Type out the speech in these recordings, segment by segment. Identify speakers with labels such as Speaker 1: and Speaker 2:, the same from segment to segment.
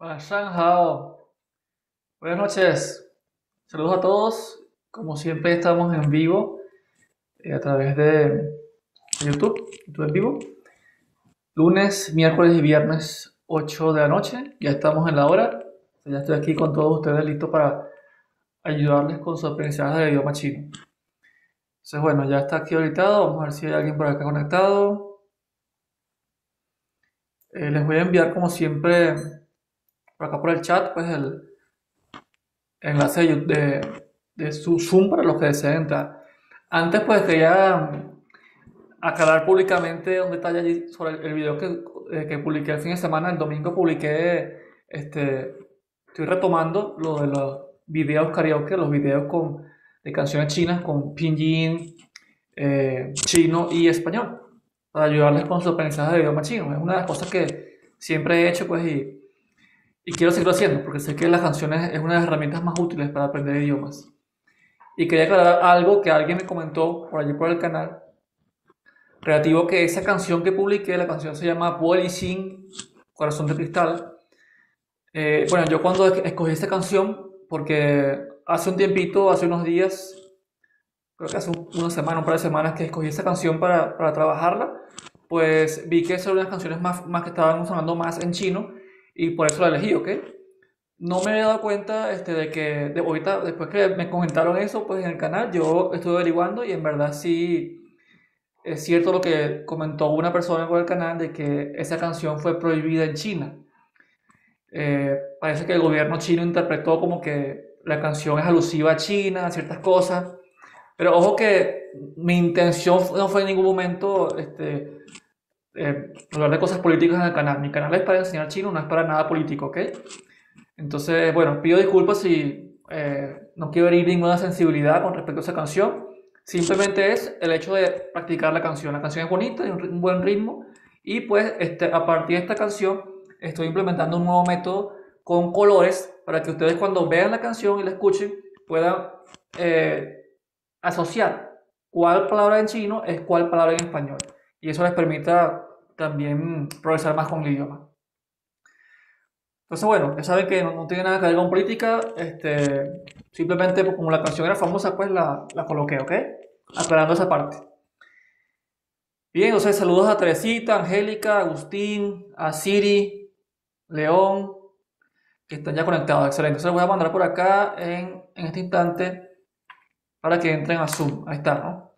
Speaker 1: Hao. Buenas noches. Saludos a todos. Como siempre estamos en vivo a través de YouTube en vivo. Lunes, miércoles y viernes 8 de la noche. Ya estamos en la hora. Ya estoy aquí con todos ustedes listo para ayudarles con su aprendizaje del idioma chino. Entonces, bueno, ya está aquí habilitado. Vamos a ver si hay alguien por acá conectado. Les voy a enviar como siempre por acá por el chat pues el enlace de su Zoom para los que deseen entrar. Antes, pues quería aclarar públicamente un detalle allí sobre el video que publiqué el fin de semana. El domingo publiqué, estoy retomando lo de los videos karaoke, los videos de canciones chinas con pinyin, chino y español, para ayudarles con su aprendizaje de idioma chino. Es una de las cosas que siempre he hecho, pues, y quiero seguirlo haciendo, porque sé que las canciones es una de las herramientas más útiles para aprender idiomas. Y quería aclarar algo que alguien me comentó por allí por el canal, relativo que esa canción que publiqué, la canción se llama Puoli Sing, Corazón de Cristal. Bueno, yo cuando escogí esta canción, porque hace un tiempito, hace unos días, creo que hace una semana, un par de semanas que escogí esta canción para trabajarla, pues vi que es una de las canciones más que estaban sonando más en chino y por eso la elegí, ¿ok? No me había dado cuenta de que ahorita, después que me comentaron eso, pues en el canal, yo estuve averiguando y en verdad sí es cierto lo que comentó una persona por el canal de que esa canción fue prohibida en China. Parece que el gobierno chino interpretó como que la canción es alusiva a China, a ciertas cosas, pero ojo que mi intención no fue en ningún momento hablar de cosas políticas en el canal. Mi canal es para enseñar chino, no es para nada político, ¿ok? Entonces, bueno, pido disculpas si no quiero herir ninguna sensibilidad con respecto a esa canción. Simplemente es el hecho de practicar la canción. La canción es bonita, tiene un buen ritmo. Y pues a partir de esta canción estoy implementando un nuevo método con colores para que ustedes cuando vean la canción y la escuchen puedan eh, asociar cuál palabra en chino es cuál palabra en español. Y eso les permita también progresar más con el idioma. Entonces, bueno, ya saben que no tiene nada que ver con política. Simplemente pues, como la canción era famosa, pues la coloqué, ¿ok? Aclarando esa parte. Bien, entonces saludos a Teresita, Angélica, Agustín, a Siri, León, que están ya conectados. Excelente. Entonces los voy a mandar por acá en este instante para que entren a Zoom. Ahí está, ¿no?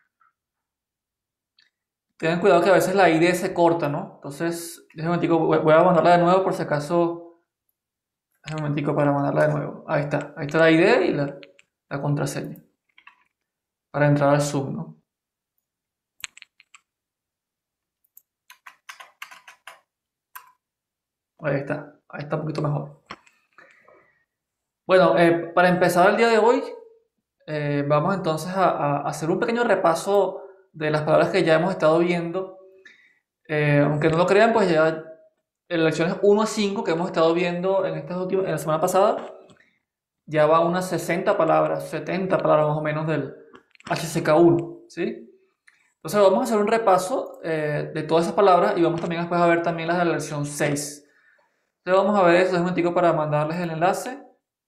Speaker 1: Tengan cuidado que a veces la ID se corta, ¿no? Entonces, déjenme un momentico, voy a mandarla de nuevo por si acaso. Déjenme un momentico para mandarla de nuevo. Ahí está. Ahí está la ID y la contraseña para entrar al Zoom, ¿no? Ahí está un poquito mejor. Bueno, para empezar el día de hoy, vamos entonces a hacer un pequeño repaso de las palabras que ya hemos estado viendo. Aunque no lo crean, pues ya en lecciones 1 a 5 que hemos estado viendo en la semana pasada, ya va unas 60 palabras, 70 palabras más o menos del HCK1, ¿sí? Entonces vamos a hacer un repaso de todas esas palabras y vamos también después a ver también las de la lección 6. Entonces vamos a ver eso, es un momentico para mandarles el enlace.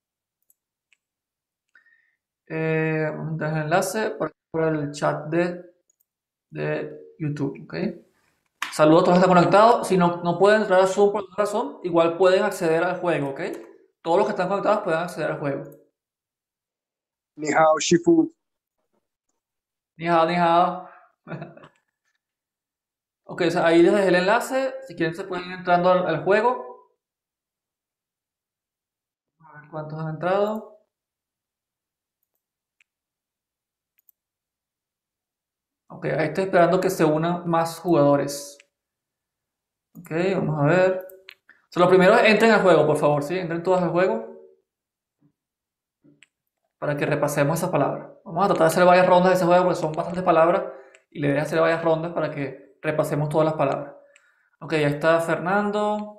Speaker 1: Vamos a entrar en el enlace por el chat de YouTube, ¿ok? Saludos a todos los que están conectados. Si no pueden entrar a Zoom por alguna razón, igual pueden acceder al juego, ¿ok? Todos los que están conectados pueden acceder al juego.
Speaker 2: 你好，师傅。
Speaker 1: Ni hao, ni hao. Ok, o sea, ahí les dejé el enlace. Si quieren se pueden ir entrando al juego. A ver cuántos han entrado. Ok, ahí estoy esperando que se unan más jugadores. Ok, vamos a ver. O sea, lo primero es entren al juego, por favor, ¿sí? Entren todos al juego para que repasemos esas palabras. Vamos a tratar de hacer varias rondas de ese juego porque son bastantes palabras y le voy a hacer varias rondas para que repasemos todas las palabras. Ok, ahí está Fernando,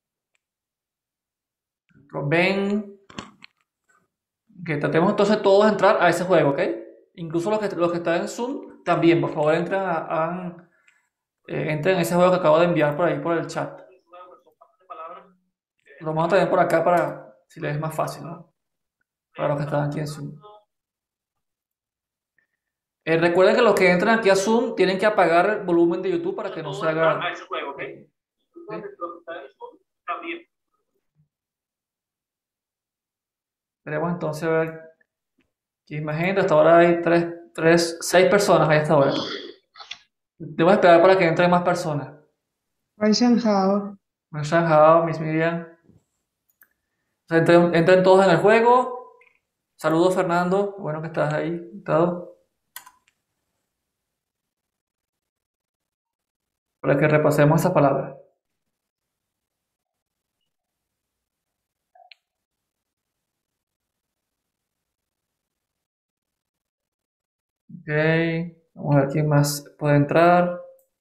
Speaker 1: Ben. Que tratemos entonces todos de entrar a ese juego, ¿ok? Incluso los que están en Zoom también, por favor, entren en ese juego que acabo de enviar por ahí por el chat. Lo mando también por acá para si les es más fácil, ¿no? Para los que están aquí en Zoom. Recuerden que los que entran aquí a Zoom tienen que apagar el volumen de YouTube para que no se haga. ¿Ok? Veremos entonces a ver. Imagínate, hasta ahora hay 6 personas ahí hasta ahora. Debo esperar para que entren más personas.
Speaker 3: 晚上好，
Speaker 1: Miss Miriam. O sea, entren todos en el juego. Saludos, Fernando. Bueno que estás ahí. Estado. Para que repasemos esas palabras. Ok. Vamos a ver quién más puede entrar.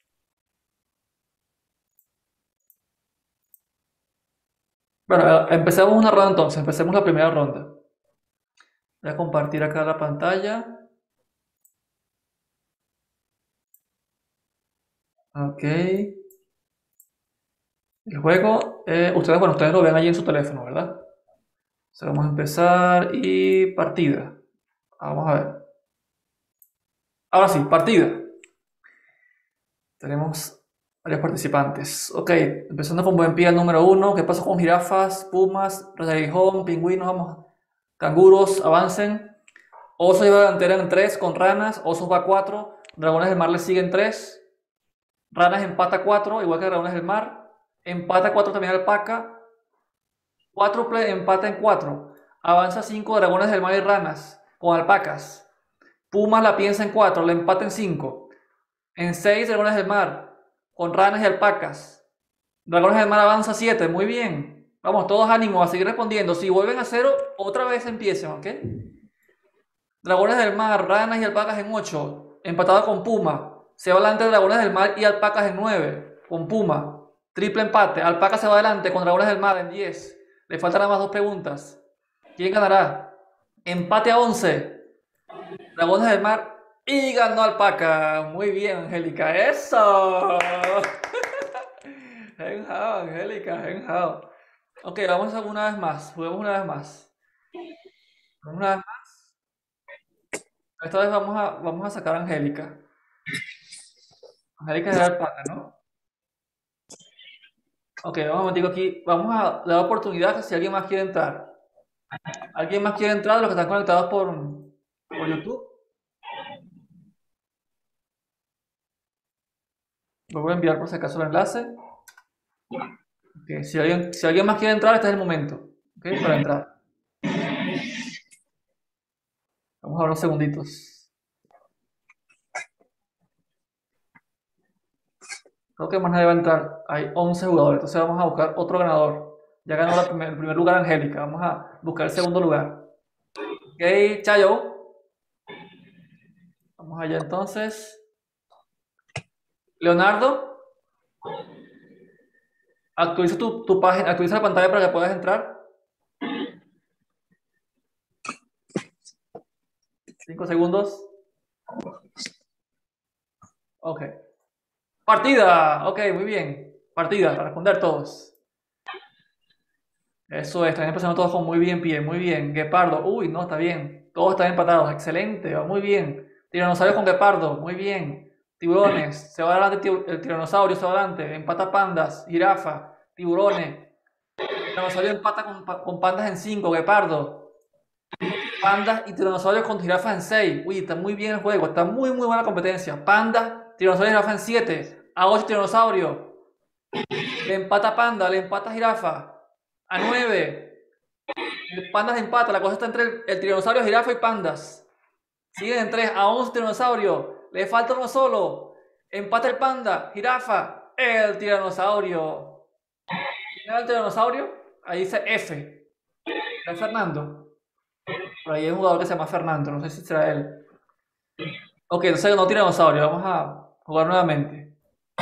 Speaker 1: Bueno, empecemos una ronda entonces. Empecemos la primera ronda. Voy a compartir acá la pantalla. Ok. El juego, ustedes lo ven allí en su teléfono, ¿verdad? Entonces vamos a empezar y partida. Vamos a ver. Ahora sí, partida. Tenemos varios participantes. Ok, empezando con buen pie el número 1. ¿Qué pasó con jirafas, pumas, resaijón, pingüinos? Vamos. Canguros, avancen. Oso lleva delantera en 3 con ranas. Osos va 4. Dragones del mar le siguen 3. Ranas empata 4, igual que Dragones del mar. Empata 4 también alpaca. 4 empata en 4. Avanza 5 Dragones del mar y ranas con alpacas. Pumas la piensa en 4, le empata en 5. En 6 Dragones del mar con ranas y alpacas. Dragones del mar avanza 7, muy bien. Vamos, todos ánimos a seguir respondiendo. Si vuelven a 0, otra vez empiecen, ¿ok? Dragones del mar, ranas y alpacas en 8, empatado con Puma. Se va adelante Dragones del mar y alpacas en 9, con Puma. Triple empate. Alpaca se va adelante con Dragones del mar en 10. Le faltan nada más 2 preguntas. ¿Quién ganará? Empate a 11. Dragones del mar y ganó Alpaca. Muy bien, Angélica. ¡Eso! Genjao, Angélica, genjao. Ok, vamos a una vez más. Juguemos una vez más. Una vez más. Esta vez vamos a sacar a Angélica. Angélica es de Alpaca, ¿no? Ok, vamos un momentico aquí. Vamos a dar oportunidad si alguien más quiere entrar. ¿Alguien más quiere entrar de los que están conectados por YouTube? Voy a enviar por si acaso el enlace. Okay, si alguien más quiere entrar, este es el momento. Okay, para entrar. Vamos a ver unos segunditos. Creo que más nadie va a entrar. Hay 11 jugadores. Entonces vamos a buscar otro ganador. Ya ganó el primer lugar Angélica. Vamos a buscar el segundo lugar. Ok, Chayo. Vamos allá entonces. Leonardo. Actualiza tu página, actualiza la pantalla para que puedas entrar. 5 segundos. Ok. Partida. Ok, muy bien. Partida, para responder todos. Eso es, están empezando todos con muy bien pie, muy bien. Guepardo, uy, no, está bien. Todos están empatados, excelente, va muy bien. Tiranosaurio con Guepardo, muy bien. Tiburones, se va adelante el tiranosaurio, se va adelante. Empata pandas, jirafa, tiburones. Tiranosaurio empata con pandas en 5, Guepardo. Pandas y tiranosaurios con jirafas en 6. Uy, está muy bien el juego, está muy buena competencia. Pandas, tiranosaurio y jirafa en 7. A 8 tiranosaurio. Le empata panda, le empata jirafa. A 9. Pandas empata, la cosa está entre el tiranosaurio, jirafa y pandas. Siguen en 3. A 11 tiranosaurio. Le falta uno solo. Empata el panda, jirafa, el tiranosaurio. ¿Quién era el tiranosaurio? Ahí dice F. ¿Es Fernando? Por ahí hay un jugador que se llama Fernando, no sé si será él. Ok, entonces no tiranosaurio, vamos a jugar nuevamente.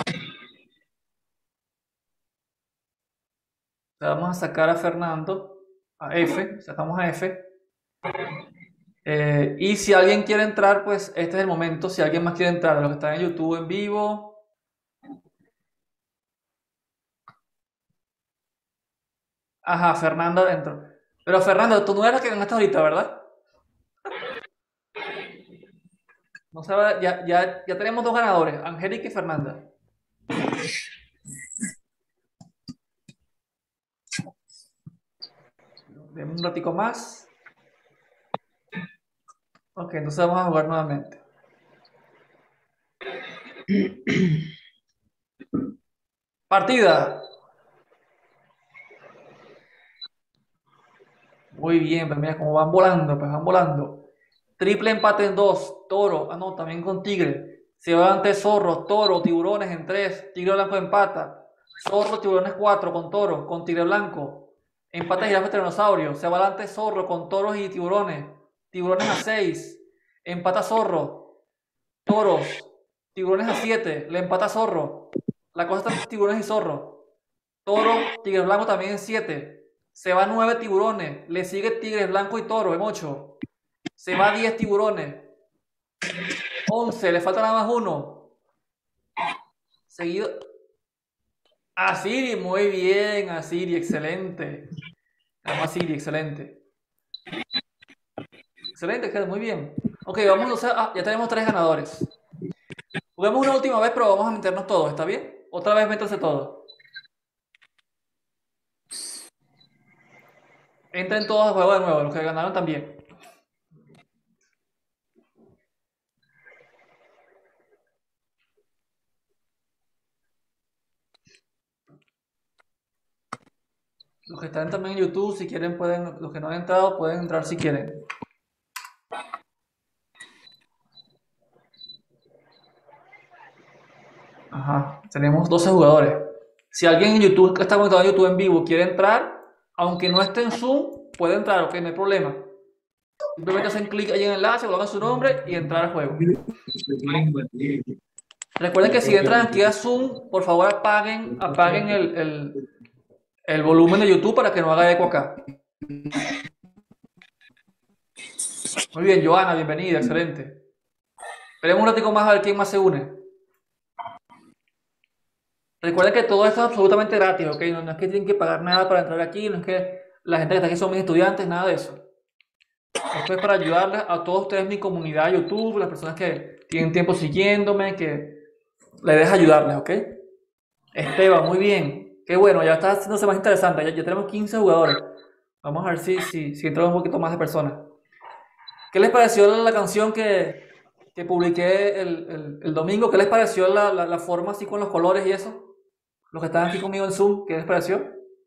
Speaker 1: Vamos a sacar a Fernando, a F, sacamos a F. Y si alguien quiere entrar, pues este es el momento. Si alguien más quiere entrar, los que están en YouTube en vivo. Ajá, Fernanda dentro. Pero Fernando, tú no eres la que ganaste ahorita, ¿verdad? No sabe, ya tenemos dos ganadores, Angélica y Fernanda. Demos un ratico más. Ok, entonces vamos a jugar nuevamente. Partida. Muy bien, pues mira cómo van volando, pues van volando. Triple empate en dos. Toro, ah no, también con Tigre. Se va ante Zorro, Toro, Tiburones en tres. Tigre Blanco empata. Zorro, Tiburones cuatro con Toro, con Tigre Blanco. Empata Jirafa y Tiranosaurio. Se va adelante Zorro con Toros y Tiburones. Tiburones a seis. Empata Zorro. Toros. Tiburones a siete. Le empata Zorro. La cosa está Tiburones y Zorro. Toro, Tigre Blanco también en 7. Se va 9 tiburones. Le sigue Tigres Blanco y Toro en 8. Se va 10 tiburones. 11. Le falta nada más uno. Seguido. Asiri, muy bien. Asiri, excelente. Nada más Asiri, excelente. Excelente, queda muy bien. Ok, vamos a usar. Ya tenemos 3 ganadores. Juguemos una última vez, pero vamos a meternos todos, ¿está bien? Otra vez métanse todos. Entren todos al juego de nuevo, los que ganaron también. Los que están también en YouTube, si quieren, pueden. Los que no han entrado, pueden entrar si quieren. Ajá, tenemos 12 jugadores. Si alguien en YouTube que está conectado a YouTube en vivo quiere entrar, aunque no esté en Zoom, puede entrar, ok, no hay problema. Simplemente hacen clic ahí en el enlace, colocan su nombre y entrar al juego. Recuerden que si entran aquí a Zoom, por favor apaguen el volumen de YouTube para que no haga eco acá. Muy bien, Joana, bienvenida, excelente. Esperemos un ratito más a ver quién más se une. Recuerden que todo esto es absolutamente gratis, ¿ok? No es que tienen que pagar nada para entrar aquí, no es que la gente que está aquí son mis estudiantes, nada de eso. Esto es para ayudarles a todos ustedes, mi comunidad de YouTube, las personas que tienen tiempo siguiéndome, que la idea es ayudarles, ¿ok? Esteban, muy bien. Qué bueno, ya está haciéndose más interesante. Ya tenemos 15 jugadores. Vamos a ver si entra un poquito más de personas. ¿Qué les pareció la canción que publiqué el domingo? ¿Qué les pareció la forma así con los colores y eso? Los que están aquí conmigo en Zoom, ¿qué les pareció?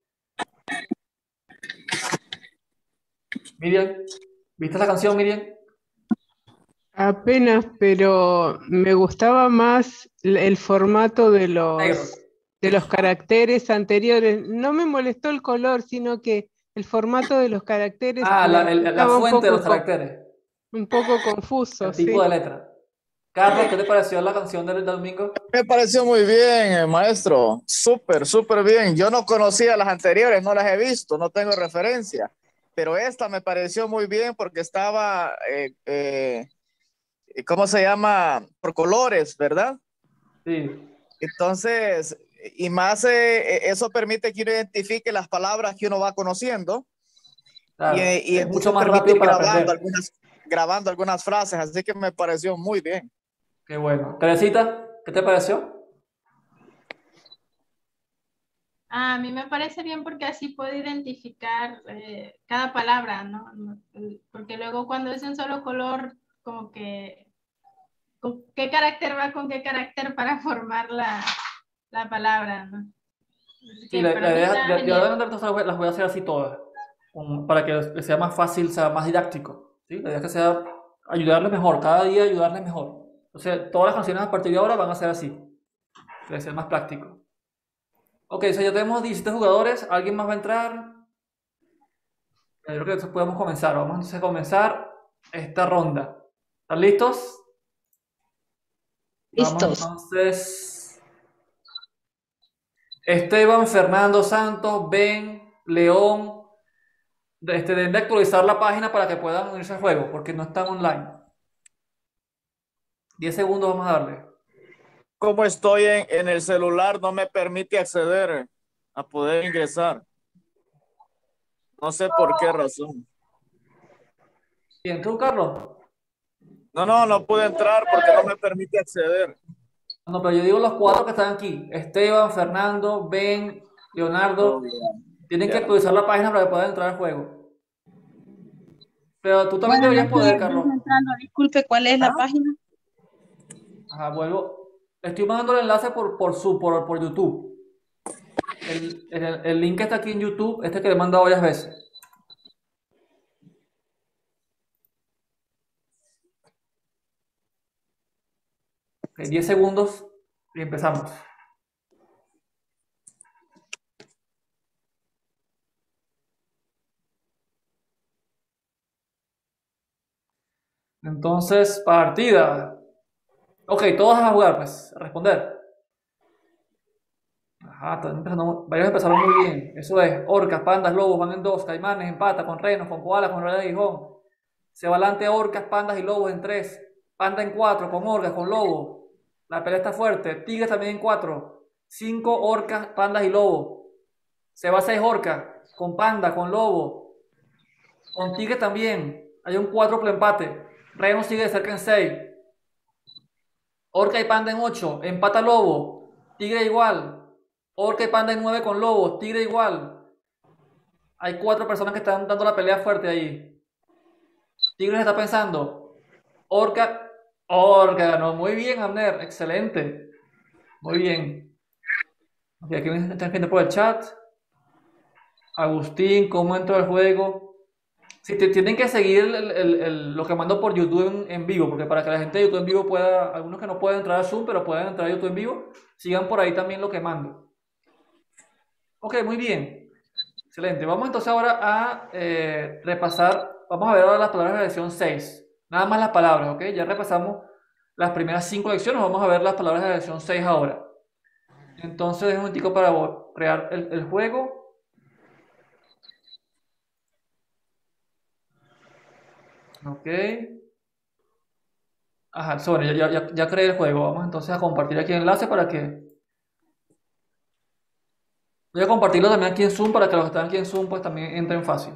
Speaker 1: Miriam, ¿viste la canción, Miriam?
Speaker 3: Apenas, pero me gustaba más el formato
Speaker 1: Negro.
Speaker 3: de los caracteres anteriores. No me molestó el color, sino que el formato de los caracteres
Speaker 1: Ah,
Speaker 3: me
Speaker 1: la
Speaker 3: resultaba
Speaker 1: fuente de los caracteres,
Speaker 3: un poco confuso,
Speaker 1: el tipo de
Speaker 3: sí.
Speaker 1: letra. Carlos, ¿qué te pareció la canción del domingo?
Speaker 4: Me pareció muy bien, maestro. Súper, súper bien. Yo no conocía las anteriores, no las he visto, no tengo referencia. Pero esta me pareció muy bien porque estaba, ¿cómo se llama? Por colores, ¿verdad?
Speaker 1: Sí,
Speaker 4: Entonces, y más eso permite que uno identifique las palabras que uno va conociendo
Speaker 1: claro.
Speaker 4: y
Speaker 1: Es mucho
Speaker 4: entonces
Speaker 1: más
Speaker 4: permite
Speaker 1: rápido
Speaker 4: ir
Speaker 1: para aprender.
Speaker 4: grabando algunas frases. Así que me pareció muy bien.
Speaker 1: Qué bueno. Teresita, ¿qué te pareció?
Speaker 5: A mí me parece bien porque así puedo identificar cada palabra, ¿no? Porque luego cuando es un solo color, como que con qué carácter va con qué carácter para formar la palabra, ¿no? Así
Speaker 1: Sí,
Speaker 5: que para mí está
Speaker 1: de ahora en
Speaker 5: genial.
Speaker 1: adelante las voy a hacer así todas, para que les sea más fácil, sea más didáctico. ¿Sí? La idea es que sea ayudarles mejor, cada día ayudarles mejor. Entonces, todas las canciones a partir de ahora van a ser así, que sea más práctico. Ok, ya tenemos 17 jugadores, ¿alguien más va a entrar? Yo creo que entonces podemos comenzar. Vamos entonces a comenzar esta ronda. ¿Están listos? Vamos
Speaker 6: Listos.
Speaker 1: entonces. Esteban, Fernando Santos, Ben, León. Deben de actualizar la página para que puedan unirse al juego, porque no están online. 10 segundos vamos a darle.
Speaker 4: Como estoy en el celular, no me permite acceder a poder ingresar. No sé por qué razón.
Speaker 1: Bien, ¿tú, Carlos?
Speaker 4: No pude entrar porque no me permite acceder.
Speaker 1: No, pero yo digo los cuatro que están aquí. Esteban, Fernando, Ben,
Speaker 4: Oh,
Speaker 1: Leonardo. Tienen que
Speaker 4: ya.
Speaker 1: actualizar la página para que puedan entrar al juego. Pero tú también
Speaker 6: Buenas
Speaker 1: deberías
Speaker 6: noches,
Speaker 1: poder,
Speaker 6: vengo
Speaker 1: Carlos.
Speaker 6: entrando. Disculpe, ¿cuál es la
Speaker 4: ¿Ah?
Speaker 6: página?
Speaker 1: Ajá, vuelvo. Estoy mandando el enlace por YouTube. El link está aquí en YouTube, este que le he mandado varias veces. Ok, 10 segundos y empezamos. Entonces, partida. Ok, todos a jugar, pues, a responder. Ajá, varios empezaron muy bien. Eso es, orcas, pandas, lobos, van en dos, caimanes, empata, con renos, con koalas, con rayas de aguijón. Se va adelante orcas, pandas y lobos en tres. Panda en cuatro, con orcas, con lobos. La pelea está fuerte. Tigres también en cuatro. Cinco orcas, pandas y lobos. Se va seis orcas, con panda, con lobo. Con tigre también. Hay un cuádruple empate. Reno sigue de cerca en seis. Orca y panda en 8, empata lobo, tigre igual. Orca y panda en 9 con lobo, tigre igual. Hay 4 personas que están dando la pelea fuerte ahí. Tigre está pensando. Orca, Orca ganó. Muy bien, Abner, excelente. Muy bien. Ok, aquí me están gente por el chat. Agustín, ¿cómo entró al juego? Sí, tienen que seguir lo que mando por YouTube en vivo, porque para que la gente de YouTube en vivo pueda, algunos que no pueden entrar a Zoom, pero pueden entrar a YouTube en vivo, sigan por ahí también lo que mando. Ok, muy bien. Excelente. Vamos entonces ahora a repasar, vamos a ver ahora las palabras de la lección 6. Nada más las palabras, ok. Ya repasamos las primeras 5 lecciones, vamos a ver las palabras de la lección 6 ahora. Entonces, es un momentico para crear el juego. Ok. Ajá, sobre, ya creé el juego. Vamos entonces a compartir aquí el enlace para que... Voy a compartirlo también aquí en Zoom para que los que están aquí en Zoom pues también entren fácil.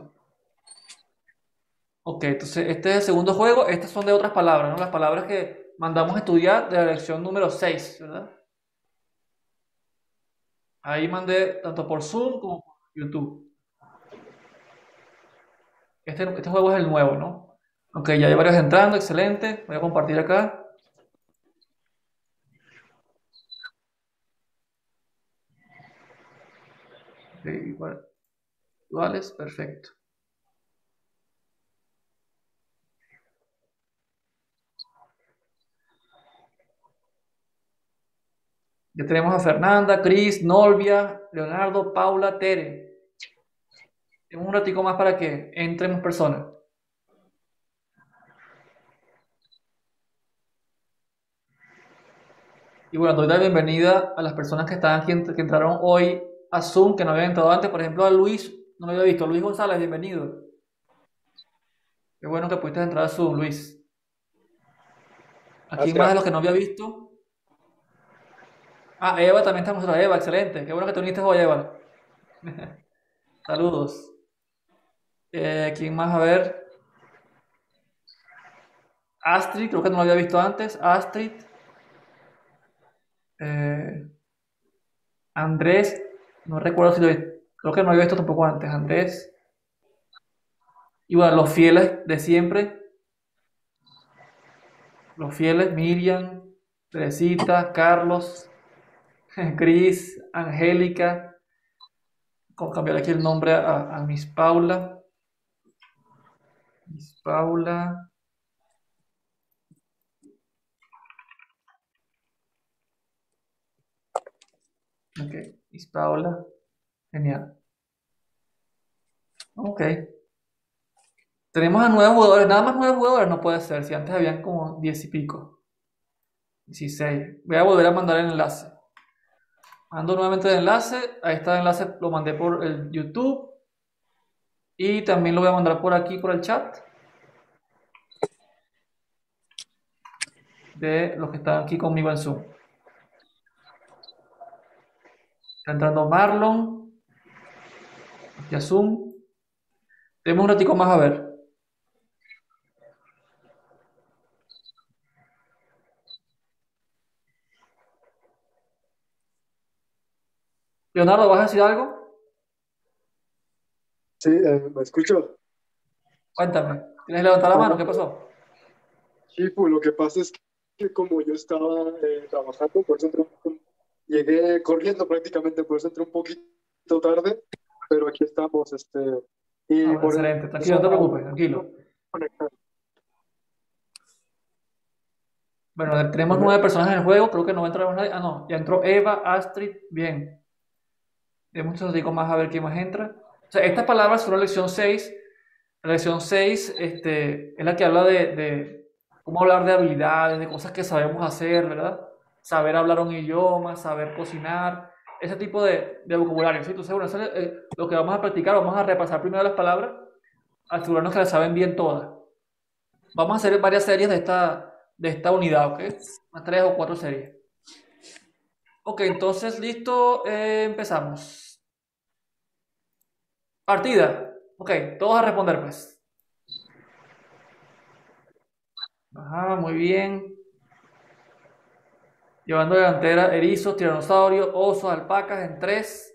Speaker 1: Ok, entonces este es el segundo juego. Estas son de otras palabras, ¿no? Las palabras que mandamos a estudiar de la lección número 6, ¿verdad? Ahí mandé tanto por Zoom como por YouTube. Este juego es el nuevo, ¿no? Ok, ya hay varios entrando, excelente. Voy a compartir acá. Ok, iguales, perfecto. Ya tenemos a Fernanda, Cris, Nolvia, Leonardo, Paula, Tere. Tenemos un ratico más para que entren personas. Y bueno, doy la bienvenida a las personas que están aquí, que entraron hoy a Zoom, que no habían entrado antes. Por ejemplo, a Luis, no lo había visto. Luis González, bienvenido. Qué bueno que pudiste entrar a Zoom, Luis. ¿A quién más de los que no había visto? Ah, Eva también está con nosotros. Eva, excelente. Qué bueno que te uniste hoy, Eva. Saludos. ¿Quién más? A ver. Astrid, creo que no lo había visto antes. Astrid. Andrés, no recuerdo si lo vi. Creo que no había visto tampoco antes. Andrés. Y bueno, los fieles de siempre. Los fieles, Miriam, Teresita, Carlos, Cris, Angélica. Vamos a cambiar aquí el nombre a Miss Paula. Miss Paula. Ok, Miss Paula. Genial. Ok. Tenemos a 9 jugadores. Nada más 9 jugadores no puede ser. Si antes habían como 10 y pico. 16. Voy a volver a mandar el enlace. Mando nuevamente el enlace. Ahí está el enlace, lo mandé por el YouTube. Y también lo voy a mandar por aquí, por el chat. De los que están aquí conmigo en Zoom. Está entrando Marlon. Aquí a Zoom. Tenemos un ratico más a ver. Leonardo, ¿vas a decir algo?
Speaker 2: Sí, ¿me escucho?
Speaker 1: Cuéntame. ¿Tienes que levantar la mano? ¿Qué pasó?
Speaker 2: Shifu, lo que pasa es que como yo estaba trabajando, por eso llegué corriendo prácticamente, por eso entré un poquito tarde, pero aquí estamos,
Speaker 1: Ah,
Speaker 2: y
Speaker 1: bueno,
Speaker 2: por
Speaker 1: excelente. Tranquilo, no te
Speaker 2: eso
Speaker 1: preocupes, tranquilo.
Speaker 2: conectar.
Speaker 1: Bueno, tenemos
Speaker 2: Ajá.
Speaker 1: 9 personas en el juego, creo que no va a entrar más nadie. Ah, no, ya entró Eva, Astrid, bien. Tenemos un ratico más a ver quién más entra. O sea, estas palabras son la lección 6. La lección 6 es la que habla de cómo hablar de habilidades, de cosas que sabemos hacer, ¿verdad? Saber hablar un idioma, saber cocinar, ese tipo de vocabulario, ¿sí? Entonces, bueno, eso es lo que vamos a practicar. Vamos a repasar primero las palabras, asegurarnos que las saben bien todas. Vamos a hacer varias series de esta unidad, ¿ok? Unas 3 o 4 series. Ok, entonces, listo, empezamos. Partida. Ok, todos a responder, pues. Ajá, muy bien. Llevando delantera erizos, tiranosaurios, osos, alpacas en 3.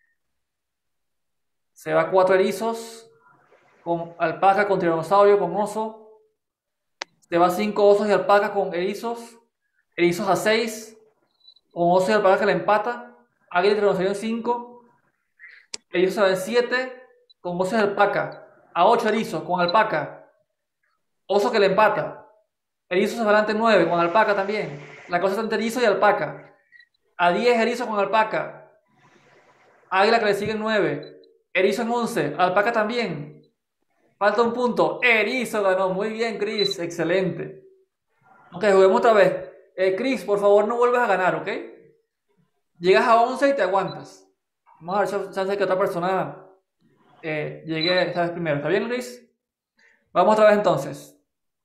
Speaker 1: Se va 4 erizos, con alpaca, con tiranosaurio, con oso. Se va 5 osos y alpacas con erizos. Erizos a 6, con osos y alpacas que le empata. Águila y tiranosaurio en 5. Erizos se va en 7, con osos y alpaca. A 8 erizos, con alpaca. Oso que le empata. Erizos se va adelante en 9, con alpaca también. La cosa está entre erizo y alpaca. A 10 erizos con alpaca. Águila que le sigue en 9. Erizo en 11. Alpaca también. Falta un punto. Erizo ganó. Muy bien, Chris. Excelente. Ok, juguemos otra vez. Chris, por favor, no vuelvas a ganar, ¿ok? Llegas a 11 y te aguantas. Vamos a ver chance de que otra persona llegue esta vez primero. ¿Está bien, Chris? Vamos otra vez entonces.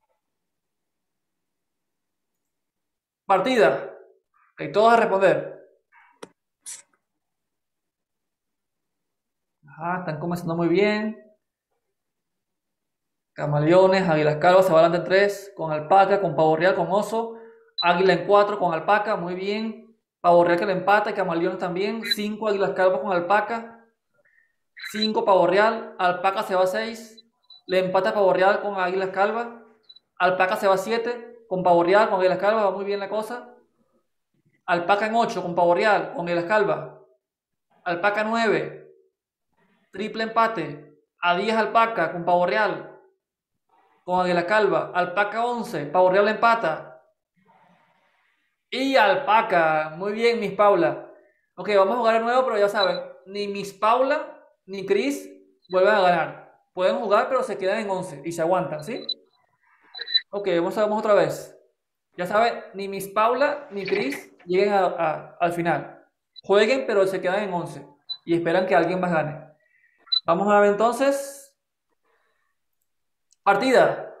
Speaker 1: Partida. Ok, todos a responder. Ajá, están comenzando muy bien. Camaleones, águilas calvas, se va adelante en 3, con alpaca, con pavo real, con oso. Águila en 4, con alpaca, muy bien. Pavo real que le empata, y camaleones también. 5 águilas calvas con alpaca. 5 pavo real, alpaca se va a 6. Le empata pavo real con águilas calvas. Alpaca se va a 7, con pavo real, con águilas calvas, va muy bien la cosa. Alpaca en 8, con pavo real, con águilas calvas. Alpaca 9, triple empate. A 10 alpaca, con pavo real, con águila calva. Alpaca 11, pavo real empata. Y alpaca. Muy bien, Miss Paula. Ok, vamos a jugar de nuevo, pero ya saben, ni Miss Paula ni Chris vuelven a ganar. Pueden jugar, pero se quedan en 11 y se aguantan, ¿sí? Ok, vamos otra vez. Ya saben, ni Miss Paula ni Chris lleguen al final. Jueguen, pero se quedan en 11 y esperan que alguien más gane. Vamos a ver entonces. Partida.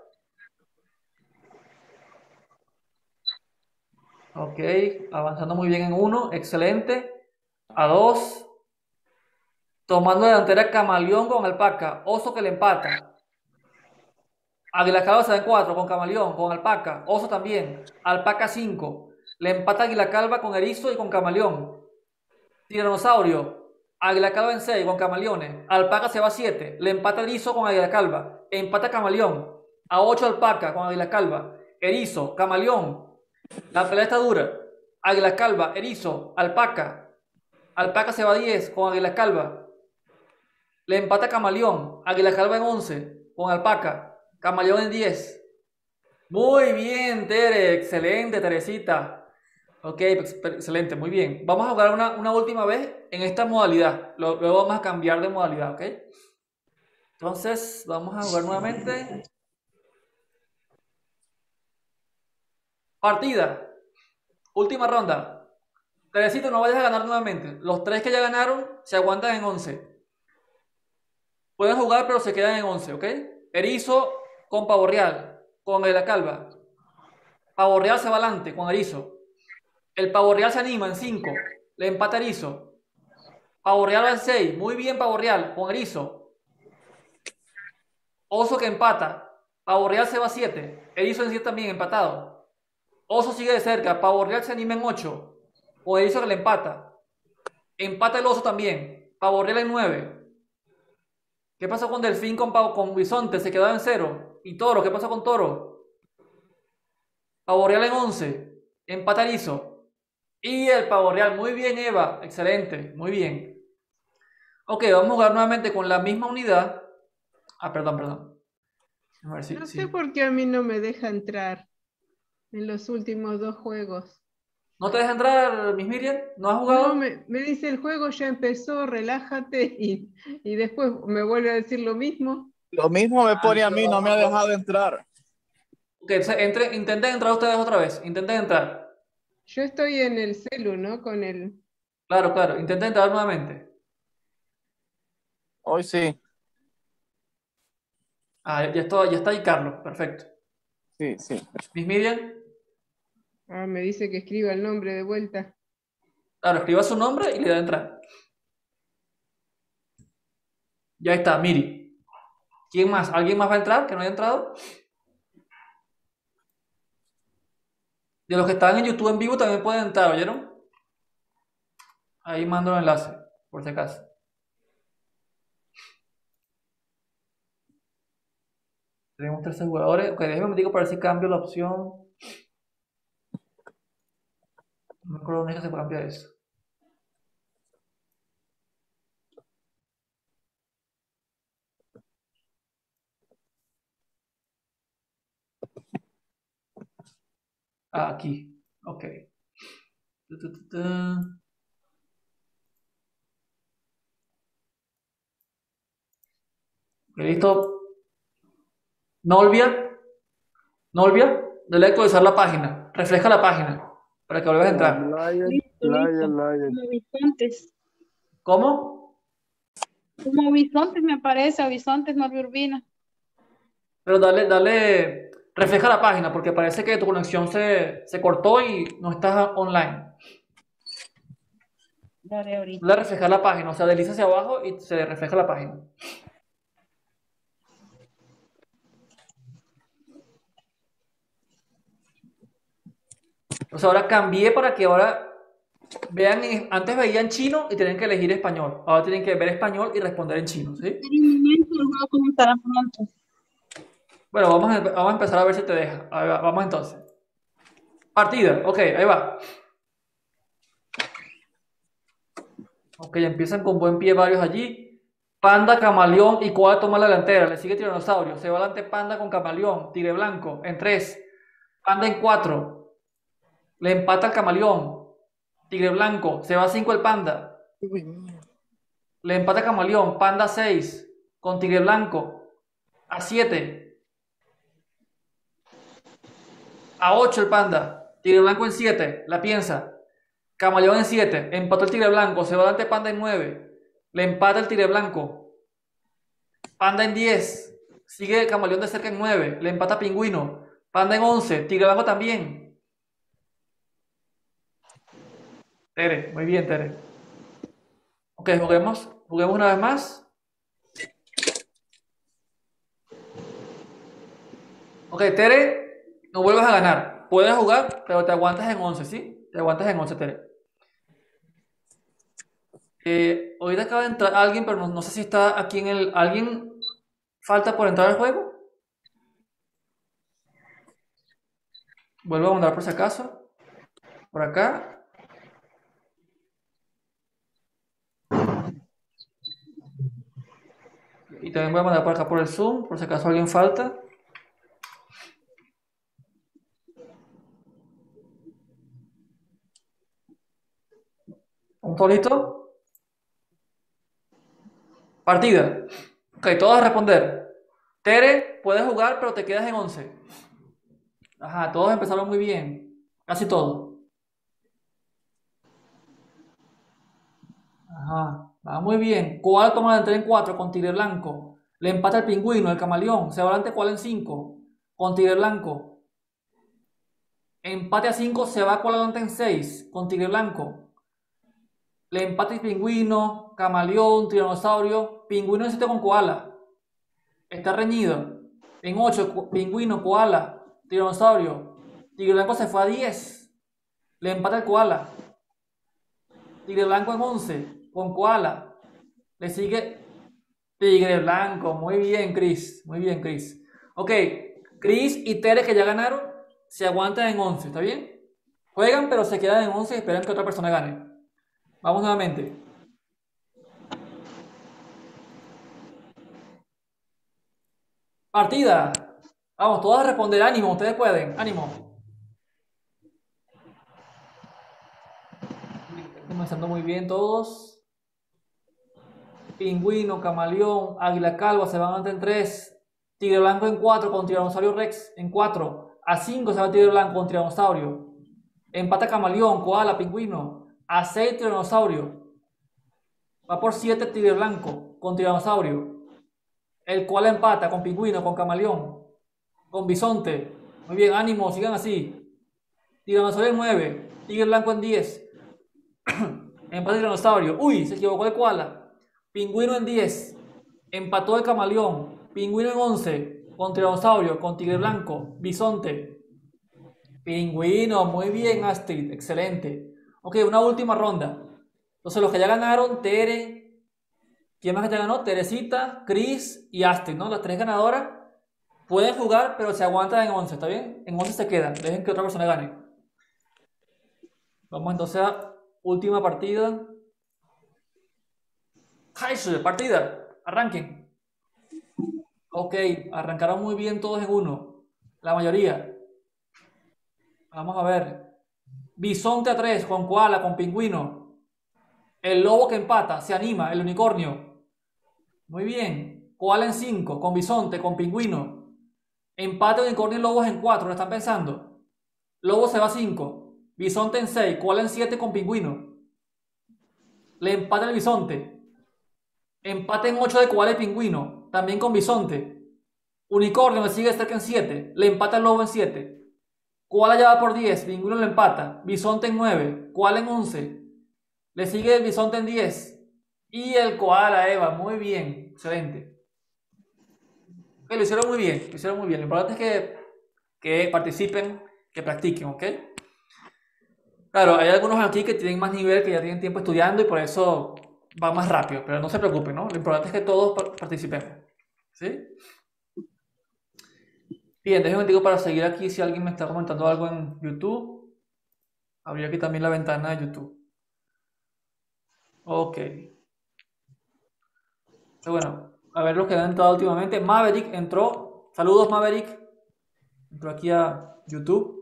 Speaker 1: Ok, avanzando muy bien en 1. Excelente. A 2. Tomando delantera camaleón con alpaca. Oso que le empata. Águila calva se da en 4 con camaleón, con alpaca. Oso también. Alpaca 5. Le empata águila calva con erizo y con camaleón. Tiranosaurio. Águila calva en 6 con camaleones. Alpaca se va a 7. Le empata erizo con águila calva. Empata camaleón. A 8 alpaca con águila calva. Erizo, camaleón. La pelea está dura. Águila calva, erizo, alpaca. Alpaca se va a 10 con águila calva. Le empata Camaleón. Águila Calva en 11 con Alpaca. Camaleón en 10. Muy bien, Tere. Excelente, Teresita. Ok, excelente, muy bien. Vamos a jugar una última vez en esta modalidad. Luego vamos a cambiar de modalidad, ¿ok? Entonces, vamos a jugar nuevamente. Partida. Última ronda. Teresita, no vayas a ganar nuevamente. Los 3 que ya ganaron se aguantan en 11. Pueden jugar, pero se quedan en 11, ¿ok? Erizo con Pavo Real, con la Calva. Pavo Real se va adelante con Erizo. El Pavo Real se anima en 5. Le empata Erizo. Pavo Real va en 6. Muy bien, Pavo Real con Erizo. Oso que empata. Pavo Real se va a 7. Erizo en 7 también, empatado. Oso sigue de cerca. Pavo Real se anima en 8. O Erizo que le empata. Empata el oso también. Pavo Real en 9. ¿Qué pasó con Delfín con Bisonte? Se quedaba en 0. ¿Y Toro? ¿Qué pasó con Toro? Pavo Real en 11. Empata Erizo. Y el Pavo Real. Muy bien, Eva. Excelente. Muy bien. Ok, vamos a jugar nuevamente con la misma unidad. Ah, perdón. A ver
Speaker 3: No sé por qué a mí no me deja entrar en los últimos 2 juegos.
Speaker 1: ¿No te deja entrar, Miss Miriam? ¿No has jugado?
Speaker 3: No, me dice el juego ya empezó, relájate, y después me vuelve a decir lo mismo.
Speaker 4: Lo mismo me pone a mí, no me ha dejado entrar.
Speaker 1: Ok, intenten entrar ustedes otra vez. Intenten entrar.
Speaker 3: Yo estoy en el celu, ¿no? Con el...
Speaker 1: Claro. Intenten entrar nuevamente.
Speaker 4: Hoy sí.
Speaker 1: Ah, ya está ahí Carlos. Perfecto.
Speaker 4: Sí.
Speaker 1: Miss Miriam.
Speaker 3: Ah, me dice que escriba el nombre de vuelta.
Speaker 1: Claro, escriba su nombre y le da a entrar. Ya está, Miri. ¿Quién más? ¿Alguien más va a entrar que no haya entrado? De los que están en YouTube en vivo también pueden entrar, ¿oyeron? Ahí mando el enlace, por si acaso. Tenemos 13 jugadores. Ok, déjenme un momentico para ver si cambio la opción. No me acuerdo dónde es que se puede cambiar eso. Ah, aquí. Ok. Ok, listo. No olvida. Dale a actualizar la página. Refresca la página para que vuelvas a entrar.
Speaker 6: Como bisontes.
Speaker 1: ¿Cómo?
Speaker 6: Como bisontes me aparece, o bisontes Norby Urbina.
Speaker 1: Pero dale. Refresca la página porque parece que tu conexión se cortó y no estás online.
Speaker 6: Dale ahorita.
Speaker 1: Dale a refrescar la página. O sea, desliza hacia abajo y se refresca la página. Entonces ahora cambié para que ahora vean, antes veían chino y tenían que elegir español. Ahora tienen que ver español y responder en chino, ¿sí?
Speaker 6: En un momento lo voy a comentar pronto.
Speaker 1: Bueno, vamos a empezar a ver si te deja. A ver, vamos entonces. Partida, ok, ahí va. Ok, empiezan con buen pie varios allí. Panda, Camaleón y Koala toma la delantera. Le sigue Tiranosaurio. Se va adelante Panda con Camaleón. Tigre Blanco en 3. Panda en 4. Le empata al Camaleón. Tigre Blanco. Se va a 5 el Panda. Le empata Camaleón. Panda 6. Con Tigre Blanco. A 7. A 8 el Panda. Tigre Blanco en 7. La piensa. Camaleón en 7. Empató el Tigre Blanco. Se va adelante Panda en 9. Le empata el Tigre Blanco. Panda en 10. Sigue Camaleón de cerca en 9. Le empata Pingüino. Panda en 11. Tigre Blanco también. Tere. Muy bien, Tere. Ok, juguemos una vez más. Ok, Tere, no vuelvas a ganar. Puedes jugar, pero te aguantas en 11, ¿sí? Te aguantas en 11, Tere. Ahorita acaba de entrar alguien, pero no sé si está aquí en el... ¿Alguien falta por entrar al juego? Vuelvo a mandar por si acaso. Por acá. Y también voy a mandar por acá por el Zoom, por si acaso alguien falta. ¿Un solito? Partida. Ok, todos a responder. Tere, puedes jugar, pero te quedas en 11. Ajá, todos empezaron muy bien. Casi todos. Ajá, va muy bien. Koala toma la delantera en 4 con Tigre Blanco. Le empata el Pingüino, el Camaleón. Se va adelante Koala en 5 con Tigre Blanco. Empate a 5, se va Koala adelante en 6 con Tigre Blanco. Le empata el Pingüino, Camaleón, Tiranosaurio. Pingüino en 7 con Koala. Está reñido. En 8, pingüino, koala, tiranosaurio. Tigre blanco se fue a 10. Le empata el koala. Tigre blanco en 11 con koala. Le sigue tigre blanco. Muy bien, Chris. Muy bien, Chris. Ok, Chris y Tere, que ya ganaron, se aguantan en 11. ¿Está bien? Juegan, pero se quedan en 11 y esperan que otra persona gane. Vamos nuevamente. Partida. Vamos, todos a responder. Ánimo, ustedes pueden. Ánimo. Comenzando muy bien todos. Pingüino, camaleón, águila calva se van ante en 3. Tigre blanco en 4 con tiranosaurio rex en 4. A 5 se va tigre blanco con tiranosaurio. Empata camaleón, koala, pingüino. A 6 tiranosaurio. Va por 7 tigre blanco con tiranosaurio. El koala empata con pingüino, con camaleón, con bisonte. Muy bien, ánimo, sigan así. Tiranosaurio en 9, tigre blanco en 10. Empata el tiranosaurio. Uy, se equivocó el koala. Pingüino en 10. Empató el camaleón. Pingüino en 11. Con tiranosaurio, con tigre blanco, bisonte. Pingüino, muy bien, Astrid. Excelente. Ok, una última ronda. Entonces, los que ya ganaron, Tere. ¿Quién más que ya ganó? Teresita, Chris y Astrid, ¿no? Las 3 ganadoras pueden jugar, pero se aguantan en 11, ¿está bien? En 11 se quedan. Dejen que otra persona gane. Vamos entonces a última partida. Partida. Arranquen. Ok, arrancaron muy bien todos en 1. La mayoría. Vamos a ver. Bisonte a 3 con koala, con pingüino. El lobo que empata, se anima, el unicornio. Muy bien. Koala en 5, con bisonte, con pingüino. Empate unicornio y lobos en 4, ¿lo están pensando? Lobo se va a 5. Bisonte en 6, koala en 7 con pingüino. Le empata el bisonte. Empate en 8 de koala y pingüino, también con bisonte. Unicornio me sigue cerca en 7. Le empata el lobo en 7. Koala ya va por 10, pingüino le empata. Bisonte en 9, koala en 11. Le sigue el bisonte en 10. Y el koala, Eva, muy bien, excelente. Okay, lo hicieron muy bien, lo hicieron muy bien. Lo importante es que participen, que practiquen, ¿ok? Claro, hay algunos aquí que tienen más nivel, que ya tienen tiempo estudiando y por eso va más rápido, pero no se preocupen, ¿no? Lo importante es que todos participemos, ¿sí? Bien, déjenme digo para seguir aquí si alguien me está comentando algo en YouTube. Abrir aquí también la ventana de YouTube. Ok. Bueno, a ver los que han entrado últimamente. Maverick entró. Saludos, Maverick. Entró aquí a YouTube.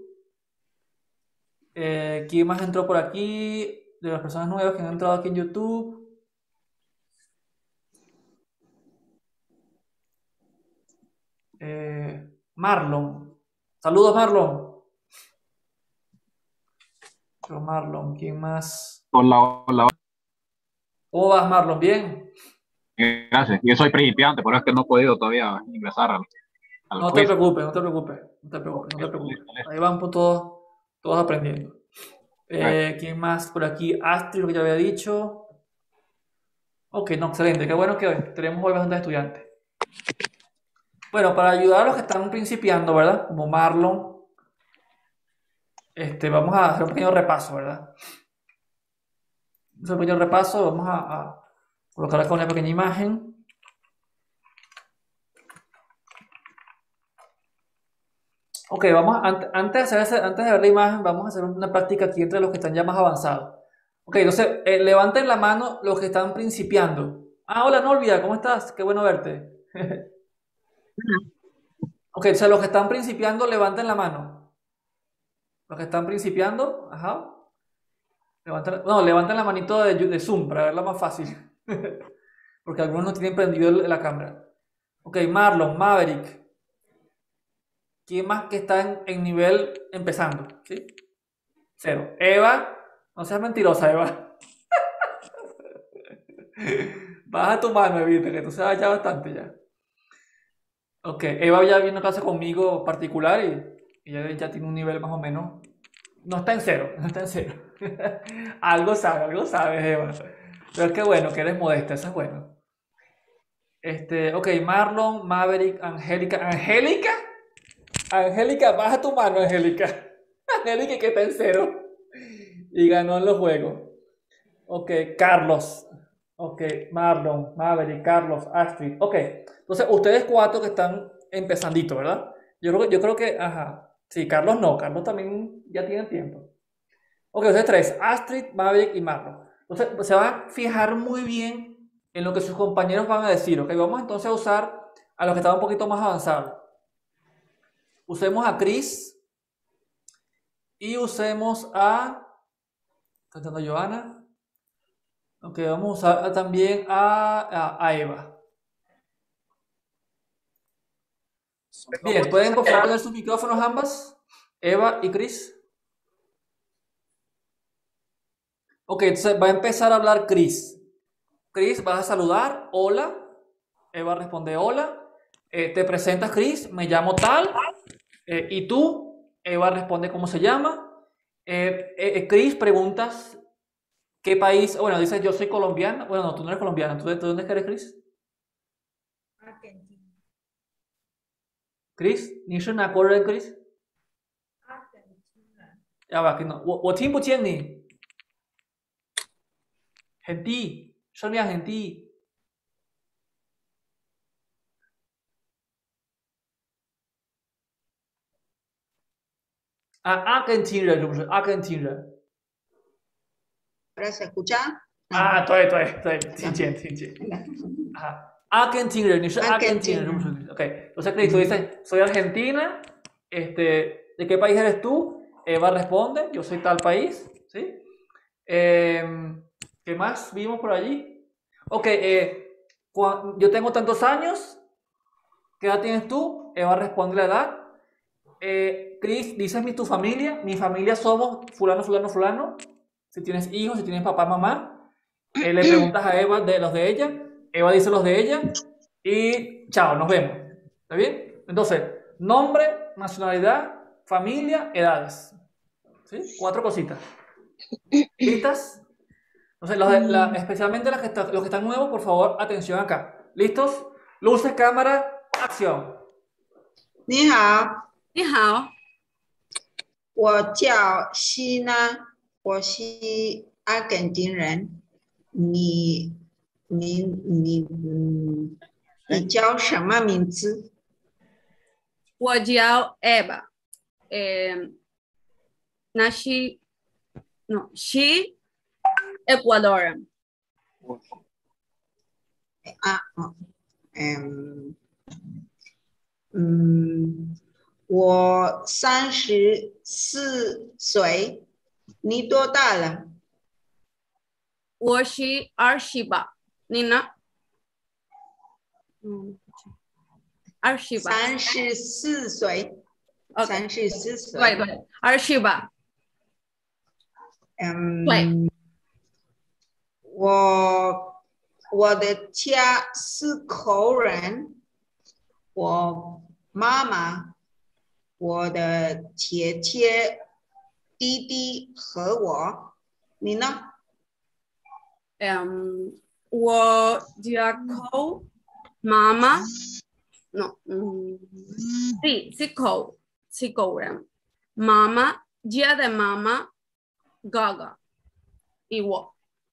Speaker 1: ¿Quién más entró por aquí? De las personas nuevas que han entrado aquí en YouTube. Marlon. Saludos, Marlon. Pero Marlon, ¿quién más?
Speaker 7: Hola, hola.
Speaker 1: ¿Cómo vas, Marlon? ¿Bien?
Speaker 7: Gracias. Yo soy principiante, por eso es que no he podido todavía ingresar al
Speaker 1: No
Speaker 7: quiz.
Speaker 1: te preocupes, no te preocupes. No te preocupes, no te preocupes. Ahí van por todos aprendiendo. ¿Quién más por aquí? Astrid, lo que ya había dicho. Ok, no, excelente. Qué bueno que tenemos hoy bastantes estudiantes. Bueno, para ayudar a los que están principiando, ¿verdad? Como Marlon, vamos a hacer un pequeño repaso, ¿verdad? Un pequeño repaso, vamos a colocar acá una pequeña imagen. Ok, antes de ver la imagen, vamos a hacer una práctica aquí entre los que están ya más avanzados. Ok, entonces, levanten la mano los que están principiando. Ah, hola Norvia, ¿cómo estás? Qué bueno verte. Ok, o sea, los que están principiando, levanten la mano. Los que están principiando, ajá. Levanten la manito de Zoom para verla más fácil. Porque algunos no tienen prendido la cámara. Ok, Marlon, Maverick. ¿Quién más que está en nivel empezando? ¿Sí? 0. Eva, no seas mentirosa, Eva. Baja tu mano, Evita, que tú sabes ya bastante ya. Ok, Eva ya viene a clase conmigo particular y ya tiene un nivel más o menos. No está en 0, no está en 0. Algo sabes, Eva. Pero es que bueno, que eres modesta, eso es bueno. Ok, Marlon, Maverick, Angélica. ¿Angélica? Angélica, baja tu mano, Angélica. Angélica que está en 0 y ganó en los juegos. Ok, Carlos. Ok, Marlon, Maverick, Carlos, Astrid. Ok, entonces ustedes 4 que están empezandito, ¿verdad? Yo creo que, ajá. Sí, Carlos no, Carlos también ya tiene tiempo. Ok, ustedes 3, Astrid, Maverick y Marlon. Entonces se van a fijar muy bien en lo que sus compañeros van a decir. Ok, vamos entonces a usar a los que están un poquito más avanzados. Usemos a Chris y usemos a... ¿Está entrando Joana? Ok, vamos a usar también a Eva. Bien, ¿pueden por favor poner sus micrófonos ambas? Eva y Chris. Ok, entonces va a empezar a hablar Chris. Chris, vas a saludar. Hola. Eva responde hola. Te presentas, Chris. Me llamo tal. ¿Y tú? Eva responde cómo se llama. Chris, preguntas qué país. Bueno, dices yo soy colombiana. Bueno, no, tú no eres colombiana. ¿Tú de dónde eres, Chris?
Speaker 8: Argentina.
Speaker 1: Chris, 你是哪国人 Chris?
Speaker 8: Argentina.
Speaker 1: 要不要跟我听不见你，很低，声量很低。啊，阿根廷人是不是？阿根廷人。
Speaker 8: ¿Ahora se escucha?
Speaker 1: 啊，对，听见。啊，阿根廷人，你是阿根廷人是不是？OK， entonces Chris, tú dices, soy argentina. ¿De qué país eres tú? Eva responde, yo soy tal país, ¿sí? ¿Qué más vimos por allí? Ok, yo tengo tantos años. ¿Qué edad tienes tú? Eva responde la edad. Chris, dices tu familia. Mi familia somos fulano. Si tienes hijos, si tienes papá, mamá. Le preguntas a Eva de los de ella. Eva dice los de ella. Y chao, nos vemos. ¿Está bien? Entonces, nombre, nacionalidad, familia, edades. ¿Sí? 4 cositas. ¿Listas? Entonces, especialmente los que están nuevos, por favor, atención acá. ¿Listos? Luces, cámara, acción.
Speaker 8: 你好，
Speaker 9: 你好，
Speaker 8: 我叫希娜，我是阿根廷人。你叫什么名字？
Speaker 9: 我叫 Eva. Nací, no, she Ecuador.
Speaker 8: 我34岁，你多大了？
Speaker 9: 我是28，你呢？28。
Speaker 8: 34岁。34岁。
Speaker 9: 对，28。对。
Speaker 8: 我的家是口人，我妈妈、我的姐姐、弟弟和我，你呢？
Speaker 9: 我家口妈妈，no，sí，是口人，妈妈家的妈妈哥哥，y我。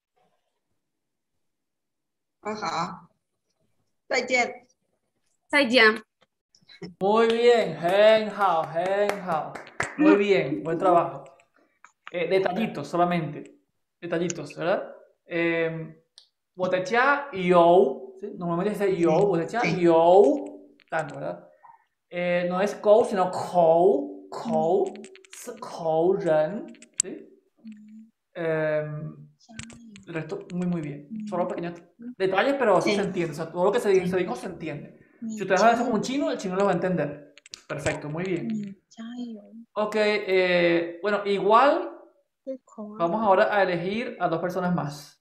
Speaker 8: 好，再见。
Speaker 9: 再见。
Speaker 1: Muy bien, 很好。Muy bien, buen trabajo. Detallitos solamente. Detallitos, ¿verdad? 我的家有, ¿sí? Normalmente dice 有, 我的家有 tanto, ¿verdad? No es 口 sino 口是口人, ¿sí? El resto muy bien. Solo pequeños detalles, pero sí se entiende. O sea, todo lo que se dijo se entiende. Si ustedes hablan con un chino, el chino lo va a entender. Perfecto, muy bien. Ok, bueno, igual vamos ahora a elegir a 2 personas más.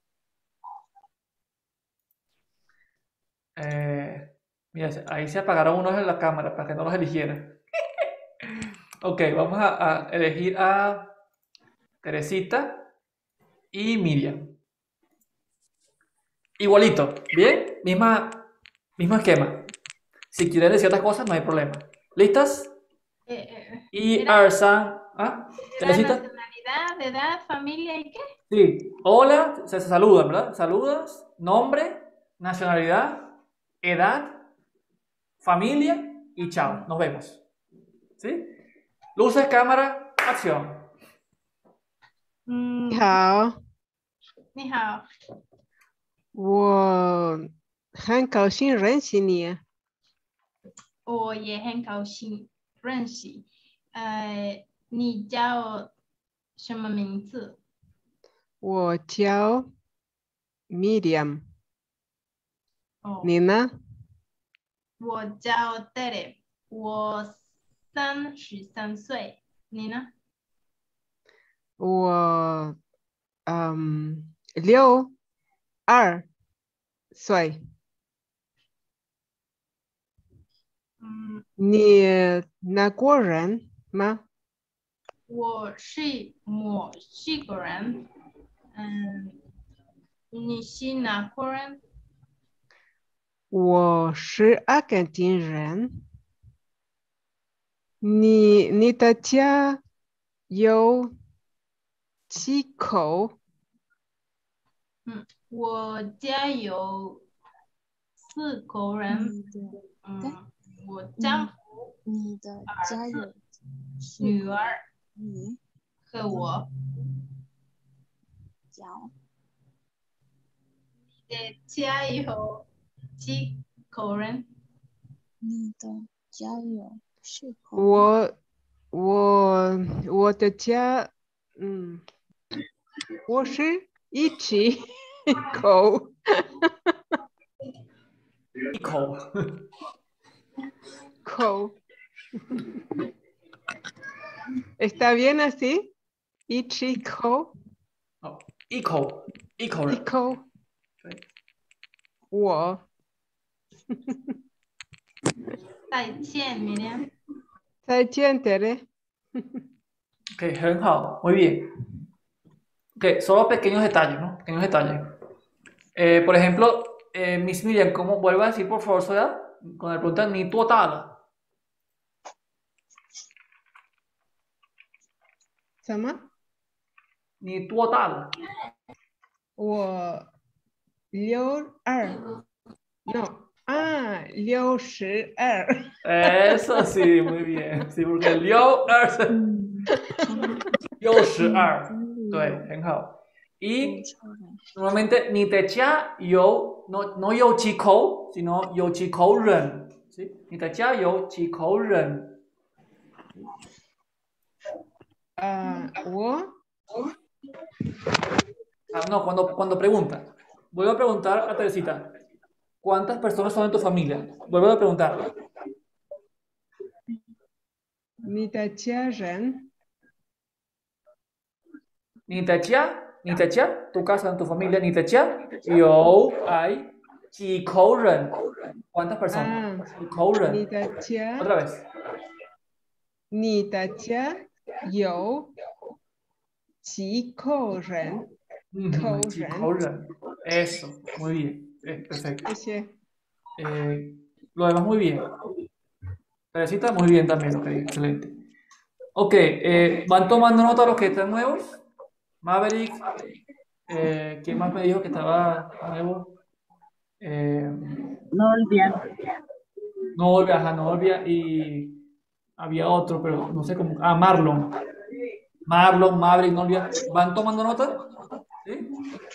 Speaker 1: Mira, ahí se apagaron unos en la cámara para que no los eligieran. Ok, vamos a elegir a Teresita y Miriam. Igualito, ¿bien? Misma Mismo esquema. Si quieren decir otras cosas, no hay problema. ¿Listas? Y
Speaker 5: Era-
Speaker 1: Arsan. ¿Ah?
Speaker 5: ¿Era
Speaker 1: ¿Teresita?
Speaker 5: nacionalidad, edad, familia y qué?
Speaker 1: Sí. Hola, se saludan, ¿verdad? Saludas, nombre, nacionalidad, edad, familia y chao. Nos vemos. ¿Sí? Luces, cámara, acción.
Speaker 5: 嗯，
Speaker 3: 你好，
Speaker 5: 你好，
Speaker 3: 我很高兴认识你。
Speaker 5: 我也很高兴认识。你叫什么名字？
Speaker 3: 我叫 Miriam，
Speaker 5: 哦，
Speaker 3: 你呢？
Speaker 5: 我叫 Tere，我33岁。你呢？
Speaker 3: 我62岁。
Speaker 5: 嗯，
Speaker 3: 你哪国人吗？
Speaker 5: 我是墨西哥人。你是哪国人？
Speaker 3: 我是阿根廷人。你的家有几口？
Speaker 5: 我家有4口人。我丈夫、
Speaker 10: 你的家有
Speaker 5: 女儿
Speaker 10: 你
Speaker 5: 和我。
Speaker 10: 脚
Speaker 5: 你的家有几口人？
Speaker 10: 你的家有4口。
Speaker 3: 我的家，我是一起口。
Speaker 1: 一口。
Speaker 3: 口。¿Está bien así? Ichico.
Speaker 1: Oh, Ico. Ico.
Speaker 3: Ico. 我。
Speaker 5: 再见，Miriam。
Speaker 3: 再见，Tere.
Speaker 1: Ok, 很好, muy bien. Ok, solo pequeños detalles, ¿no? Pequeños detalles. Por ejemplo, Miss Miriam, ¿cómo vuelve a decir por favor su edad? Cuando le preguntan ni tu otada.
Speaker 3: 什么？
Speaker 1: 你多大了？
Speaker 3: 我62。No. 62.
Speaker 1: Eso sí, muy bien. Sí, porque el 62. 对，很好。Y normalmente ni te cha yo, no yo chico, sino yo chico ren. ¿Sí? Ni te cha yo chico ren.
Speaker 3: 我。
Speaker 1: No, cuando pregunta. Vuelvo a preguntar a Teresita. ¿Cuántas personas son en tu familia? Vuelvo a preguntar.
Speaker 3: 你的家人。
Speaker 1: 你的家 tu casa, en tu familia, 你的家有 hay 几口人 ¿Cuántas personas? 几口人
Speaker 3: 你的家
Speaker 1: Otra vez.
Speaker 3: 你的家有几口人？
Speaker 1: 几口人 Eso, muy bien. Perfecto. Lo demás muy bien. Teresita muy bien también, ok, excelente. Ok, van tomando nota los que están nuevos. Maverick, ¿quién más me dijo que estaba nuevo?
Speaker 6: Nolvia.
Speaker 1: Nolvia y había otro, pero no sé cómo. Marlon, Maverick, Nolvia. ¿Van tomando nota? ¿Sí?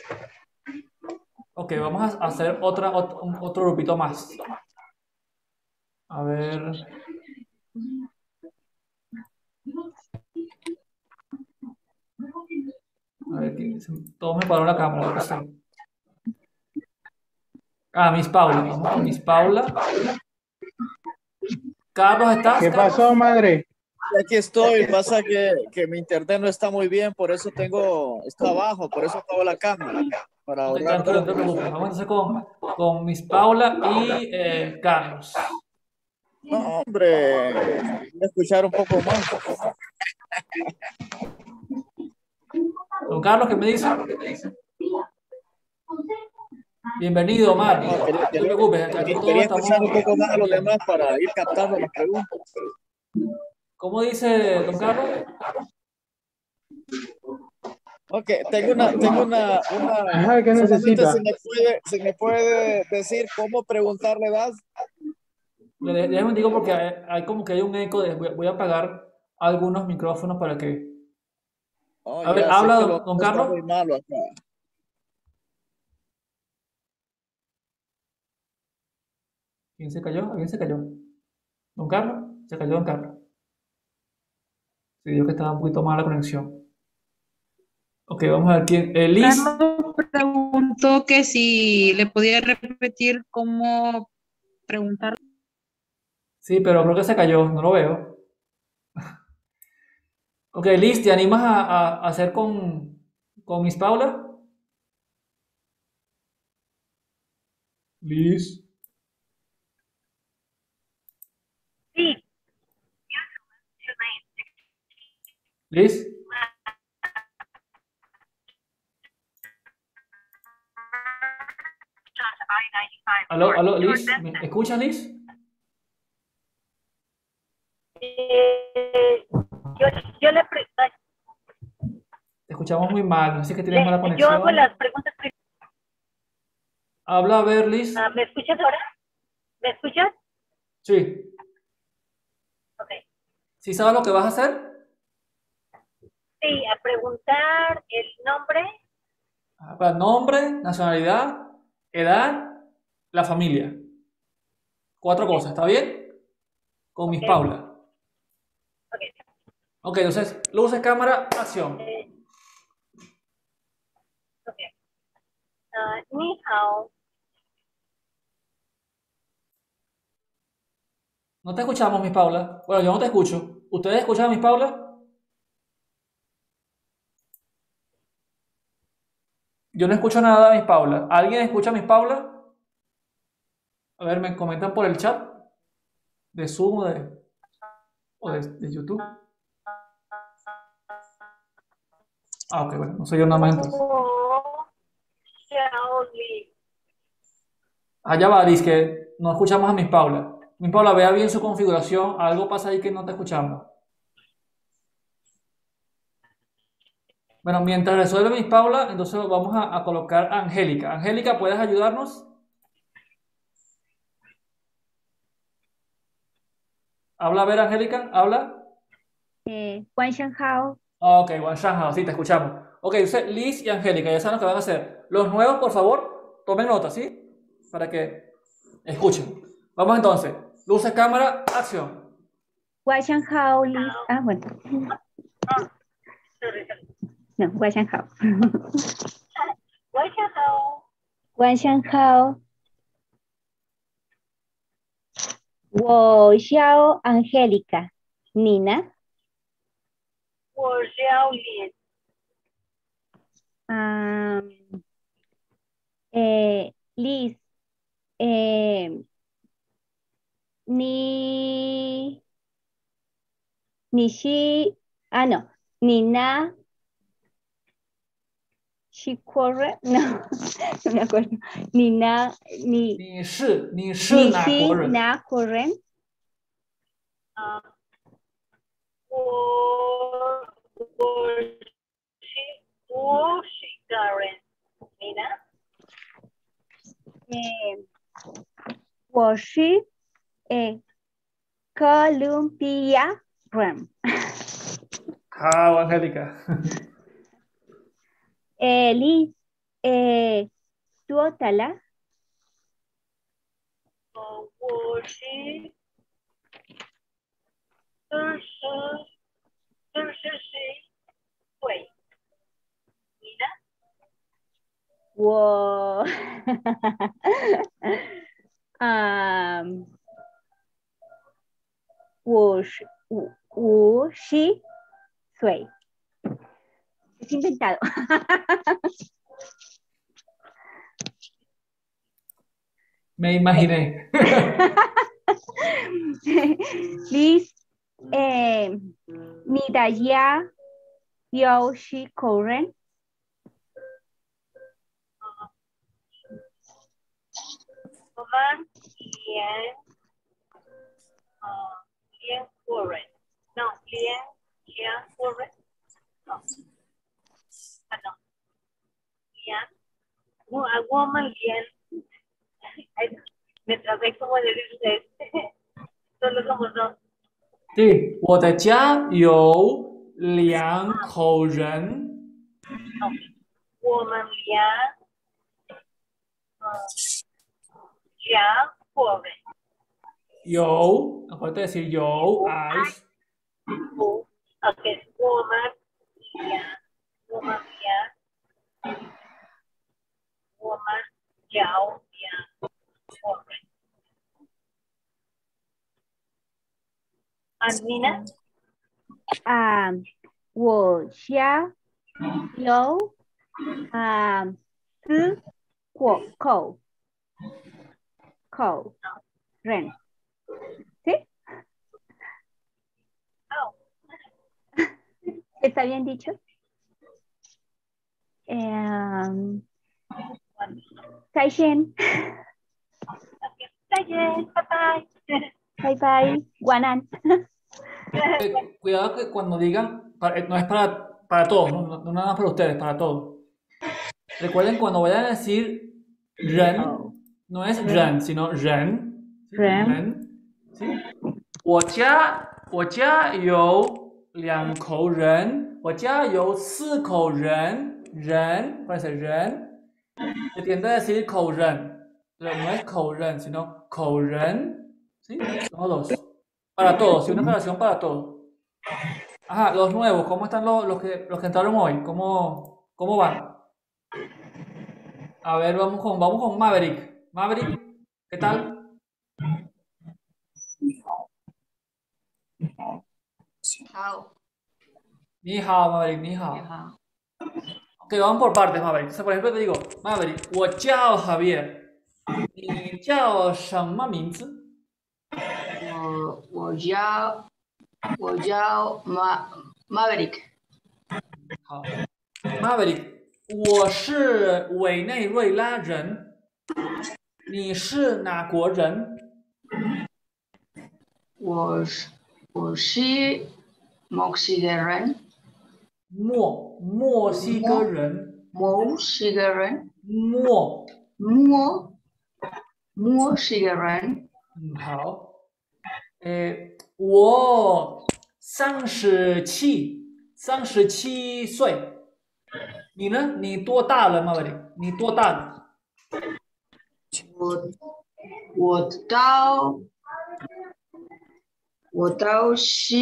Speaker 1: Ok, vamos a hacer otro grupito más. A ver. A ver, todos me pararon la cámara. ¿Qué sé? Miss Paula. Vamos con Miss Paula. Carlos, ¿estás?
Speaker 11: ¿Qué
Speaker 1: Carlos?
Speaker 11: pasó, madre?
Speaker 4: Aquí estoy, pasa que mi internet no está muy bien, por eso está abajo, por eso apago la cámara. Para ahorrar
Speaker 1: Tranquilo, no te preocupes. Vamos a hacer con Miss Paula y Carlos.
Speaker 4: No, hombre, voy a escuchar un poco más.
Speaker 1: Don Carlos, ¿qué me dice? Bienvenido, Omar.
Speaker 4: No,
Speaker 1: No te preocupes, aquí todos
Speaker 4: quería
Speaker 1: estamos
Speaker 4: escuchar un poco más a los
Speaker 1: bien.
Speaker 4: demás para ir captando las preguntas.
Speaker 1: ¿Cómo dice don Carlos?
Speaker 4: Ok, tengo una,
Speaker 3: Ajá, ¿qué
Speaker 4: solamente
Speaker 3: necesita?
Speaker 4: si me puede decir cómo preguntarle edad.
Speaker 1: Déjame digo porque hay como que hay un eco voy a apagar algunos micrófonos para que...
Speaker 4: Oh,
Speaker 1: A ver,
Speaker 4: ya, sí es
Speaker 1: habla
Speaker 4: que lo
Speaker 1: don
Speaker 4: está muy
Speaker 1: Carlos.
Speaker 4: malo acá.
Speaker 1: ¿Quién se cayó? ¿Alguien se cayó? ¿Don Carlos? Se cayó don Carlos. Se dijo que estaba un poquito mala la conexión. Ok, vamos a ver quién. Liz.
Speaker 6: Carlos preguntó que si le podía repetir cómo preguntar.
Speaker 1: Sí, pero creo que se cayó, no lo veo. Ok, Liz, ¿te animas a hacer con Miss Paula? Liz.
Speaker 11: Sí,
Speaker 1: Liz. Aló, aló, Liz. ¿Me escuchas, Liz?
Speaker 11: yo
Speaker 1: Te escuchamos muy mal, no sé si tienes mala
Speaker 11: yo hago
Speaker 1: conexión.
Speaker 11: las preguntas.
Speaker 1: Habla, a ver, Liz.
Speaker 11: ¿Me escuchas ahora? ¿Me escuchas?
Speaker 1: Sí.
Speaker 11: Ok.
Speaker 1: ¿Sí sabes lo que vas a hacer?
Speaker 11: Sí, a preguntar el nombre.
Speaker 1: Para nombre, nacionalidad, edad, la familia. 4 cosas, ¿está bien? Con Miss Paula.
Speaker 11: Ok.
Speaker 1: Ok, entonces, luces, cámara, acción.
Speaker 11: Ok. Ni hao.
Speaker 1: No te escuchamos, Miss Paula. Bueno, yo no te escucho. ¿Ustedes escuchan a Miss Paula? Yo no escucho nada de Miss Paula. ¿Alguien escucha a Miss Paula? A ver, me comentan por el chat de Zoom o de YouTube. Ah, ok, bueno, no soy yo nada más entonces. Allá va, dice que no escuchamos a Miss Paula. Miss Paula, vea bien su configuración. Algo pasa ahí que no te escuchamos. Bueno, mientras resuelve Miss Paula, entonces vamos a colocar a Angélica. Angélica, ¿puedes ayudarnos? Habla, a ver, Angélica, habla.
Speaker 12: Guan Shanghao.
Speaker 1: Ok, Juan Shanghao, sí, te escuchamos. Ok, entonces Liz y Angélica, ya saben lo que van a hacer. Los nuevos, por favor, tomen nota, ¿sí? Para que escuchen. Vamos entonces. Luces, cámara, acción.
Speaker 12: Guan Shanghao, Liz. Ah, bueno. No, Guan Shanghao. Guan Shanghao. 我叫 Angélica. Nina.
Speaker 11: 我叫林。
Speaker 12: Liz. No. Nina. Shikore. No, no me acuerdo. Nina.
Speaker 1: 你是哪国人？
Speaker 12: 哪国人？
Speaker 11: 我是Karen。你呢？
Speaker 12: 我是Colombia人。
Speaker 1: Chao, Angélica.
Speaker 12: Liz, ¿tú Otala?
Speaker 11: 我是40岁。你呢？
Speaker 12: 我50岁。Es inventado.
Speaker 1: Me imaginé.
Speaker 12: Liz, Midaya Yoshi Koren.
Speaker 11: 们连连国人，no， 连国人，哦，我们连，哎，me trabé como decir ustedes， solo como son。
Speaker 1: 对，我的家有2口人。
Speaker 11: 我们两国人。
Speaker 1: 有，puede decir 有 hay。
Speaker 11: OK， 我们有两国人。Nina？
Speaker 12: 我家有4口人。¿Sí? ¿Está bien dicho? 再见。
Speaker 11: 再见，拜拜。
Speaker 12: Bye bye. Guanan.
Speaker 1: Cuidado que cuando digan, no es para todos, no nada más para ustedes, para todos. Recuerden cuando vayan a decir ren, no es ren, sino ren. ¿Sí? 我家有2口人，我家有4口人，人puede ser人，se tiende a decir 口人，pero no es 口人, sino 口人, ¿sí? Todos, para todos, ¿sí? Una aclaración para todos. Ajá, los nuevos, ¿cómo están los que entraron hoy? ¿Cómo van? A ver, vamos con Maverick. Maverick, ¿qué tal?
Speaker 8: 好，
Speaker 1: 你好 Maverick, 你好。Ok, vamos por partes, Maverick. Entonces, por ejemplo, te digo, Maverick, 我叫 Javier. 你叫什么名字？
Speaker 13: 我叫Maverick。
Speaker 1: 好 ，Maverick， 我是委内瑞拉人。你是哪国人？
Speaker 13: 我是墨西哥人。
Speaker 1: 墨西哥人。
Speaker 13: 墨西哥人。墨西哥人。
Speaker 1: 好。我37岁。你呢？你多大了 ，Maverick？ 你多大了？
Speaker 13: 我到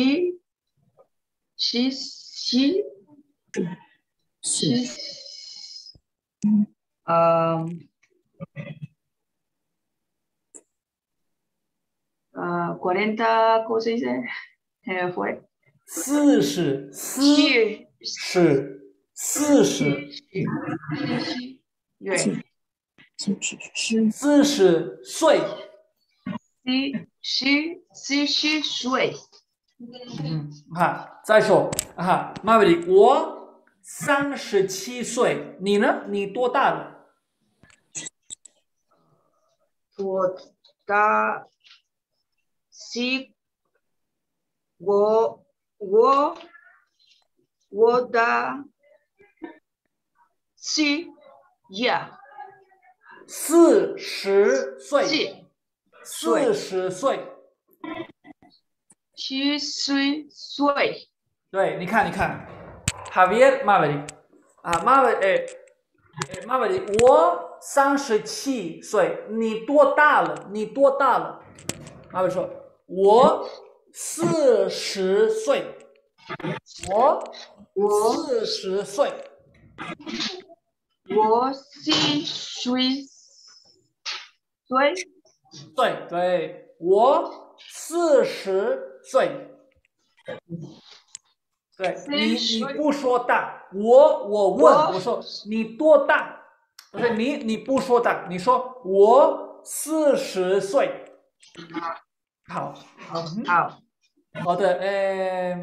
Speaker 13: 40, ¿cómo se dice? Fue
Speaker 1: 40岁。
Speaker 13: 40岁。
Speaker 1: 再说，Maverick， 我37岁，你呢？你多大了？
Speaker 13: 我大
Speaker 1: 40岁。40岁。
Speaker 13: 70岁。
Speaker 1: 对，你看 ，Javier Maverick， Maverick， 我37岁，你多大了？Maverick 说，我40岁。我40岁。
Speaker 13: 我40岁。
Speaker 1: 对，我40岁。对，你不说大，我问，我说你多大？不是你不说大，你说我40岁。好的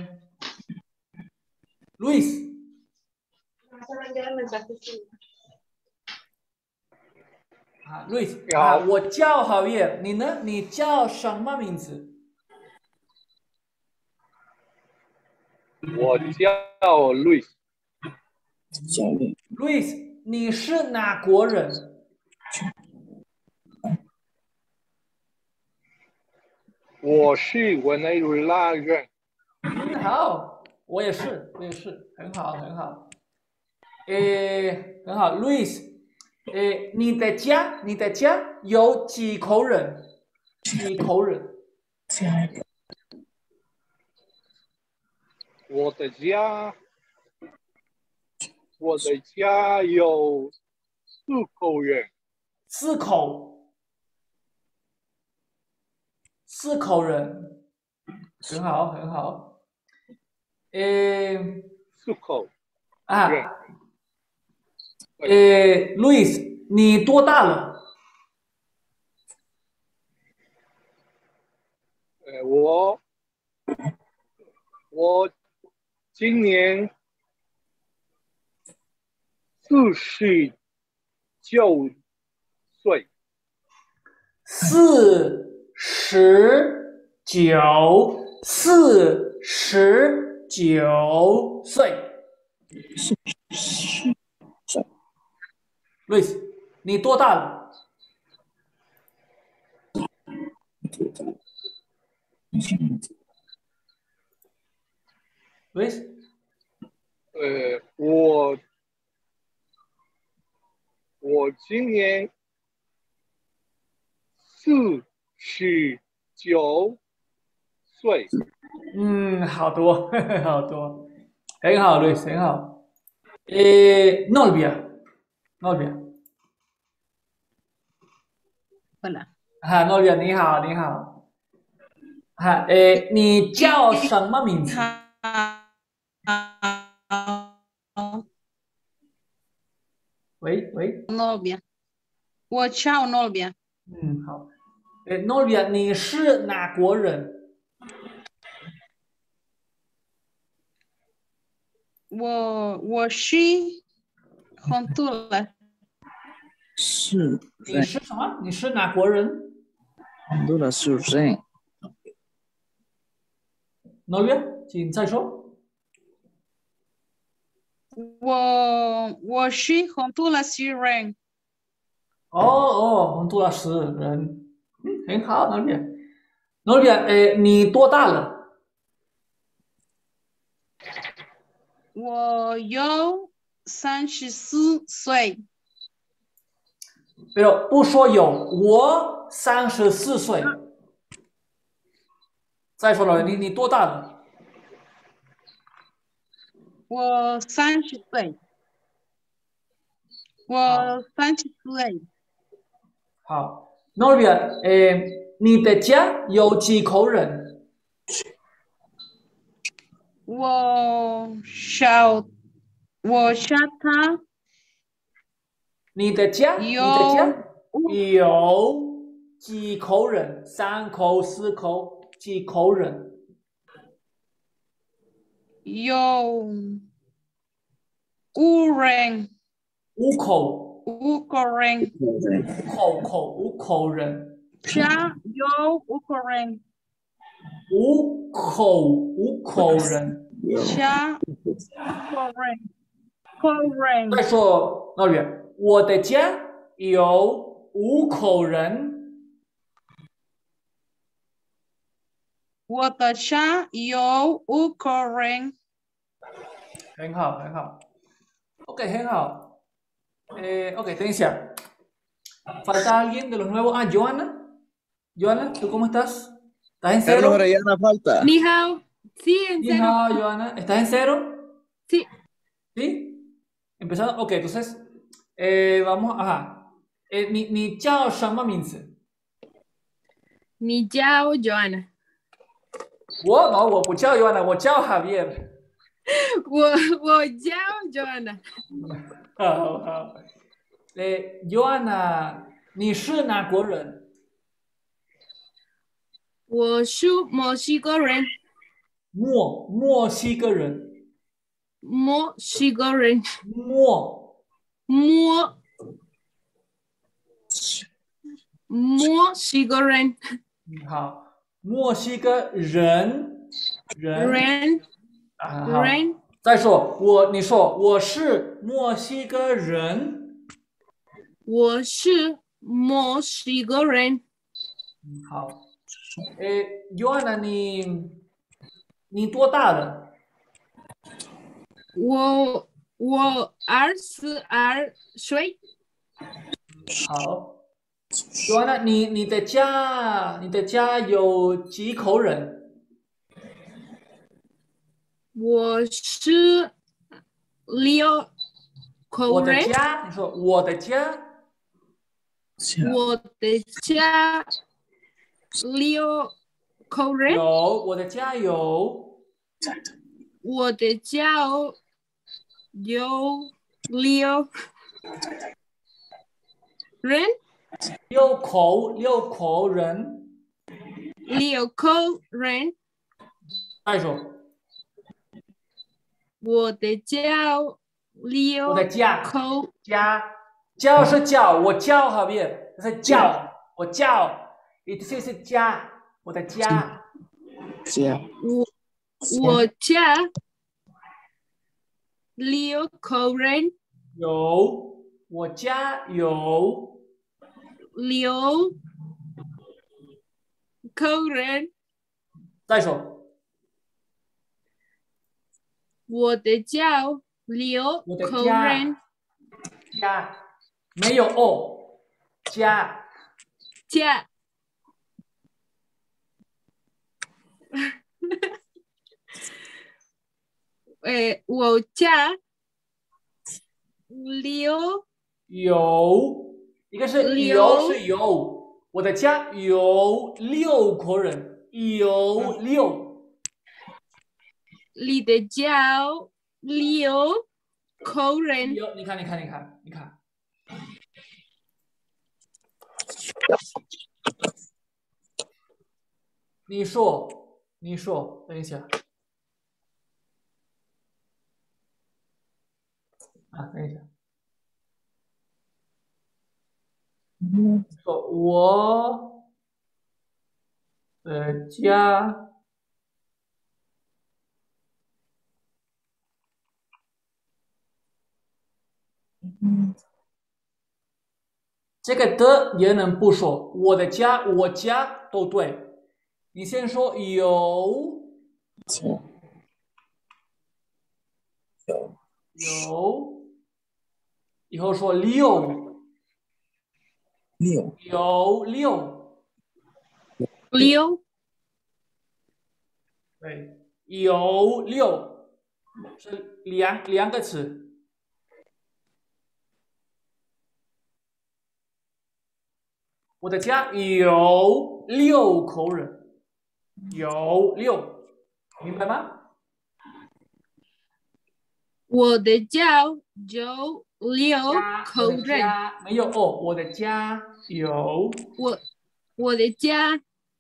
Speaker 1: ，Luis。 啊，Luis 啊，我叫 Javier，你呢？你叫什么名字？
Speaker 14: 我叫 Luis。
Speaker 1: Luis，你是哪国人？
Speaker 14: 我是委内瑞拉人。
Speaker 1: 好，我也是，很好，很好。很好，Luis，你的家有几口人？几口人？
Speaker 14: 我的家有4口人。
Speaker 1: 4口人，很好，很好。
Speaker 14: 4口
Speaker 1: 啊，Luis，你多大了？
Speaker 14: 我今年49岁。
Speaker 1: 49岁。Luis，你多大了？Luis，
Speaker 14: 我今年49岁。
Speaker 1: 好多，好多，很好，Luis，很好。Novia。
Speaker 6: Hola。
Speaker 1: Novia，你好，你好。你叫什么名字？喂。
Speaker 6: Novia，我叫 Novia。
Speaker 1: 好。Novia，你是哪国人？
Speaker 6: 我是Honduras。
Speaker 1: 你是什么？你是哪国人
Speaker 4: ？Honduras人。
Speaker 1: Novia，请再说。
Speaker 6: 我是Honduras人。
Speaker 1: Honduras人，很好，Novia，你多大了？
Speaker 6: 我有34岁。
Speaker 1: 不说有，我34岁。再说了，你多大了？
Speaker 6: 我30岁。我30岁。
Speaker 1: 好 ，Novia，你的家有几口人？
Speaker 6: 我小他。
Speaker 1: 你的家有几口人？3口、4口，几口人？
Speaker 6: 有5人。
Speaker 1: 5口。
Speaker 6: 5口人。
Speaker 1: 5口人。
Speaker 6: 家有5口人。
Speaker 1: 5口人。
Speaker 6: 家口人。
Speaker 1: 再说，Novia，我的家有5口人。
Speaker 6: 我的家有5口人。
Speaker 1: 很好，很好。OK， 很好。OK， 等一下。¿Falta alguien de los nuevos? Joana. Joana, ¿tú cómo estás? ¿Estás en cero?
Speaker 4: Carlos Orellana falta.
Speaker 15: Ni hao. Sí, en
Speaker 1: Ni
Speaker 15: cero.
Speaker 1: hao, Joana. ¿Estás en cero?
Speaker 15: Sí.
Speaker 1: ¿Sí? Empezando. Ok, entonces, vamos, ajá. Ni chao shama mince.
Speaker 15: Ni chao, Joana.
Speaker 1: No, wo chao, Joana. Wo chao, Javier.
Speaker 15: Wo chao, Joana.
Speaker 1: 好。Joana， 你是哪国人？
Speaker 15: 我是墨西哥人。
Speaker 1: 墨西哥人。
Speaker 15: 墨西哥人。
Speaker 1: 墨
Speaker 15: 墨西哥人。
Speaker 1: 好，墨西哥人
Speaker 15: 人
Speaker 1: 啊，好。
Speaker 15: 人
Speaker 1: 再说你说我是墨西哥人。
Speaker 15: 我是墨西哥人。
Speaker 1: 好。Joanna，你多大了？
Speaker 15: 我22岁。
Speaker 1: 好。Joanna，你的家有几口人？
Speaker 15: 我是6口
Speaker 1: 我的
Speaker 15: 人。
Speaker 1: 家，你说我的家。
Speaker 15: 我的家6口人。
Speaker 1: 我的家有。
Speaker 15: 我的家有6人。
Speaker 1: 六口人。
Speaker 15: 6口人。
Speaker 1: 再说。
Speaker 15: 我的家6
Speaker 1: 我的家
Speaker 15: 口。
Speaker 1: 家是叫，我叫好别，是叫，我叫，你这是家，我的家。
Speaker 15: 我家6口人。
Speaker 1: 我家有
Speaker 15: 6口人。
Speaker 1: 再说。
Speaker 15: 我的家6口人。
Speaker 1: 家没有哦，家。
Speaker 15: 我家6
Speaker 1: 一个是有，我的家有6口人，有6。
Speaker 15: 你的家6口人。
Speaker 1: 你看。你说，等一下。等一下。说我的家这个的也能不说，我家都对。你先说有，以后说6，有6，对，有6是两个词。我的家有6口人，有6，明白吗？
Speaker 15: 我的家有6口人。
Speaker 1: 没有哦，我的家有。
Speaker 15: 我的家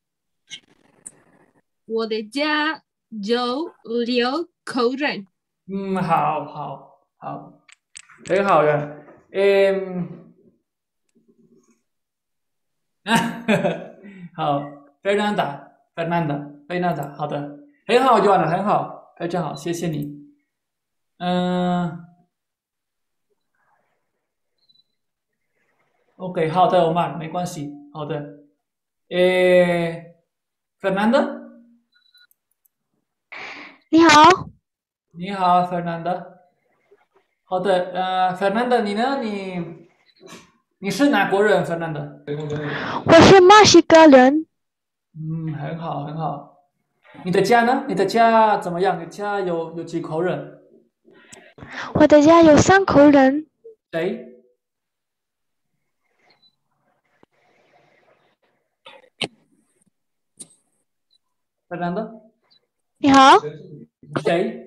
Speaker 15: 有6口人。
Speaker 1: 好，很好的。好 ，Fernanda，好的，很好，Joanna，很好，非常好，谢谢你。OK， 好的，我慢，没关系，好的。Fernanda，
Speaker 12: 你好。
Speaker 1: 你好 ，Fernanda。好的，Fernanda，你呢？你是哪国人 ，Fernanda？
Speaker 12: 我是墨西哥人。
Speaker 1: 很好。你的家呢？你的家怎么样？你家有几口人？
Speaker 12: 我的家有3口人。
Speaker 1: 谁？Fernanda？
Speaker 12: 你好。
Speaker 1: 谁？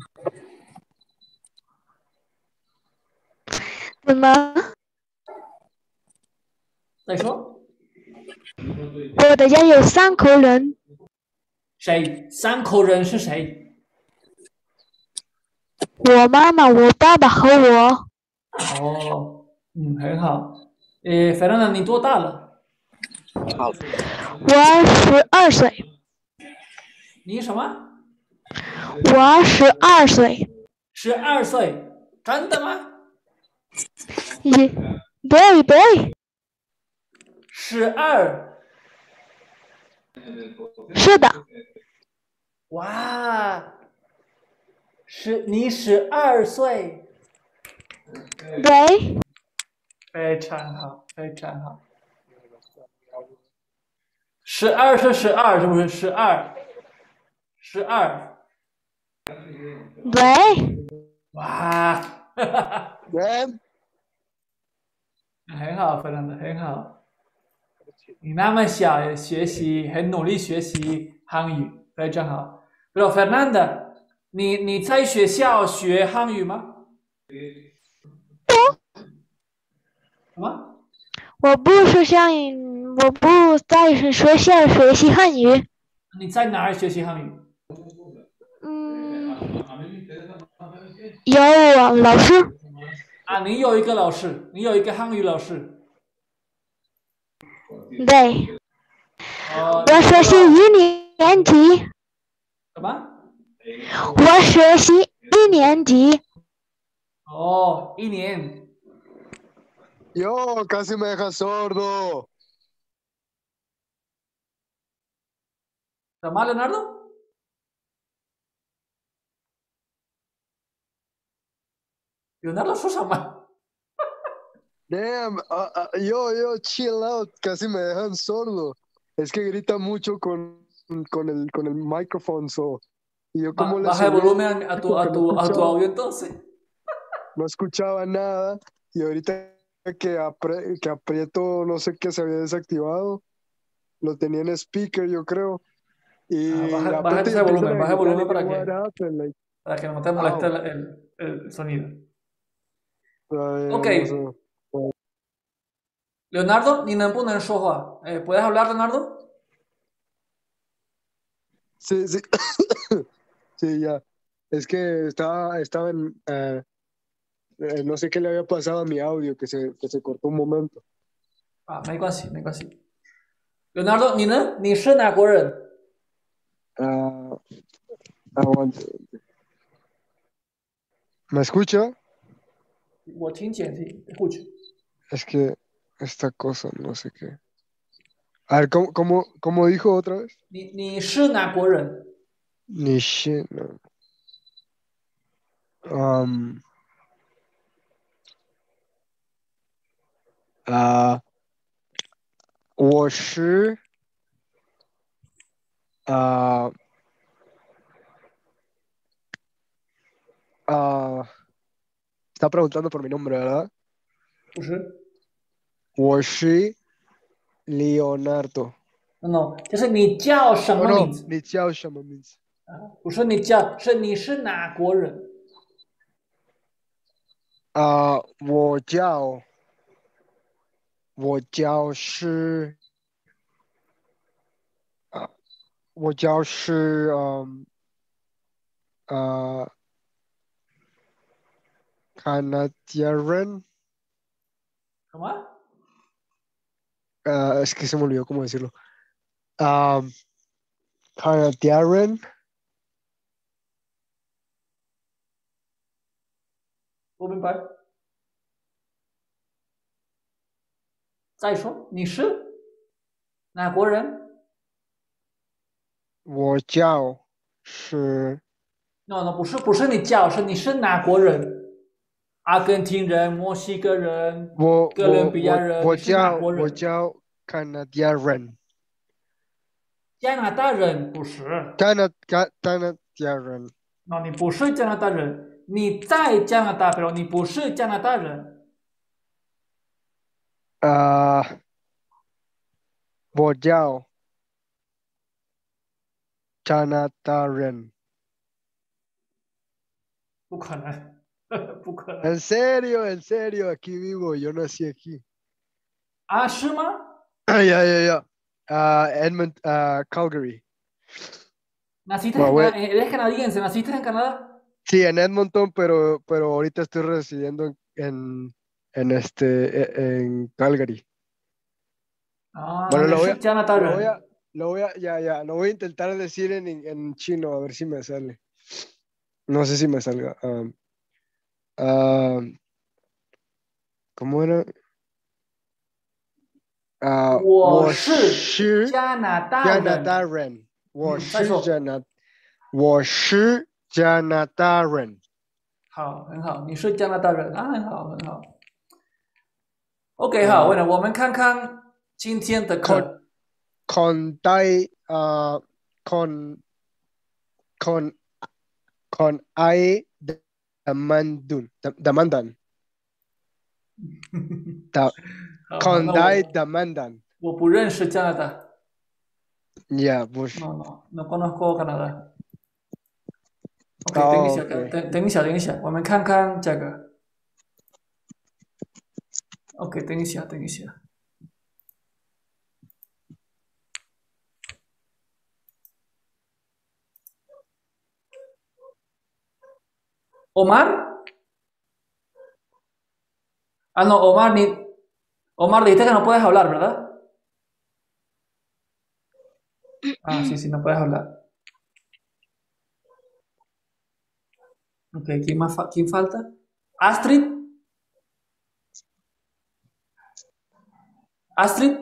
Speaker 12: 怎么？
Speaker 1: 再说。
Speaker 12: 我的家有3口人。
Speaker 1: 谁？3口人是谁？
Speaker 12: 我妈妈、我爸爸和我。
Speaker 1: 很好。Fernanda，你多大了？
Speaker 16: 我12岁，
Speaker 1: 你什么？
Speaker 16: 我12岁。
Speaker 1: 12岁，真的吗？
Speaker 16: 对，
Speaker 1: 12。
Speaker 16: 是的。
Speaker 1: 哇，你12岁。
Speaker 16: 对。
Speaker 1: 非常好，非常好。12是12，是不是？12。
Speaker 16: 对。
Speaker 1: 哇，很好，非常的很好。你那么小也学习，很努力学习汉语，非常好。Pero Fernanda，你在学校学汉语吗？什么？
Speaker 16: 我不在学校学习汉语。
Speaker 1: 你在哪儿学习汉语？
Speaker 16: 有老师。
Speaker 1: 啊，你有一个老师，你有一个汉语老师。
Speaker 16: 对。我学习1年级。
Speaker 1: 什么？
Speaker 16: 我学习1年级。
Speaker 1: 哦，1年。
Speaker 2: Yo, casi me dejas sordo.
Speaker 1: 什么，Leonardo？ Leonardo说什么？
Speaker 2: Damn, yo, chill out, casi me dejan sordo. Es que grita mucho con el micrófono. Y yo como le
Speaker 1: Baja el
Speaker 2: subí
Speaker 1: volumen a tu
Speaker 2: escuchaba,
Speaker 1: audio entonces.
Speaker 2: no escuchaba nada. Y ahorita que aprieto, no sé qué se había desactivado. Lo tenía en speaker, yo creo. Y
Speaker 1: Baja ese volumen, baja el volumen para que no te moleste
Speaker 2: Wow.
Speaker 1: el sonido.
Speaker 2: No
Speaker 1: Ok.
Speaker 2: sé.
Speaker 1: Leonardo, 你能不能说话？ ¿puedes hablar, Leonardo?
Speaker 2: Sí. Sí, ya. Es que estaba en... no sé qué le había pasado a mi audio, que se cortó un momento.
Speaker 1: 啊，没关系，没关系。Leonardo， 你呢？你是哪国人？
Speaker 2: Aguante. ¿Me escucha?
Speaker 1: 我听见，sí, escucho.
Speaker 2: Es que esta cosa, no sé qué. A ver, ¿cómo dijo otra vez?
Speaker 1: 你是哪国人？
Speaker 2: Ni shit, no. 我是está preguntando por mi nombre, ¿verdad?
Speaker 1: 不是。
Speaker 2: 我是 Leonardo.
Speaker 1: No， 就是你叫什么名字？
Speaker 2: 你叫什么名字？
Speaker 1: 不是你叫，是你是哪国人？
Speaker 2: 我是Canadian.
Speaker 1: 什么？
Speaker 2: Es que se me olvidó cómo decirlo. Canadian.
Speaker 1: 不明白。再说，你是哪国人？
Speaker 2: 我叫是
Speaker 1: No， 不是你叫，是你是哪国人？阿根廷人、墨西哥人、哥伦比亚人，你是哪国人？
Speaker 2: 我叫 Canadian。
Speaker 1: 加拿大人不是。
Speaker 2: 加拿大人。
Speaker 1: No， 你不是加拿大人，你在加拿大，pero你不是加拿大人。
Speaker 2: 我叫加拿大人。
Speaker 1: 不可能，不可能。
Speaker 2: En serio, aquí vivo, yo nací aquí.
Speaker 1: Ah, 是吗？
Speaker 2: Ya. Edmonton, Calgary.
Speaker 1: ¿Naciste eres canadiense? ¿Naciste en Canadá?
Speaker 2: Sí, en Edmonton, pero ahorita estoy residiendo en Calgary.
Speaker 1: Ah,
Speaker 2: Bueno,
Speaker 1: 你是加拿大人。
Speaker 2: lo voy a intentar decir en chino, a ver si me sale. No sé si me salga. ¿Cómo era?
Speaker 1: 我是加拿大人。
Speaker 2: 我
Speaker 1: 再说。
Speaker 2: 是加拿大人。
Speaker 1: 好，很好，你是加拿大人啊，很好，很好。OK， 好，bueno，我们看看今天的课。
Speaker 2: con ai demandan. Con ai demandan.
Speaker 1: 我不认识加拿大。
Speaker 2: Ya, pues.
Speaker 1: No conozco Canadá. OK， 等一下，我们看看这个。OK， 等一下。Omar. Ah, no, Omar, dijiste que no puedes hablar, ¿verdad? Ah, sí, no puedes hablar. Ok, ¿quién falta? Astrid. Astrid.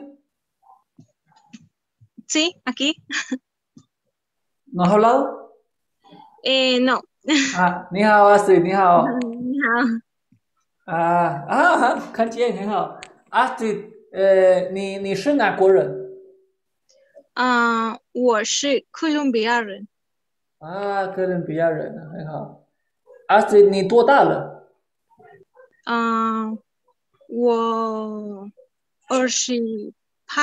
Speaker 17: Sí, aquí.
Speaker 1: ¿No has hablado?
Speaker 17: No.
Speaker 1: Ah, 你好 Astrid， 你好。
Speaker 17: 你好。
Speaker 1: 看见很好。Astrid， 你是哪国人？
Speaker 17: 我是哥伦比亚人。
Speaker 1: 啊，哥伦比亚人，很好。Astrid， 你多大了？
Speaker 17: 我29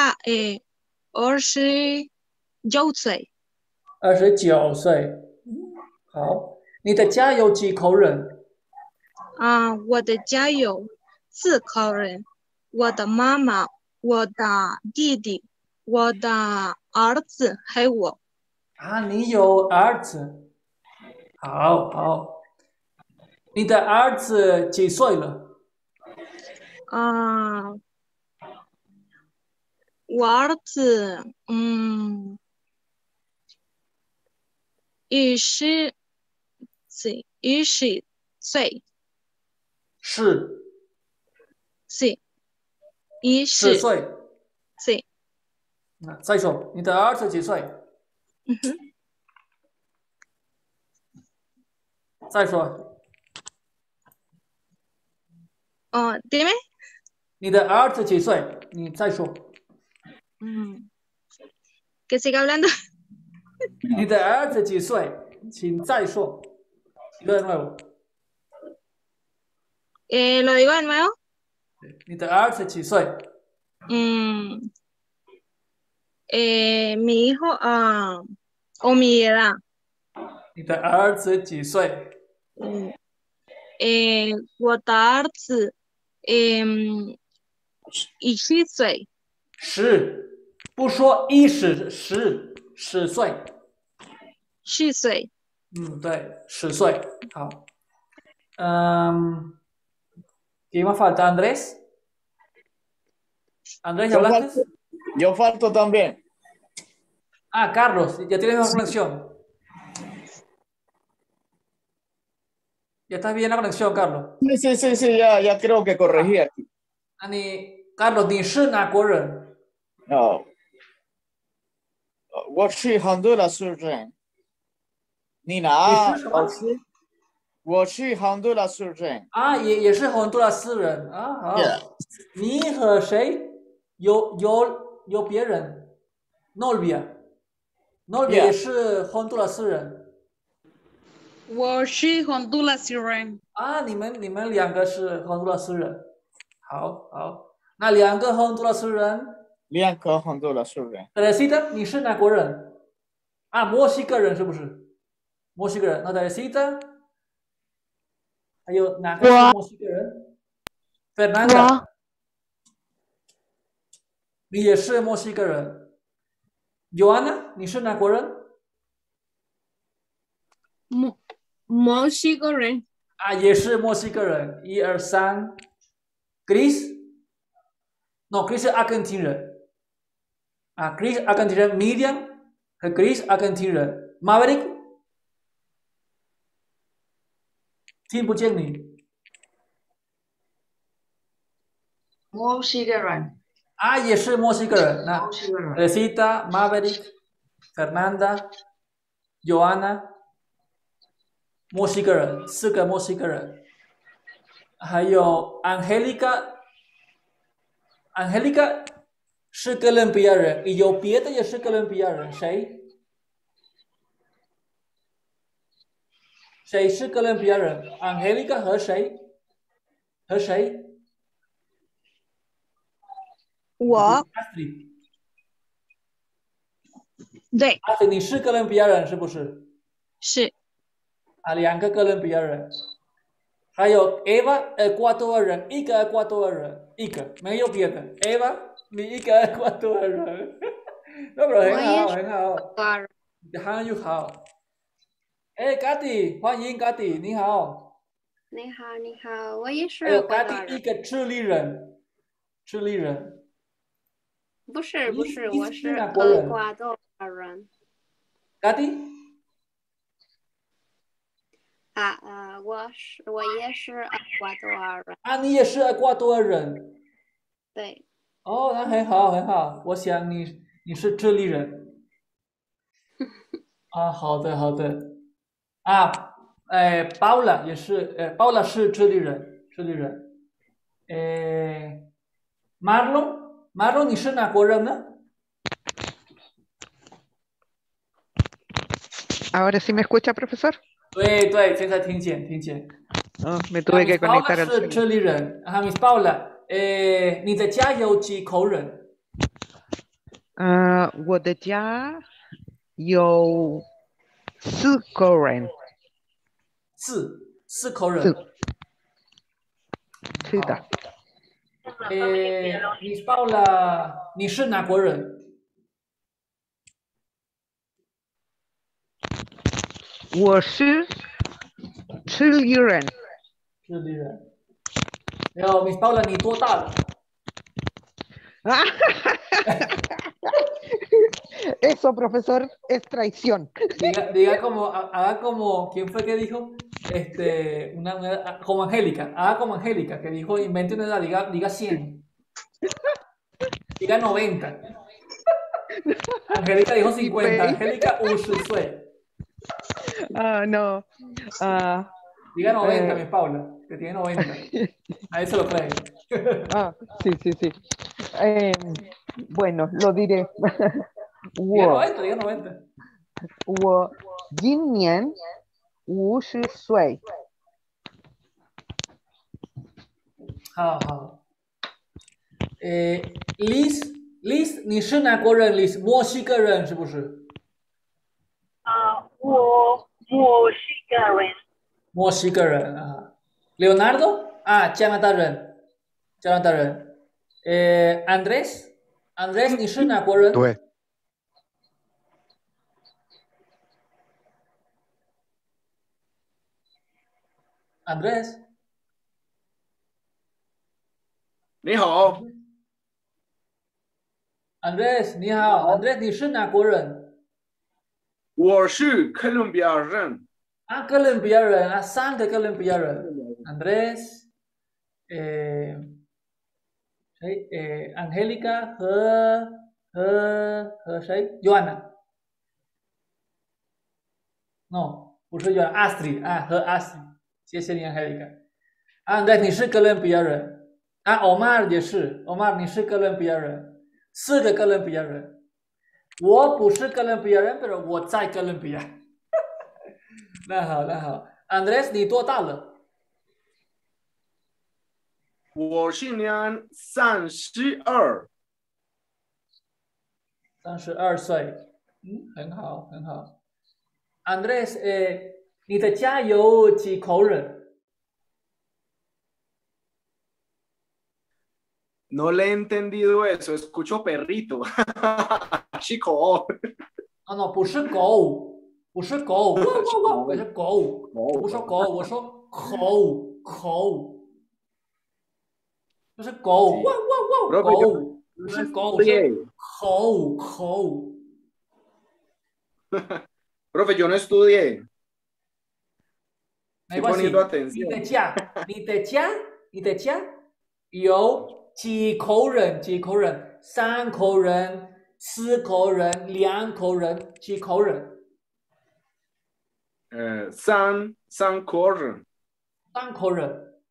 Speaker 17: 岁。
Speaker 1: 29岁。好，你的家有几口人？
Speaker 17: 我的家有4口人，我的妈妈，我的弟弟，我的儿子，还有我。
Speaker 1: 啊，你有儿子？好。你的儿子几岁了？
Speaker 17: 我儿子10岁。
Speaker 1: 是。
Speaker 17: 10
Speaker 1: 岁。
Speaker 17: sí。
Speaker 1: 再说，你的儿子几岁？再说。
Speaker 17: dime。
Speaker 1: 你的儿子几岁？你再说。
Speaker 17: que siga hablando。
Speaker 1: 你的儿子几岁？请再说。Lo de nuevo.
Speaker 17: ¿Lo digo de nuevo?
Speaker 1: 你的儿子几岁？
Speaker 17: mi hijo o mi edad.
Speaker 1: 你的儿子几岁？
Speaker 17: 我的儿子17岁。
Speaker 1: 10，不说10岁。
Speaker 17: 10岁。
Speaker 1: 对，10岁。好。¿Quién más falta? ¿Andrés? ¿Andrés, ya hablaste?
Speaker 4: Yo falto también.
Speaker 1: Ah, Carlos, ya tienes una conexión. Ya estás bien la conexión, Carlos.
Speaker 4: Sí, ya creo que corregí aquí.
Speaker 1: Carlos, 你是哪国人？
Speaker 4: 我是洪都拉斯人。你呢？我是洪都拉斯人。
Speaker 1: 啊，也是洪都拉斯人啊。好。你和谁？有别人 ？Novia 也是洪都拉斯人。
Speaker 15: 我是洪都拉斯人。
Speaker 1: 啊，你们2个是洪都拉斯人。好，那2个洪都拉斯人。
Speaker 4: 2个洪都拉斯人。
Speaker 1: Teresita， 你是哪国人？啊，墨西哥人是不是？墨西哥人。那 Teresita， 还有哪个是墨西哥人 ？Fernanda， 你也是墨西哥人。Joanna， 你是哪国人？
Speaker 15: 墨西哥人。
Speaker 1: 啊，也是墨西哥人。1、2、3。Chris， no， Chris 是阿根廷人。 啊 ，Chris 阿根廷人 ，Medium 和 Chris 阿根廷人 ，Maverick 听不见你
Speaker 13: 墨西哥人，
Speaker 1: 啊，也是墨西哥人。那
Speaker 13: 墨西哥人，
Speaker 1: Recita、Maverick、Fernanda、Joanna， 墨西哥人，4个墨西哥人，还有 Angelica 是哥伦比亚人，有别的也是哥伦比亚人，谁？谁是哥伦比亚人 ？Angelica 和谁？和谁？
Speaker 17: 我
Speaker 1: Astrid，
Speaker 17: 对，
Speaker 1: Astrid， 你是哥伦比亚人是不是？
Speaker 17: 是
Speaker 1: 啊，2个哥伦比亚人，还有 Eva 厄瓜多尔人，1个厄瓜多尔人，1个没有别的。Eva， 你1个厄瓜多尔人，那不很好很好，汉语好。哎 ，Gatti， 欢迎 Gatti， 你好。
Speaker 9: 你好，你好，我也是
Speaker 1: 还有
Speaker 9: 厄瓜多尔
Speaker 1: Gatti 1个智利人，智利人。
Speaker 9: 不是不是，我是
Speaker 1: 哪国人
Speaker 9: 厄瓜多尔人。
Speaker 1: Gatti？
Speaker 9: 我也是厄瓜多尔人。
Speaker 1: 啊，你也是厄瓜多尔人。
Speaker 9: 对。
Speaker 1: 哦，那很好很好，我想你是智利人。啊，好的好的。啊，Paula 也是，Paula 是智利人，智利人。Marlon 你是哪国人呢？
Speaker 18: Ahora sí me escucha, profesor.
Speaker 1: 对对，现在听见。
Speaker 18: Me tuve que conectar al
Speaker 1: Paula 是智利人。啊，Miss Paula，你的家有几口人？
Speaker 18: 我的家有4口人。
Speaker 1: 四口人。
Speaker 18: 是的。
Speaker 1: Miss Paula，你是哪国人？
Speaker 18: 我是智利人。
Speaker 1: 智利人。然后 Miss Paula， 你多大了？
Speaker 18: Eso, profesor, es traición.
Speaker 1: Haga como, ¿quién fue que dijo? Como Angélica, haga como Angélica, que dijo, invente una edad, diga 100. Diga 90. Angélica dijo 50, Angélica 50 岁.
Speaker 18: No.
Speaker 1: Diga 90, mi Paula, que tiene 90. A eso lo creen.
Speaker 18: Sí. Bueno, lo diré.
Speaker 1: Diga 90, diga 90.
Speaker 18: 我今年50岁。
Speaker 1: 好。Liz， 你是哪国人 ？Liz， 墨西哥人是不是？
Speaker 11: 我墨西哥人。
Speaker 1: 墨西哥人啊。Leonardo 啊，加拿大人。Andrés，你是哪国人？
Speaker 19: 对。
Speaker 1: Andrés，
Speaker 19: 你好。
Speaker 1: Andrés， 你好。Andrés， 你是哪国人？
Speaker 19: 我是哥伦比亚人。
Speaker 1: 啊，哥伦比亚人啊，3个哥伦比亚人。Andrés， 谁？Angélica 和谁 ？Joana。No， 不是 Joana，Astrid 啊，和 Astrid。谢谢你 ，Angélica。Andrés， 你是哥伦比亚人。啊 ，Omar 也是 ，Omar 你是哥伦比亚人，4个哥伦比亚人。我不是哥伦比亚人，但是我在哥伦比亚。那好 ，Andrés， 你多大了？
Speaker 19: 我今年32。
Speaker 1: 32岁，很好。Andrés， 你的家有几口人？
Speaker 19: No le he entendido eso, escucho perrito. Chico.
Speaker 1: No, 不是狗，不是狗，我是狗，不是狗，我说口，就是狗，狗。 不是狗，是猴。
Speaker 19: Profe, yo no estudié.
Speaker 1: 没关系，
Speaker 19: poniendo atención.
Speaker 1: 你的家有几口人？几口人？3口人、4口人、2口人、几口人？
Speaker 19: 三口人。
Speaker 1: 3口人。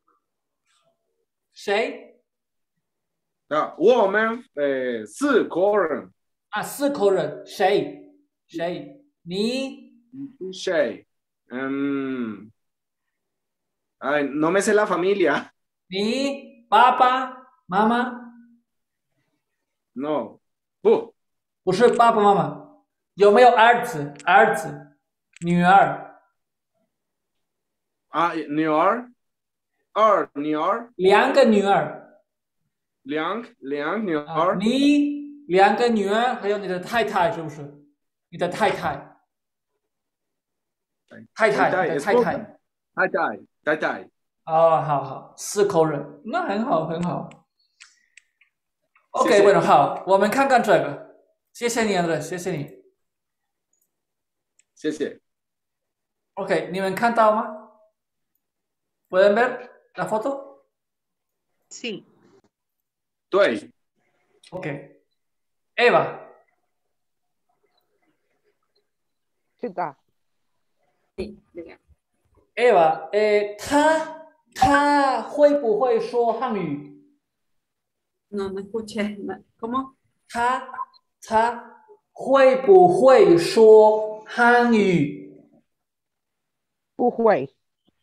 Speaker 1: 谁？
Speaker 19: 我们4口人。
Speaker 1: 啊，4口人，谁？你？
Speaker 19: 谁？Ay, no me sé la familia.
Speaker 1: 你爸爸妈妈
Speaker 19: No.
Speaker 1: 不是爸爸妈妈，有没有儿子、女儿？
Speaker 19: 啊，女儿
Speaker 1: ，2个女儿。
Speaker 19: 两女儿。
Speaker 1: 你2个女儿，还有你的太太，是不是？你的太太。哦，好，4口人，那很好。OK， bueno， 好，我们看看这个。谢谢你，Andrés， 谢谢你。
Speaker 19: 谢谢。
Speaker 1: OK， 你们看到吗？¿Pueden ver la foto?
Speaker 6: Sí.
Speaker 19: 对。
Speaker 1: OK。Eva。
Speaker 18: 是的。
Speaker 1: Eva， 他会不会说汉语？
Speaker 13: No escuché. ¿Cómo?
Speaker 1: 他会不会说汉语？
Speaker 18: 不会。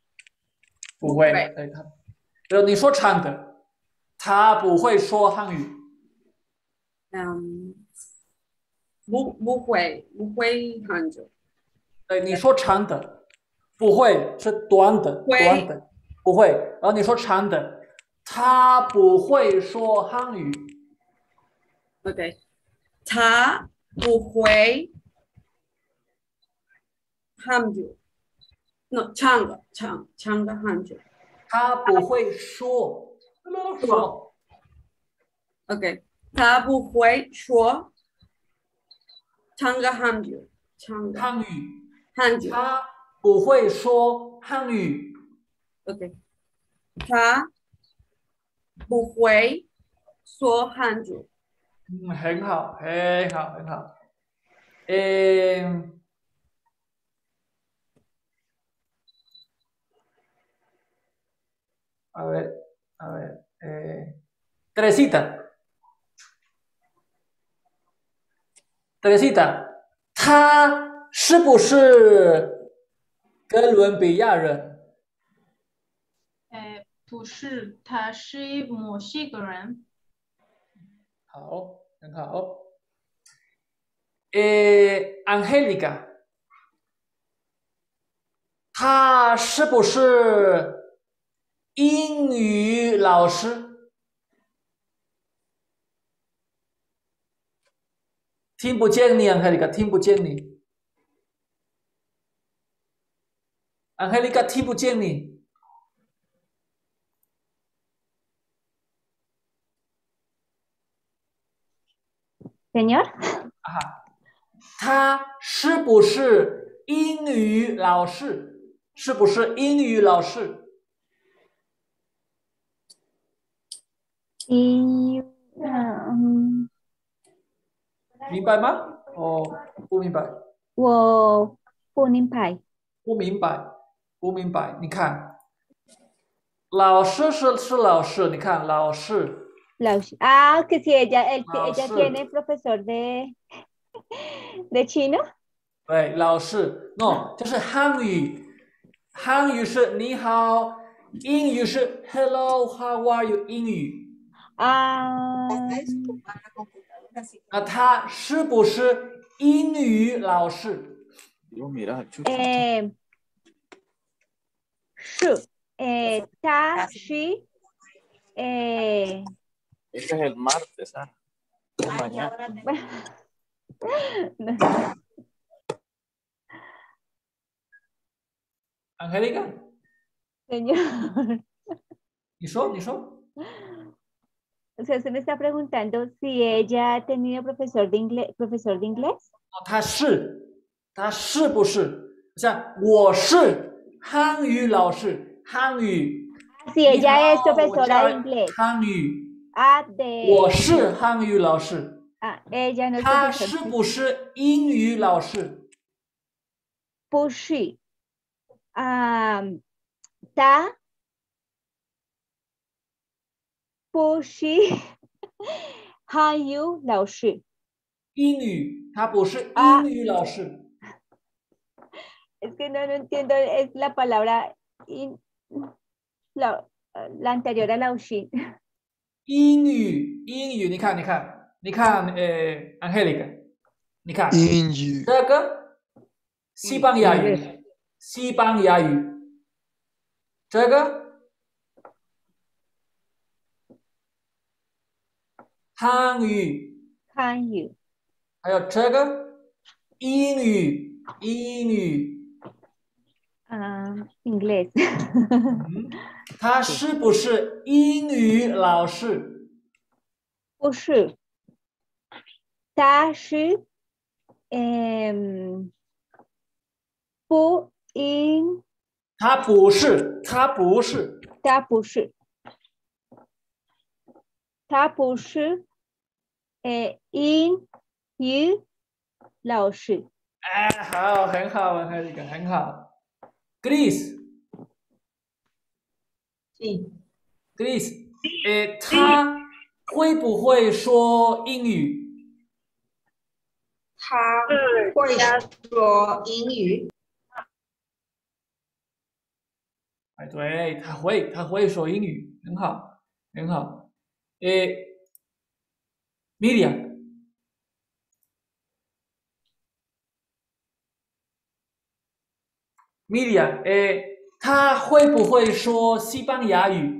Speaker 1: 对他。pero你说长的，他不会说汉语。
Speaker 13: 不会汉语。
Speaker 1: 对，你说长的，不会是短的，不会。然后你说长的，他不会说汉语。
Speaker 13: OK， 他不会汉语。No， 唱的汉语。
Speaker 1: 他不会说。
Speaker 13: OK， 他不会说唱个汉语。
Speaker 1: 他不会说汉语。
Speaker 13: OK， 他不会说汉语。
Speaker 1: 很好。A ver, Teresita， 他是不是哥伦比亚人？
Speaker 5: 不是，他是墨西哥人。
Speaker 1: 好，很好。Angélica， 他是不是英语老师？听不见你 ，Angélica， 听不见你。Angélica， 听不见你。
Speaker 12: Señor，
Speaker 1: 他是不是英语老师？明白吗？不明白。
Speaker 12: 我不明白。
Speaker 1: 不明白。你看，老师是老师，你看老师。
Speaker 12: que si ella tiene profesor de chino。
Speaker 1: 对，老师 ，no， 就是汉语。汉语是你好，英语是 Hello，How are you？ 英语。那他是不是英语老师？
Speaker 12: 是，他是
Speaker 4: Ese es el martes, ¿ah? Mañana.
Speaker 1: Angélica。
Speaker 12: Señor。
Speaker 1: 你说。
Speaker 12: O sea, usted me está preguntando si ella ha tenido profesor de inglés, profesor de inglés.
Speaker 1: 他是不是？像我是汉语老师，汉语。
Speaker 12: Si ella es profesora de inglés.
Speaker 1: 汉语。
Speaker 12: Ah, de.
Speaker 1: 我是汉语老师。
Speaker 12: Ah, ella no es
Speaker 1: 他
Speaker 12: profesora.
Speaker 1: 是不是英语老师？
Speaker 12: 不是。他不是汉语老师。
Speaker 1: 英语，他不是英语老师。
Speaker 12: Es que no entiendo, es la palabra la anterior a la ushin.
Speaker 1: 英语，你看，Angelica，你看，
Speaker 2: 英语，
Speaker 1: 这个西班牙语，这个汉语，还有这个英语，
Speaker 12: inglés.
Speaker 1: 他是不是英语老师？
Speaker 12: 不是，他是
Speaker 1: 他不是
Speaker 12: 英语老师。
Speaker 1: 哎，好，很好，很好。Grace。 Grace， 他会不会说英语？
Speaker 20: 他会说英语。
Speaker 1: 哎，对，他会说英语，很好。Miriam， 他会不会说西班牙语？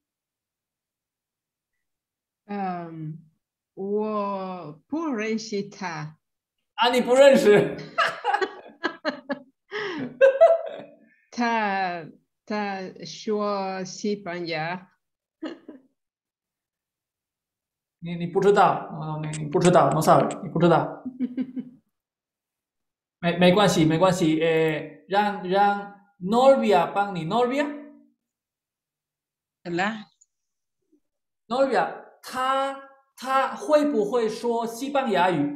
Speaker 3: 我不认识他。
Speaker 1: 啊，你不认识？
Speaker 3: 他说西班牙。
Speaker 1: 你不知道，你不知道，no sabe， 你不知道。没关系，让 Novia 帮你 Novia。Novia， 他会不会说西班牙语？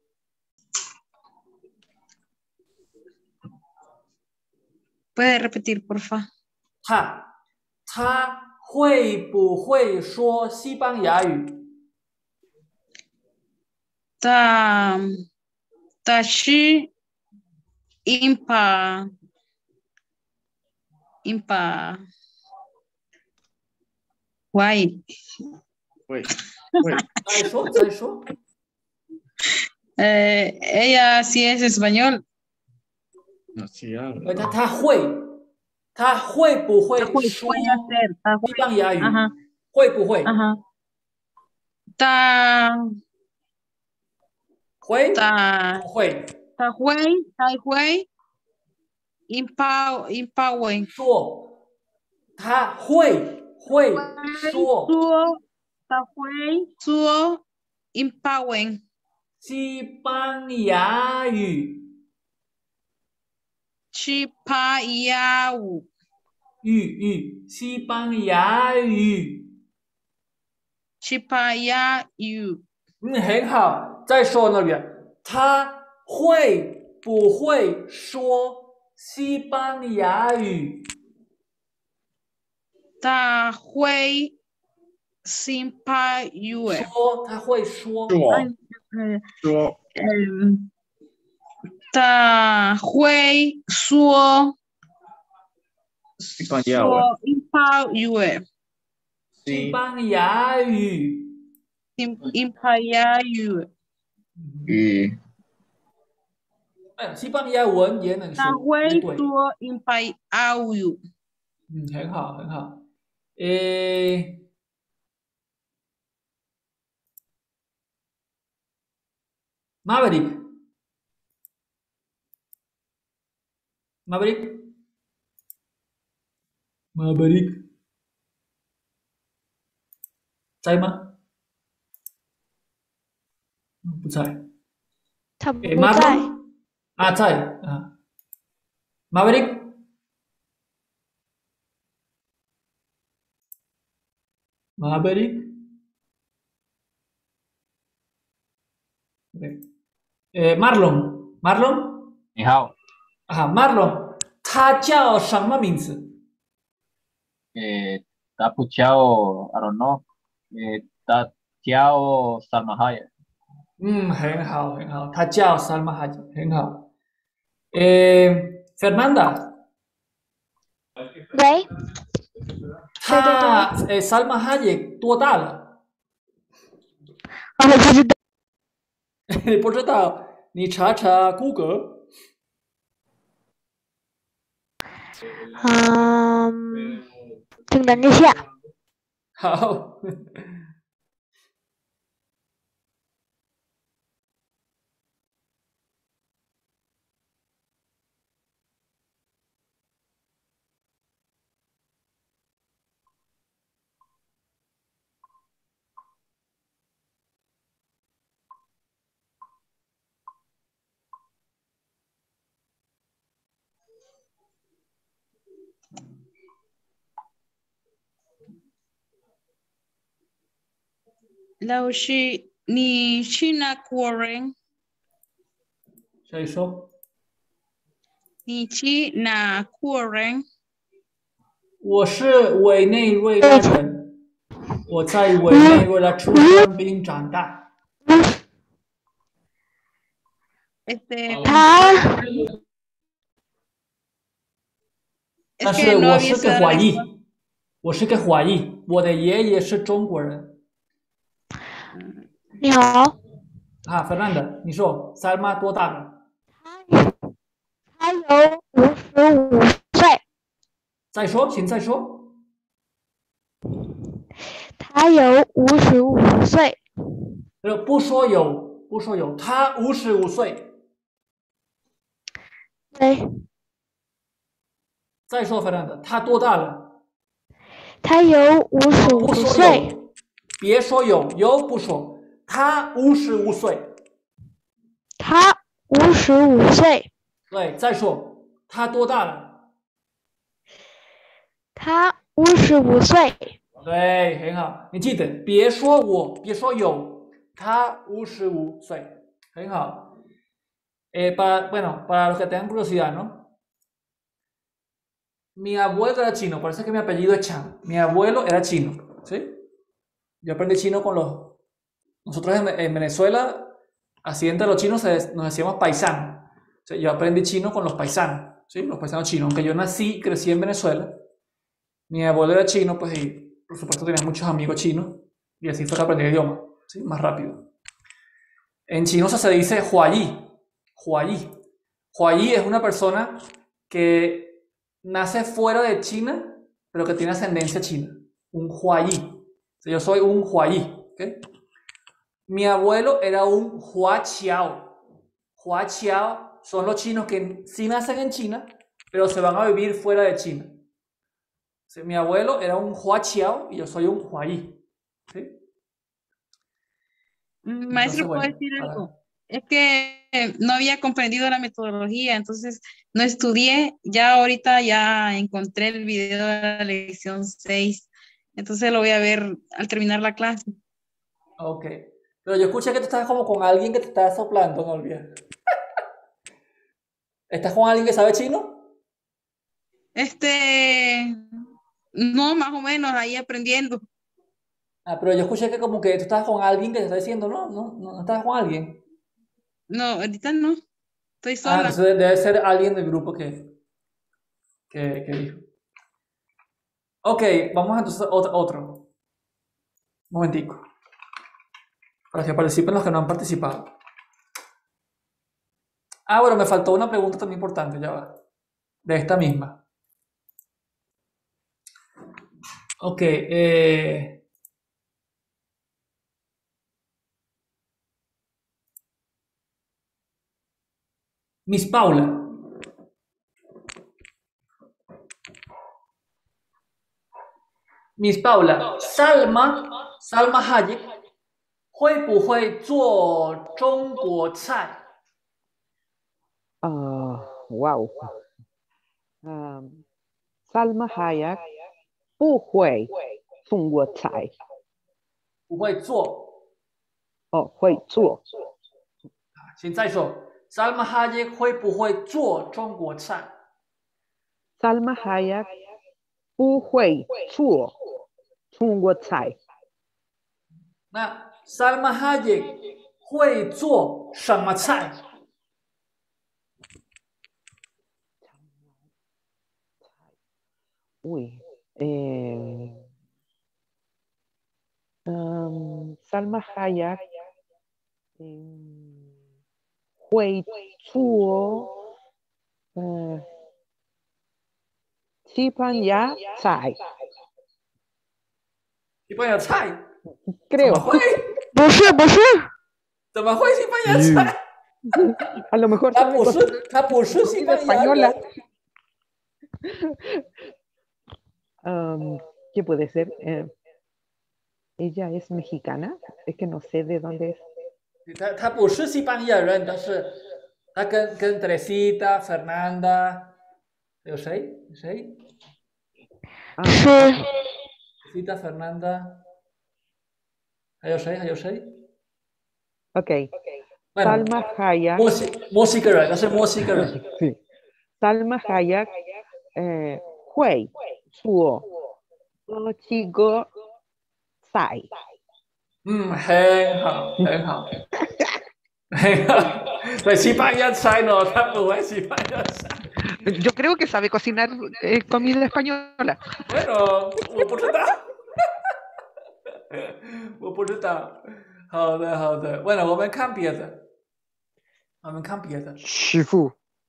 Speaker 6: Puede repetir, porfa.
Speaker 1: 他会不会说西班牙语？
Speaker 6: 他是impa guay.
Speaker 1: 再说。
Speaker 6: Ella sí es español.
Speaker 1: 他会不会说西班牙语？会不会？
Speaker 6: 他
Speaker 1: 会？
Speaker 6: 不会。他会。Empowering。
Speaker 1: 说。他会说。
Speaker 6: 他会说 empowering。
Speaker 1: 西班牙语。
Speaker 6: 西班牙语。
Speaker 1: 西班牙语。
Speaker 6: 西班牙语。
Speaker 1: 很好。再说那边，他会不会说西班牙语？
Speaker 6: 他会西班牙语。
Speaker 1: 他会说。
Speaker 6: 他会说西班牙语。
Speaker 1: 西班牙语。西班牙文也能说。
Speaker 6: 他会说西班牙语。
Speaker 1: 很好。Maverick， 在吗？ 不在。
Speaker 16: 他不在。
Speaker 1: Marlon 啊，在啊。Maverick Maverick Marlon
Speaker 7: 你好，
Speaker 1: 啊，Marlon 他叫什么名字？
Speaker 7: 他不叫 I don't know，他叫 Salma Hayek。
Speaker 1: 很好，很好，他叫 Salma Hayek，很好。Fernanda，
Speaker 16: 喂，
Speaker 1: 他Salma Hayek 多大了？
Speaker 16: 我不知道。
Speaker 1: 你不知道，你查查谷歌。
Speaker 16: 请等一下。
Speaker 1: 好。
Speaker 6: 老师，你去哪国人？
Speaker 1: 谁说？
Speaker 6: 你去哪国人？
Speaker 1: 我是委内瑞拉人，我在委内瑞拉出生并长大。
Speaker 16: 他，
Speaker 1: 但是我是个华裔，我是个华裔，我的爷爷是中国人。
Speaker 16: 你好。
Speaker 1: 啊，Fernanda，你说Salma多大了？
Speaker 16: 他有55岁。
Speaker 1: 再说，请再说。
Speaker 16: 他有55岁。
Speaker 1: 不说有，不说有，他55岁。
Speaker 16: 对。
Speaker 1: 再说，Fernanda，他多大了？
Speaker 16: 他有55岁。
Speaker 1: 别说有，有不说，他55岁。
Speaker 16: 他55岁。
Speaker 1: 对，再说，他多大了？
Speaker 16: 他55岁。
Speaker 1: 对，很好，你记得，别说我，别说有，他55岁，很好。Para los que tengan curiosidad, ¿no? Mi abuelo era chino, parece que mi apellido es Chan. Mi abuelo era chino, ¿sí? Yo aprendí chino con los... Nosotros en Venezuela, así entre los chinos nos decíamos paisanos. O sea, yo aprendí chino con los paisanos, ¿sí? Los paisanos chinos. Aunque yo nací y crecí en Venezuela, mi abuelo era chino, pues, y por supuesto tenía muchos amigos chinos. Y así fue que aprendí el idioma, ¿sí? Más rápido. En chino se dice huayi. Huayi. Huayi es una persona que nace fuera de China, pero que tiene ascendencia china. Un huayi. O sea, yo soy un huayi. ¿Okay? Mi abuelo era un huaqiao. Huaqiao son los chinos que sí nacen en China, pero se van a vivir fuera de China. O sea, mi abuelo era un huaqiao y yo soy un huayi. ¿Sí?
Speaker 6: Maestro,
Speaker 1: Entonces,
Speaker 6: ¿puedo decir algo? Es que no había comprendido la metodología, entonces no estudié. Ya ahorita ya encontré el video de la lección 6, entonces lo voy a ver al terminar la clase.
Speaker 1: Ok. Pero yo escuché que tú estás como con alguien que te está soplando, no olvides. ¿Estás con alguien que sabe chino?
Speaker 6: No, más o menos, ahí aprendiendo.
Speaker 1: Ah, pero yo escuché que como que tú estás con alguien que te está diciendo, no estás con alguien.
Speaker 6: No, ahorita no, estoy sola.
Speaker 1: Entonces debe ser alguien del grupo que dijo. Ok, vamos entonces a otro. Un momentico. Para que participen los que no han participado. Ah, bueno, me faltó una pregunta también importante, ya va. De esta misma. Ok, Miss Paula. Miss Paula, Salma Hayek, 会不会做中国菜？
Speaker 18: 哇哦，Salma Hayek 不会中国菜，
Speaker 1: 不会做。
Speaker 18: 会做。
Speaker 1: 请再说，Salma Hayek 会不会做中国菜？
Speaker 18: Salma Hayek 不会做中国菜。
Speaker 1: 那 Salma Hayek 会做什么菜？
Speaker 18: Salma Hayek 会做西班牙菜。
Speaker 1: 西班牙菜
Speaker 18: creo
Speaker 16: 不是不是，
Speaker 1: 怎么会西班牙菜？
Speaker 18: a lo mejor
Speaker 1: 他不是西班牙
Speaker 18: española.
Speaker 1: 人。
Speaker 18: ¿Qué puede ser? ¿Ella es mexicana? Es que no sé de dónde es.
Speaker 1: 他不是西班牙人，但是他跟Teresita、Fernanda，还有谁？谁？
Speaker 16: 是
Speaker 1: Teresita、Fernanda，还有谁？还有谁？
Speaker 18: Ok.
Speaker 1: Bueno,
Speaker 18: Salma Hayek.
Speaker 1: 墨西哥人，他是墨西哥人。
Speaker 18: Sí. Salma Hayek 会做墨西哥菜。
Speaker 1: 很好，很好，很好。对，西班牙菜no，他不会西班牙菜。
Speaker 18: Yo creo que sabe cocinar comida española.
Speaker 1: Bueno，我不知道，我不知道。好的，好的。Bueno，我们看别的，我们看别的。
Speaker 2: 师傅，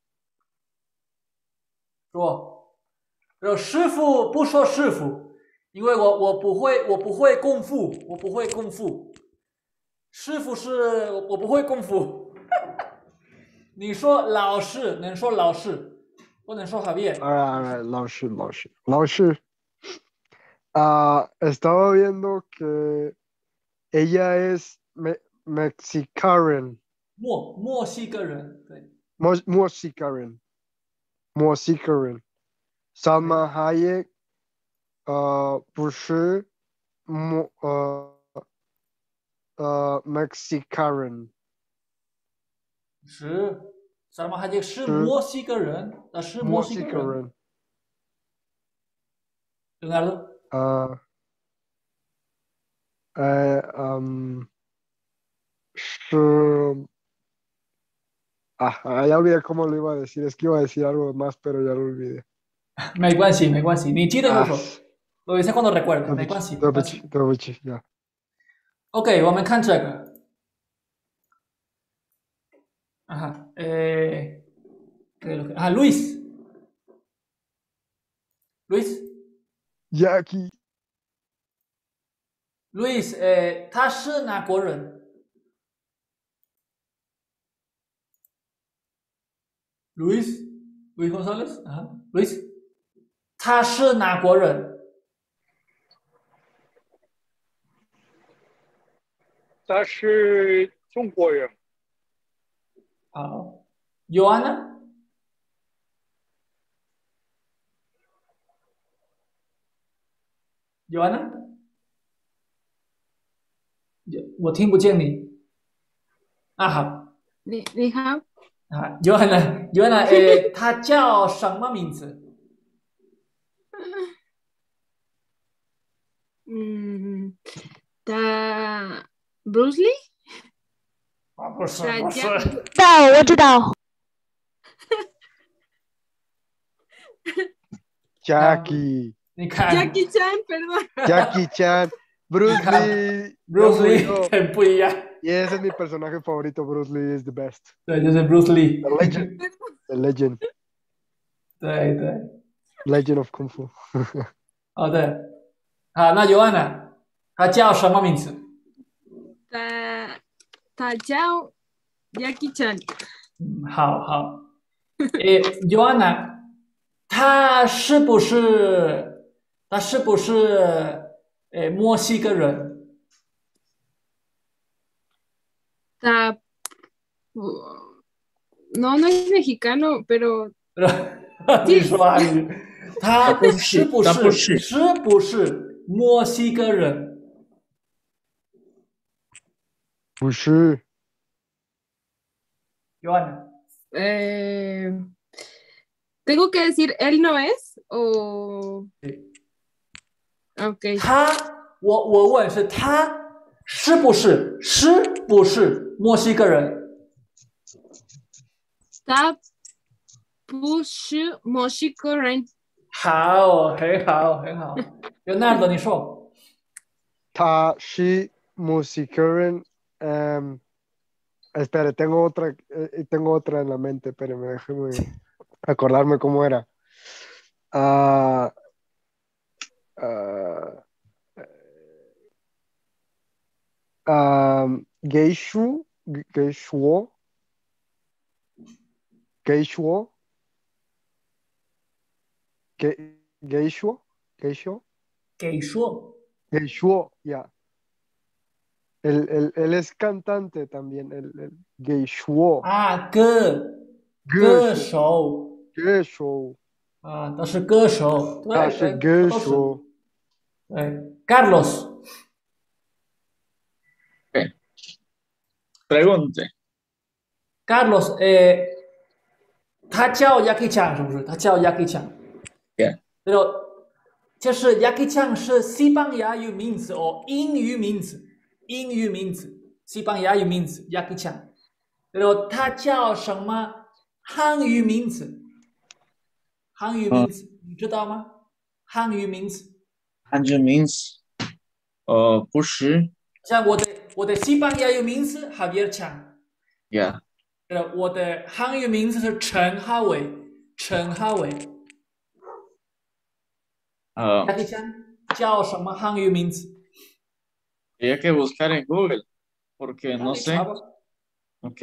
Speaker 1: 说师傅不说师傅，因为我不会功夫，我不会功夫。师傅是我不会功夫。你说老师能说老师，不能说Javier。
Speaker 2: 老师。Estaba viendo que ella es mexicana.
Speaker 1: 墨西哥人，对。
Speaker 2: 墨西哥人。Salma Hayek 不是Mexican。
Speaker 1: 是Salma Hayek是墨西哥人，是墨西哥人。Leonardo。
Speaker 2: 是ya olvidé cómo lo iba a decir, es que iba a decir algo más, pero ya lo olvidé.
Speaker 1: 没关系，没关系，你记得就说，lo dices cuando recuerdes，没关系。
Speaker 2: 对不起，ya。
Speaker 1: OK， 我们看这个。Luis。
Speaker 2: Jackie。
Speaker 1: Luis，他是哪国人？Luis González，Luis，他是哪国人？
Speaker 14: 他是中国人。
Speaker 1: 好 ，Joana， 我听不见你。好。
Speaker 15: 你好。
Speaker 1: Joana，他叫什么名字？
Speaker 15: 他 Bruce Lee？
Speaker 1: 不是。
Speaker 16: 我知道。
Speaker 2: Jackie。
Speaker 1: 你看。
Speaker 15: Jackie Chan，perdón。
Speaker 2: Jackie Chan，Bruce
Speaker 1: Lee 很不一样。
Speaker 2: Y ese es mi personaje favorito, Bruce Lee is the best.
Speaker 1: 对，就是 Bruce Lee。
Speaker 2: The legend.
Speaker 1: 对。
Speaker 2: Legend of Kung Fu.
Speaker 1: 好的，好，那Joana，他叫什么名字？
Speaker 15: 他叫 Jackie Chan。
Speaker 1: 好。Joana，他是不是墨西哥人？
Speaker 15: Ta- No, no es mexicano, pero
Speaker 1: 你说汉语，他是不
Speaker 4: 他不
Speaker 1: 是
Speaker 4: 是
Speaker 1: 墨西哥人？
Speaker 21: 不是，
Speaker 1: Joana，
Speaker 15: tengo que decir él no es o
Speaker 1: 对，
Speaker 15: ok.
Speaker 1: 我问是他是不是墨西哥人？
Speaker 15: Ta push Moshiko Ren.
Speaker 1: 好，很好，很好。Leonardo，你说
Speaker 21: 他是música espera, tengo otra en la mente, pero déjeme acordarme cómo era. Ah, ah, Geishu, Geishuo, Geishuo, Geishuo, Geishuo,
Speaker 1: 给说
Speaker 21: Geishuo, ya. Él es cantante también, el Geishuo.
Speaker 1: 啊，歌手
Speaker 21: Geishuo.
Speaker 1: 啊，都是歌手，对
Speaker 21: 他是
Speaker 1: 对，都是。
Speaker 21: 歌手。
Speaker 1: 对，Carlos，
Speaker 4: Pregunte.
Speaker 1: Carlos，他叫 Jackie Chan 是不是？他叫 Jackie Chan。
Speaker 4: Yeah.
Speaker 1: 就是 Jackie Chan 是西班牙语名字哦，英语名字，西班牙语名字 Jackie Chan。然后他叫什么汉语名字？你知道吗？汉语名字。
Speaker 4: Hanju means 不是。
Speaker 1: 像我的西班牙语名字 Javier Chan。
Speaker 4: Yeah.
Speaker 1: 我的汉语名字是陈浩伟。Jackie Chan 叫什么汉语名字？
Speaker 4: Hay que buscar en Google, porque no sé. Ok.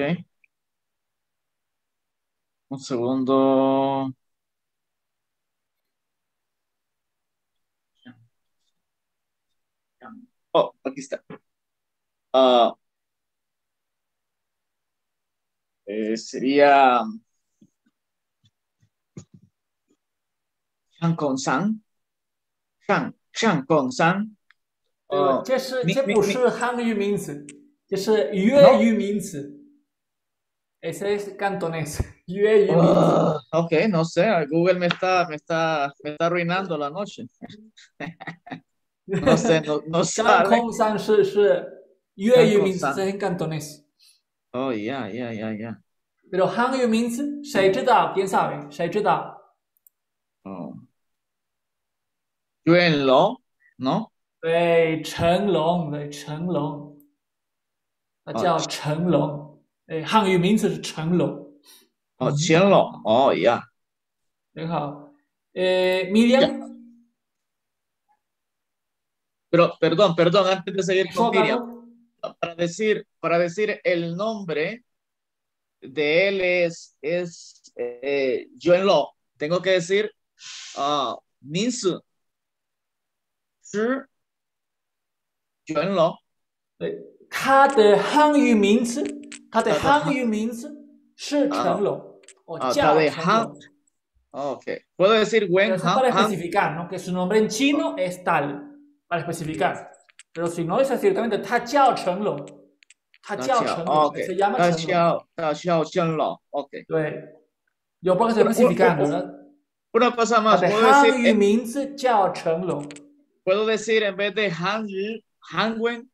Speaker 4: Un segundo. Oh, aquí está. Sería Shang Kong Sang. Shang Kong Sang.
Speaker 1: 这不是汉语名字，这是粤语名字。Ese es cantonés，粤语名字。
Speaker 4: Ok, no sé, Google me está arruinando la noche. No sé, no
Speaker 1: Shang
Speaker 4: sale.
Speaker 1: Kong Sang 是粤语名字，是en cantonés。
Speaker 4: Oh, ya.
Speaker 1: Pero 汉语名字谁知道？¿Quién sabe？谁知道？
Speaker 4: Oh. Yuan Lo, ¿no?
Speaker 1: 对，成龙，他叫成龙。汉语名字是成龙。
Speaker 4: Oh, Qianlong. Oh, ya.
Speaker 1: 很好。Miriam。
Speaker 4: Pero, perdón, antes de seguir con Miriam, para decir el nombre de él es Yuan Lo, tengo que decir Minsu. Shi Yuan Lo.
Speaker 1: 他的汉语名字是成龙。叫成龙。
Speaker 4: Ok. Puedo decir Wen Han.
Speaker 1: Para especificar, ¿no? Que su nombre en chino es tal. Para especificar. Pero si no es así directamente, 他叫成龙。
Speaker 4: Okay.
Speaker 1: Se llama
Speaker 4: 成龙。 Ok.
Speaker 1: 对。有帮que especificando, ¿verdad?
Speaker 4: Una cosa más.
Speaker 1: 他的汉语名字叫成龙。
Speaker 4: Puedo decir en vez de Hanwen.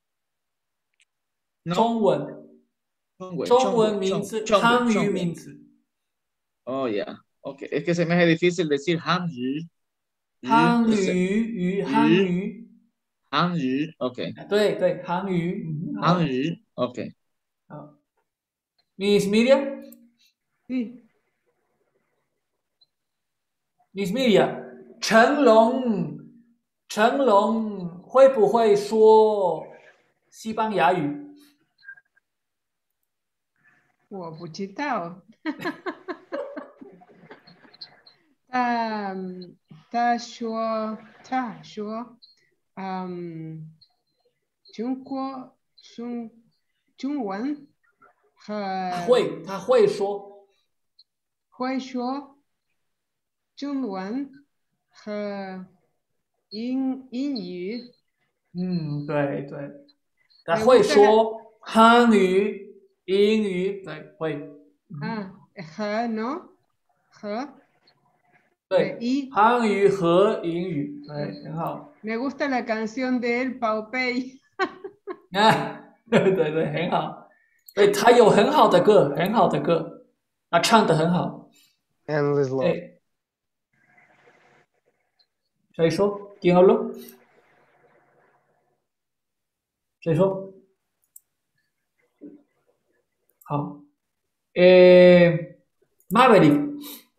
Speaker 1: 中文名字，汉语名字。
Speaker 4: Oh, ya. Ok. Es que se me hace difícil decir Hanyu.
Speaker 1: 汉语。
Speaker 4: Ok.
Speaker 1: 对，汉语。
Speaker 4: Ok.
Speaker 1: Miss Miriam.
Speaker 3: sí.
Speaker 1: Miss Miriam， 成龙会不会说西班牙语？
Speaker 3: 我不知道。他说， 中文和
Speaker 1: 他会说
Speaker 3: 会说中文和英语。
Speaker 1: 对对，他会说韩语、英语，对，会。
Speaker 3: 和 ¿no? 和
Speaker 1: 对，韩语和英语，对，很好。
Speaker 3: Me gusta la canción de él, Pau Pei.
Speaker 1: 对对对，很好。对，他有很好的歌，很好的歌，他唱得很好。
Speaker 21: Endless Love。
Speaker 1: 谁说？¿Quién habló？谁说？好，Maverick。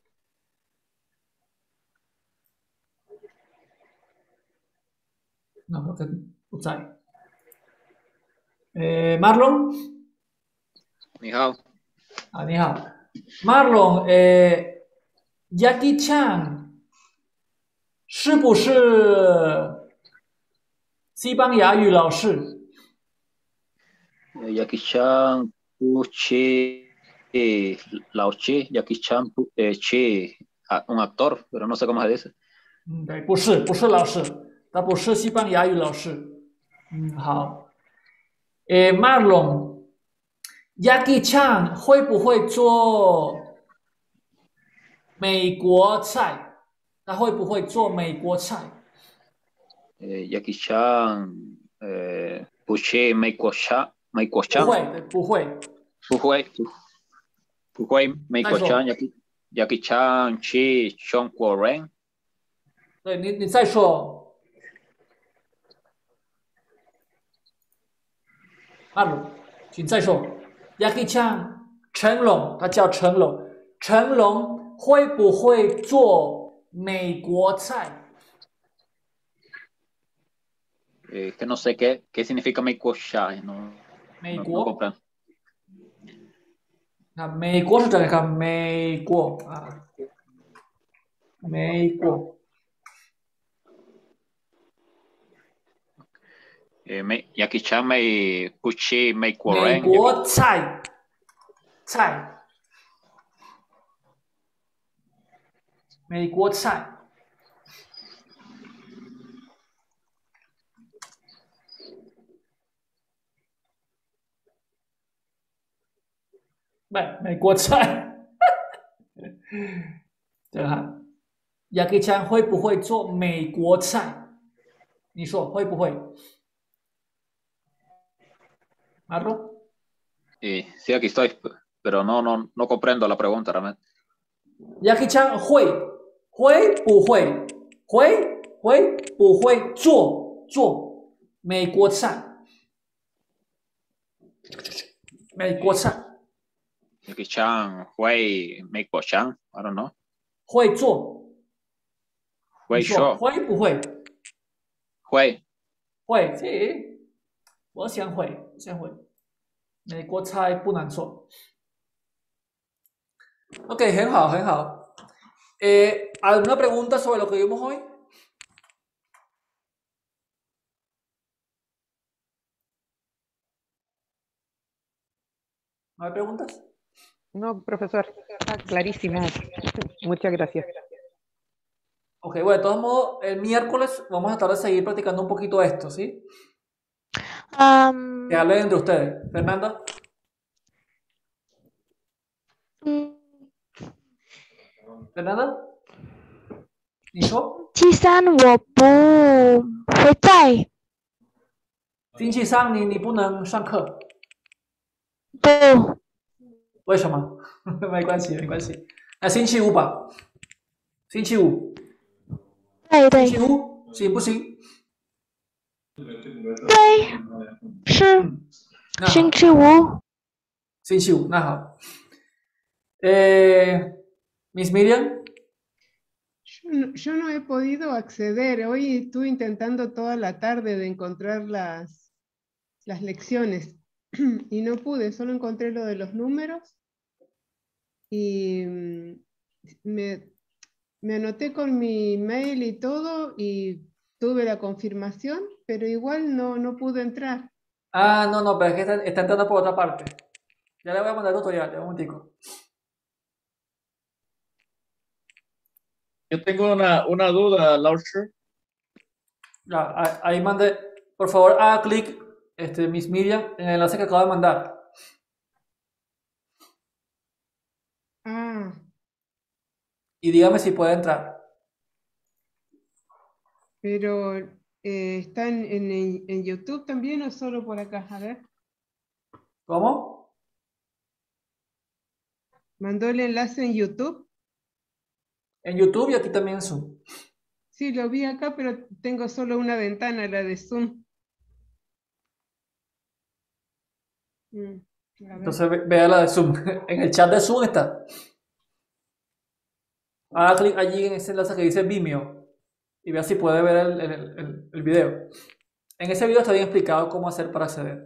Speaker 1: 那我不在。Marlon。
Speaker 7: 你好。
Speaker 1: 你好，Marlon。Jackie Chan 是不是西班牙语老师
Speaker 7: ？Jackie Chan 不是老师，Jackie Chan es un actor, pero no sé cómo se dice.
Speaker 1: 对，不是老师，他不是西班牙语老师。好。Marlon， Jackie Chan 会不会做美国菜？他会不会做美国菜
Speaker 7: ？Jackie Chan 不是美国菜。
Speaker 1: 不会
Speaker 7: 美国菜。Jackie Chan 是中国人。
Speaker 1: 对，你再说。Marlon，请再说。Jackie Chan， 成龙，他叫成龙。成龙会不会做美国菜
Speaker 7: ？Que no sé qué significa 美国菜，
Speaker 1: 美国。那美国是这个看美国啊，美国。
Speaker 7: Jackie Chan 不是美国人。
Speaker 1: 美国菜。美国菜。美国菜。这个哈，Jackie Chan 会不会做美国菜？你说会不会？Marlon。
Speaker 7: Sí, aquí estoy, pero no comprendo la pregunta realmente.
Speaker 1: Jackie Chan 会不会做美国菜？美国菜。
Speaker 7: Jackie Chan 会美国菜 I don't know.
Speaker 1: 会做。
Speaker 7: 会说。
Speaker 1: 会不会？
Speaker 7: 会。
Speaker 1: sí， 我想会。美国菜不难做。Ok， 很好。¿Alguna pregunta sobre lo que vimos hoy? ¿No hay preguntas?
Speaker 18: No, profesor, está clarísimo. Muchas gracias.
Speaker 1: Ok, bueno, de todos modos, el miércoles vamos a tratar de seguir practicando un poquito esto, ¿sí? Que hablen entre ustedes. Fernanda. Fernanda. 你说？
Speaker 16: 星期三我不会在。
Speaker 1: 星期三你不能上课。
Speaker 16: 不。
Speaker 1: 为什么？没关系。那星期五吧。星期五。
Speaker 16: 对。
Speaker 1: 星期五行不行？
Speaker 16: 对，是星期五。
Speaker 1: 星期五，那好。Miss Miriam.
Speaker 3: Yo no he podido acceder. Hoy estuve intentando toda la tarde de encontrar las lecciones y no pude, solo encontré lo de los números y me anoté con mi mail y todo y tuve la confirmación, pero igual no pude entrar.
Speaker 1: Ah, no, no, pero es que está entrando por otra parte. Ya le voy a mandar el tutorial, ya un momentico.
Speaker 4: Yo tengo una duda, Lauscher.
Speaker 1: Ya, ahí mandé. Por favor, haga clic, Miss Miriam, en el enlace que acabo de mandar.
Speaker 3: Ah,
Speaker 1: Y dígame si puede entrar.
Speaker 3: pero ¿está en YouTube también o solo por acá? A ver,
Speaker 1: ¿Cómo?
Speaker 3: ¿mandó el enlace en YouTube?
Speaker 1: En YouTube y aquí también en Zoom.
Speaker 3: Sí, lo vi acá, pero tengo solo una ventana, la de Zoom. A ver.
Speaker 1: Entonces vea la de Zoom. En el chat de Zoom está. Haga clic allí en ese enlace que dice Vimeo y vea si puede ver el video. En ese video está bien explicado cómo hacer para acceder.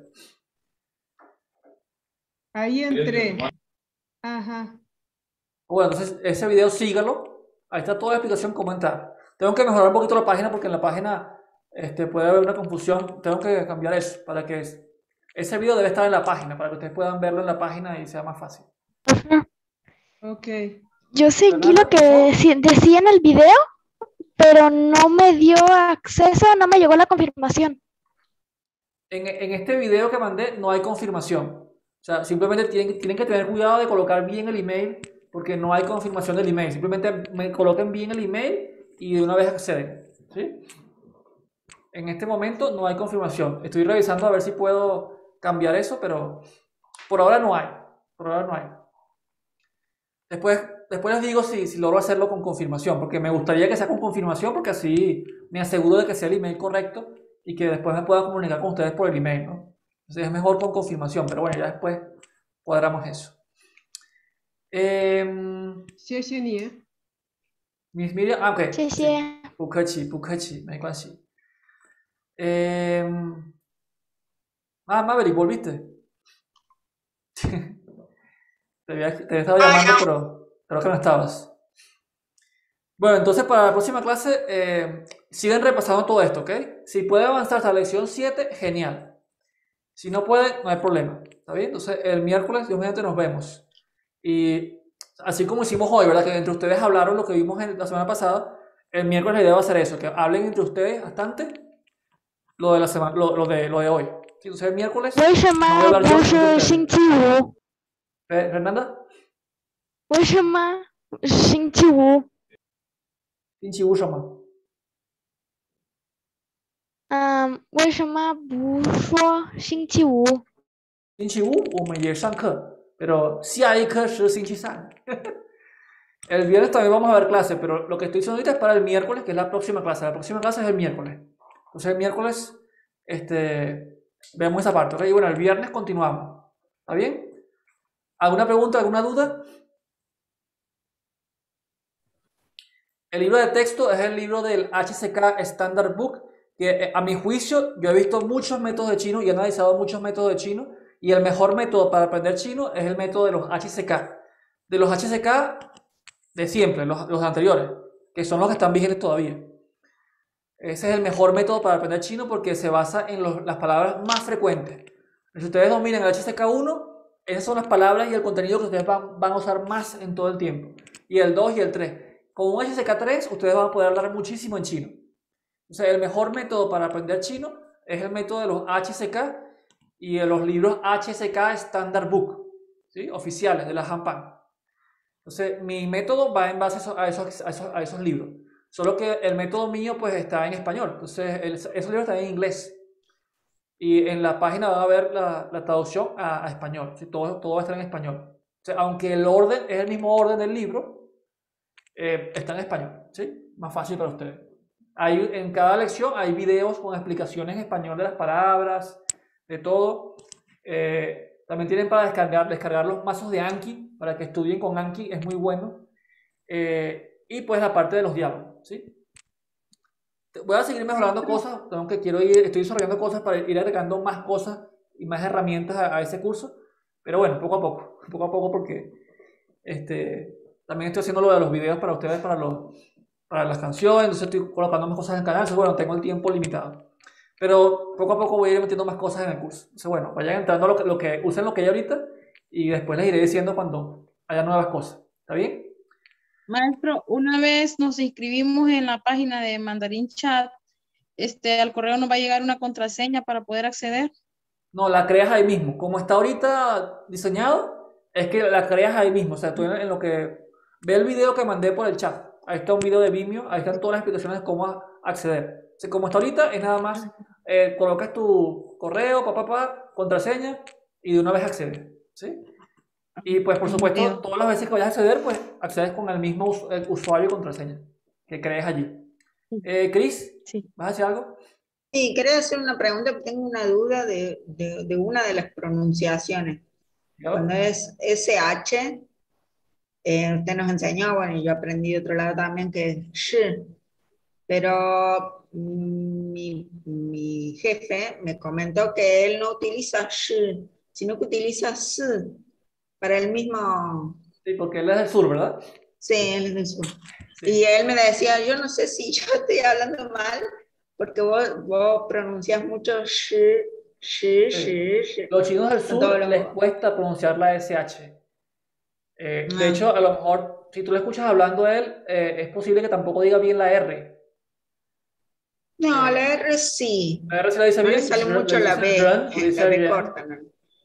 Speaker 3: Ahí entré. Ajá.
Speaker 1: Bueno, entonces ese video sígalo. Ahí está toda la explicación cómo entrar. Tengo que mejorar un poquito la página porque en la página puede haber una confusión. Tengo que cambiar eso para que ese video debe estar en la página para que ustedes puedan verlo en la página y sea más fácil.
Speaker 3: Ok.
Speaker 16: Yo seguí lo que decía en el video, pero no me dio acceso, no me llegó la confirmación.
Speaker 1: En este video que mandé no hay confirmación. O sea, simplemente tienen que tener cuidado de colocar bien el email porque no hay confirmación del email. Simplemente me coloquen bien el email y de una vez acceden. ¿Sí? En este momento no hay confirmación. Estoy revisando a ver si puedo cambiar eso, pero por ahora no hay. Por ahora no hay. Después les digo si logro hacerlo con confirmación, porque me gustaría que sea con confirmación, porque así me aseguro de que sea el email correcto y que después me pueda comunicar con ustedes por el email, ¿no? Entonces es mejor con confirmación, pero bueno, ya después cuadramos eso. Miss Miriam, ok. Sí. 不客气，不客气，没关系。Maverick, ¿volviste? Te había estado llamando, pero creo que no estabas. Bueno, entonces para la próxima clase siguen repasando todo esto, ¿ok? Si puede avanzar hasta la lección 7, genial. Si no puede, no hay problema. ¿Está bien? Entonces el miércoles, Dios mediante, nos vemos. Y así como hicimos hoy, ¿verdad? Que entre ustedes hablaron lo que vimos la semana pasada. El miércoles la idea va a ser eso, que hablen entre ustedes bastante lo de la semana, lo de hoy. ¿Sí? Entonces el miércoles no voy a hablar yo. ¿Fernanda?
Speaker 16: 为什么星期五？
Speaker 1: 星期五什么？
Speaker 16: 为什么不说星期五？
Speaker 1: 星期五我们也上课，pero 下一课是星期三。El viernes también vamos a ver clase, pero lo que estoy diciendo ahorita es para el miércoles, que es la próxima clase. La próxima clase es el miércoles. Entonces el miércoles vemos esa parte, ¿ok? Y bueno, el viernes continuamos. ¿Está bien? ¿Alguna pregunta, alguna duda? El libro de texto es el libro del HSK Standard Book, que a mi juicio yo he visto muchos métodos de chino y he analizado muchos métodos de chino, y el mejor método para aprender chino es el método de los HSK. De los HSK de siempre, los anteriores, que son los que están vigentes todavía. Ese es el mejor método para aprender chino porque se basa en las palabras más frecuentes. Si ustedes dominan el HSK1, esas son las palabras y el contenido que ustedes van a usar más en todo el tiempo. Y el 2 y el 3. Con un HSK3 ustedes van a poder hablar muchísimo en chino. O sea, el mejor método para aprender chino es el método de los HSK y de los libros HSK Standard Book, ¿sí? Oficiales de la Hanpan. Entonces, mi método va en base a esos libros. Solo que el método mío pues está en español. Entonces, esos libros están en inglés. Y en la página van a ver la traducción a español. ¿Sí? Todo va a estar en español. O sea, aunque el orden es el mismo orden del libro, está en español. ¿Sí? Más fácil para ustedes. En cada lección hay videos con explicaciones en español de las palabras, de todo. También tienen para descargar los mazos de Anki, para que estudien con Anki, es muy bueno. Y pues la parte de los diálogos, ¿sí? Voy a seguir mejorando cosas, estoy desarrollando cosas para ir agregando más cosas y más herramientas a ese curso. Pero bueno, poco a poco porque también estoy haciendo lo de los videos para ustedes, para las canciones, entonces estoy colocando más cosas en el canal, entonces bueno, tengo el tiempo limitado. Pero poco a poco voy a ir metiendo más cosas en el curso. Entonces, bueno, vayan entrando usen lo que hay ahorita y después les iré diciendo cuando haya nuevas cosas. ¿Está bien?
Speaker 6: Maestro, una vez nos inscribimos en la página de Mandarin Chat, al correo nos va a llegar una contraseña para poder acceder.
Speaker 1: No, la creas ahí mismo. Como está ahorita diseñado, es que la creas ahí mismo. O sea, tú en lo que... Ve el video que mandé por el chat. Ahí está un video de Vimeo. Ahí están todas las explicaciones de cómo acceder. O sea, como está ahorita, es nada más colocas tu correo, contraseña y de una vez accedes. ¿Sí? Y pues, por supuesto, todas las veces que vayas a acceder, pues accedes con el mismo usuario y contraseña que crees allí. Cris, ¿vas a decir algo?
Speaker 20: Sí, quería hacer una pregunta, porque tengo una duda de una de las pronunciaciones. Cuando es SH, usted nos enseñó, bueno, y yo aprendí de otro lado también, que es sh, pero mi jefe me comentó que él no utiliza sh, sino que utiliza s para el mismo...
Speaker 1: Sí, porque él es del sur, ¿verdad?
Speaker 20: Sí, él es del sur. Sí. Y él me decía, yo no sé si yo estoy hablando mal, porque vos pronuncias mucho sh, sh, sh, sh.
Speaker 1: Los chinos del sur les cuesta pronunciar la SH. De hecho, a lo mejor, si tú le escuchas hablando a él, es posible que tampoco diga bien la R.
Speaker 20: No, la R sí.
Speaker 1: La R sí la dice
Speaker 20: no
Speaker 1: bien.
Speaker 20: Le sale mucho la B, la B corta. ¿No?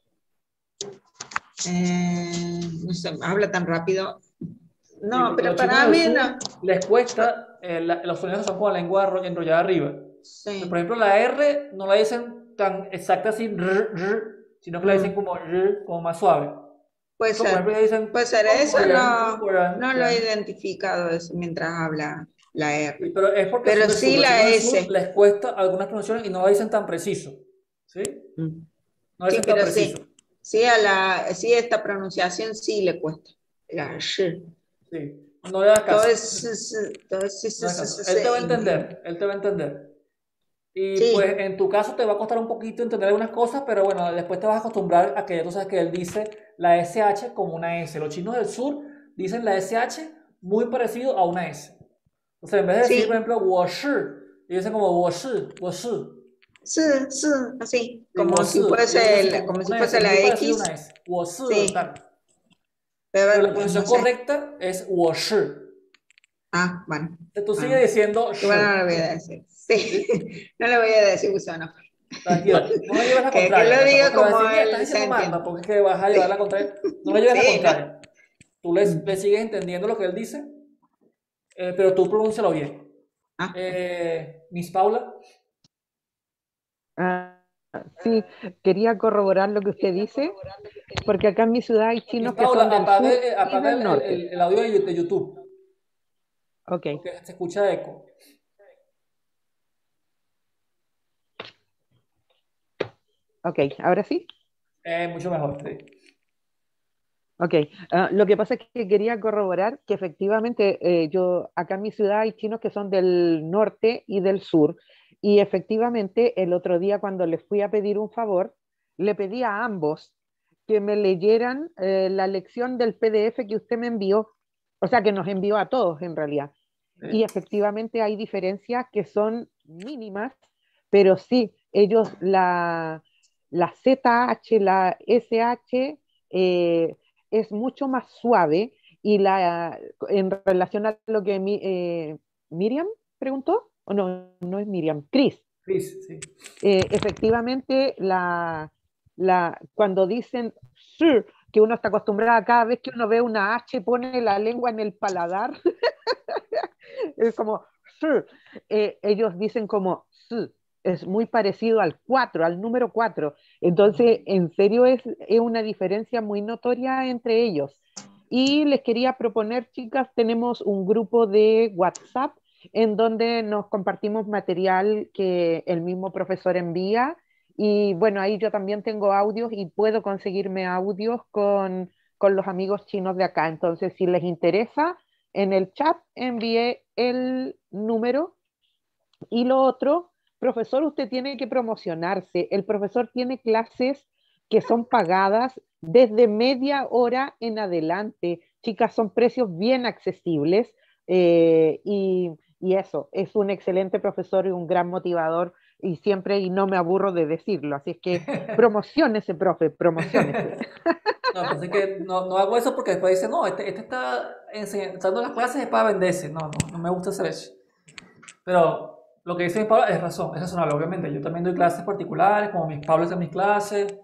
Speaker 20: No sé, habla tan rápido. No,
Speaker 1: sí,
Speaker 20: pero para mí no.
Speaker 1: Les cuesta, los sonidos son con la lengua enrollada arriba. Sí. Por ejemplo, la R no la dicen tan exacta así, sino que la dicen como más suave.
Speaker 20: Puede ser, puede ser. Eso no lo he identificado eso mientras habla la R.
Speaker 1: Sí, pero es porque
Speaker 20: sí la S.
Speaker 1: Les cuesta algunas pronunciaciones y no la dicen tan preciso. ¿Sí? No la dicen tan preciso.
Speaker 20: Sí, sí, esta pronunciación sí le cuesta. La sh.
Speaker 1: Sí. No le das caso.
Speaker 20: Él
Speaker 1: te va a entender. Él te va a entender. Y pues en tu caso te va a costar un poquito entender algunas cosas, pero bueno, después te vas a acostumbrar a que ya tú sabes que él dice la SH como una S. Los chinos del sur dicen la SH muy parecido a una S. O sea, en vez de decir, por ejemplo, 我是, dicen como 我是.
Speaker 20: Sí, así. Como si fuese la X.
Speaker 1: 我是, claro. Pero la pronunciación correcta es 我是.
Speaker 20: Ah, bueno.
Speaker 1: Tú sigues diciendo
Speaker 20: bueno, no lo voy a decir. Sí. No le voy a decir gusano.
Speaker 1: Tranquilo, no me lleves la contraria.
Speaker 20: Que lo diga como él
Speaker 1: estás diciendo mal, porque es que vas a llevar la contraria. No me lleves la contraria. Tú le sigues entendiendo lo que él dice, pero tú pronúncialo bien. Miss Paula.
Speaker 18: Sí, quería corroborar lo que usted dice, porque acá en mi ciudad hay chinos que
Speaker 1: Paula,
Speaker 18: son del sur y del norte.
Speaker 1: el audio de YouTube.
Speaker 18: Ok.
Speaker 1: Porque se escucha eco.
Speaker 18: Ok, ¿ahora sí?
Speaker 1: Mucho mejor, sí.
Speaker 18: Ok, lo que pasa es que quería corroborar que efectivamente acá en mi ciudad hay chinos que son del norte y del sur, y efectivamente el otro día cuando les fui a pedir un favor, le pedí a ambos que me leyeran la lección del PDF que usted me envió, o sea, que nos envió a todos en realidad. Sí. Y efectivamente hay diferencias que son mínimas, pero sí, ellos la ZH, la SH, es mucho más suave, y en relación a lo que Miriam preguntó, o no es Miriam, Cris.
Speaker 1: Cris, sí.
Speaker 18: Efectivamente, cuando dicen sir, que uno está acostumbrado, cada vez que uno ve una H pone la lengua en el paladar, es como sir, ellos dicen como s. Es muy parecido al 4, al número 4. Entonces, en serio, es una diferencia muy notoria entre ellos. Y les quería proponer, chicas, tenemos un grupo de WhatsApp en donde nos compartimos material que el mismo profesor envía. Y bueno, ahí yo también tengo audios y puedo conseguirme audios con los amigos chinos de acá. Entonces, si les interesa, en el chat envié el número. Y lo otro, profesor, usted tiene que promocionarse. El profesor tiene clases que son pagadas desde media hora en adelante. Chicas, son precios bien accesibles, y eso, es un excelente profesor y un gran motivador y siempre, y no me aburro de decirlo, así es que promociónese, profe, promociónese.
Speaker 1: No, pues es que no hago eso porque después dice, no, este está dando las clases para venderse. No me gusta hacer eso. Pero lo que dice mi Pablo es razón, es razonable, obviamente. Yo también doy clases particulares, como mis Pablo en mis clases.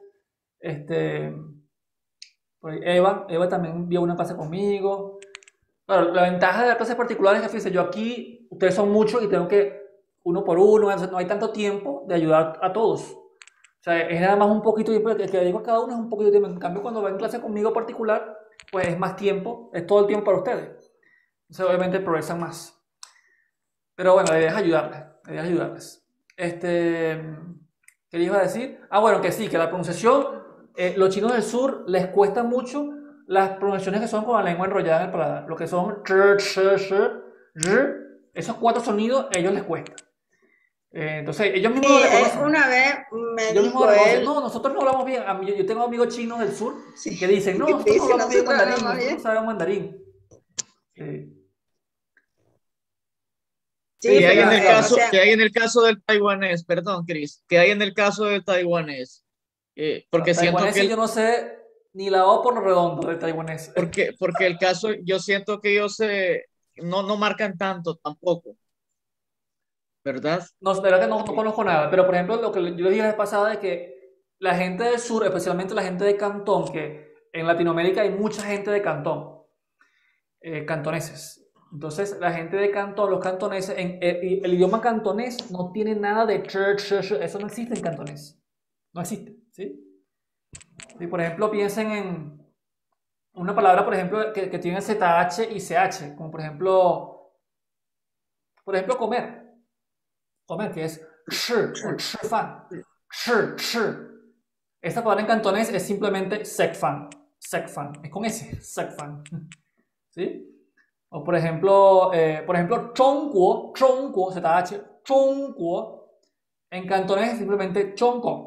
Speaker 1: Por ahí Eva también dio una clase conmigo. Claro, la ventaja de las clases particulares es que, fíjense, yo aquí, ustedes son muchos y tengo que, uno por uno, no hay tanto tiempo de ayudar a todos. O sea, es nada más un poquito de tiempo, el que digo a cada uno es un poquito de tiempo. En cambio, cuando va en clase conmigo particular, pues es más tiempo, es todo el tiempo para ustedes. Entonces, obviamente, progresan más. Pero bueno, la idea es ayudarles. ¿Qué les iba a decir? Bueno, que sí, que la pronunciación, los chinos del sur les cuesta mucho las pronunciaciones que son con la lengua enrollada en el paladar. Lo que son esos 4 sonidos, a ellos les cuesta. Entonces, ellos mismos lo reconocen.
Speaker 20: Una vez me
Speaker 1: Ellos
Speaker 20: dijo
Speaker 1: mismos reconocen,
Speaker 20: él,
Speaker 1: no, nosotros no hablamos bien. Yo tengo amigos chinos del sur
Speaker 20: sí,
Speaker 1: que dicen, no,
Speaker 20: que
Speaker 1: nosotros no
Speaker 20: dicen,
Speaker 1: hablamos bien
Speaker 20: nosotros
Speaker 1: mandarín,
Speaker 20: hablamos
Speaker 1: nosotros
Speaker 20: bien.
Speaker 1: no sabemos mandarín.
Speaker 20: Sí,
Speaker 4: ¿Qué hay
Speaker 20: pero,
Speaker 4: en el caso,
Speaker 20: o sea,
Speaker 4: qué hay en el caso del taiwanés? Perdón, Cris. ¿Qué hay en el caso del taiwanés? Porque siento
Speaker 1: Taiwanés,
Speaker 4: que
Speaker 1: yo no sé ni la O por lo redondo de taiwanés.
Speaker 4: porque el caso, yo siento que ellos no marcan tanto tampoco, ¿verdad?
Speaker 1: No, de verdad que no conozco nada, pero por ejemplo, lo que yo les dije la vez pasada es que la gente del sur, especialmente la gente de Cantón, que en Latinoamérica hay mucha gente de Cantón, cantoneses. Entonces, la gente de Cantón, los cantoneses, el idioma cantonés no tiene nada de eso no existe en cantonés. No existe, ¿sí? Y por ejemplo, piensen en una palabra, por ejemplo, que tiene ZH y CH, como por ejemplo, comer. Comer, que es 吃 o 吃饭. 吃. Esta palabra en cantonés es simplemente sec fan. Es con S, sec fan. ¿Sí? O por ejemplo, 中国, ZH, 中国. En cantonés es simplemente 中国.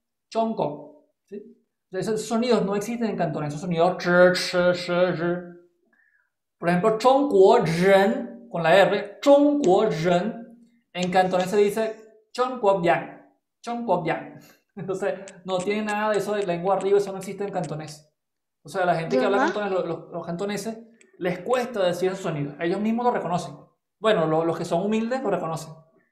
Speaker 1: ¿Sí? Esos sonidos no existen en cantonés, esos sonidos 吃. Por ejemplo, 中国人, con la R, 中国人. En cantonés se dice 中国人. Entonces, no tiene nada de eso de lengua arriba, eso no existe en cantonés. O sea, la gente que habla cantonés, los cantoneses, les cuesta decir esos sonidos. Ellos mismos lo reconocen. Bueno, los que son humildes lo reconocen.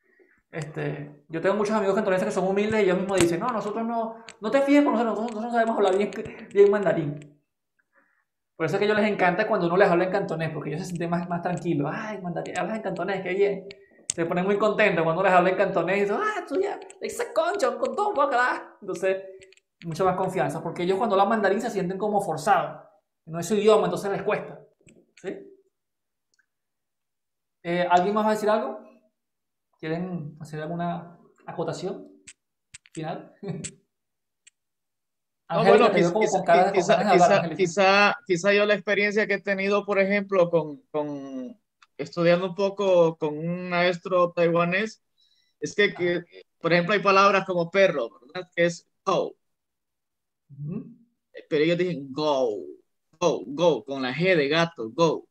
Speaker 1: Yo tengo muchos amigos cantoneses que son humildes y ellos mismos dicen, no, nosotros no te fíes por nosotros no sabemos hablar bien mandarín. Por eso es que a ellos les encanta cuando uno les habla en cantonés, porque ellos se sienten más tranquilos. Ay, mandarín, hablas en cantonés, qué bien. Se ponen muy contentos cuando les habla en cantonés y dicen, tú ya, ese concho, con todo, guacala. Entonces, mucha más confianza, porque ellos cuando hablan mandarín se sienten como forzados. No es su idioma, entonces les cuesta. ¿Sí? ¿Alguien más va a decir algo? ¿Quieren hacer alguna acotación final?
Speaker 4: Bueno,
Speaker 1: Angélica,
Speaker 4: quizá yo la experiencia que he tenido, por ejemplo, con estudiando un poco con un maestro taiwanés, es que, por ejemplo, hay palabras como perro, ¿verdad? Que es go. Pero ellos dicen go, con la G de gato, go.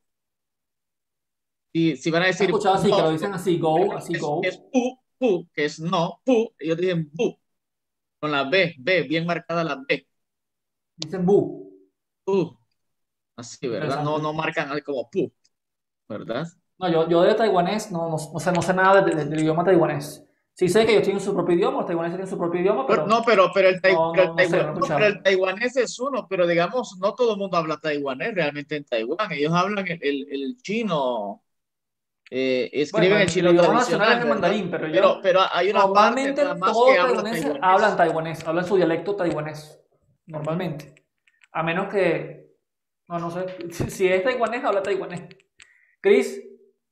Speaker 4: Y si van a decir...
Speaker 1: ¿Has escuchado así, que lo dicen así, go,
Speaker 4: Es pu, que es no, pu, ellos dicen bu, con la B, bien marcada la B.
Speaker 1: Dicen bu.
Speaker 4: Así, ¿verdad? No marcan como pu, ¿verdad?
Speaker 1: No, yo de taiwanés no sé nada del idioma taiwanés. Sí sé que ellos tienen su propio idioma, los taiwaneses tienen su propio idioma, pero...
Speaker 4: Pero el taiwanés es uno, pero digamos, no todo el mundo habla taiwanés realmente en Taiwán. Ellos hablan el chino, escriben el chino
Speaker 1: el idioma
Speaker 4: tradicional,
Speaker 1: nacional es el mandarín, pero
Speaker 4: hay una
Speaker 1: normalmente
Speaker 4: parte más
Speaker 1: todos
Speaker 4: que
Speaker 1: los
Speaker 4: habla
Speaker 1: taiwaneses
Speaker 4: taiwanés.
Speaker 1: hablan taiwanés, hablan su dialecto taiwanés, normalmente. A menos que... No sé, si es taiwanés, habla taiwanés. Cris.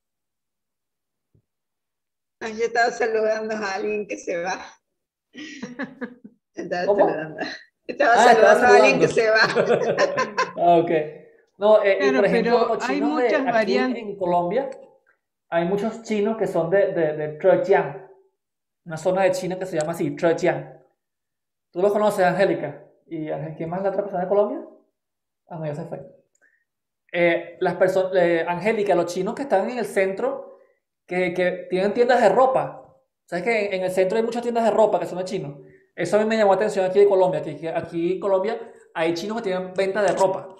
Speaker 20: Yo estaba saludando a alguien que se va. Estaba saludando a alguien que se va.
Speaker 1: Ok. No,
Speaker 3: Claro,
Speaker 1: por ejemplo,
Speaker 3: pero
Speaker 1: los
Speaker 3: hay
Speaker 1: chinos
Speaker 3: muchas
Speaker 1: aquí
Speaker 3: variantes.
Speaker 1: en Colombia, hay muchos chinos que son de Zhejiang, una zona de China que se llama así, Zhejiang. ¿Tú los conoces, Angélica? ¿Y quién más es la otra persona de Colombia? No, ya se fue. Angélica, los chinos que están en el centro, que tienen tiendas de ropa, ¿Sabes que en el centro hay muchas tiendas de ropa que son de chinos? Eso a mí me llamó la atención aquí de Colombia, que aquí en Colombia hay chinos que tienen venta de ropa.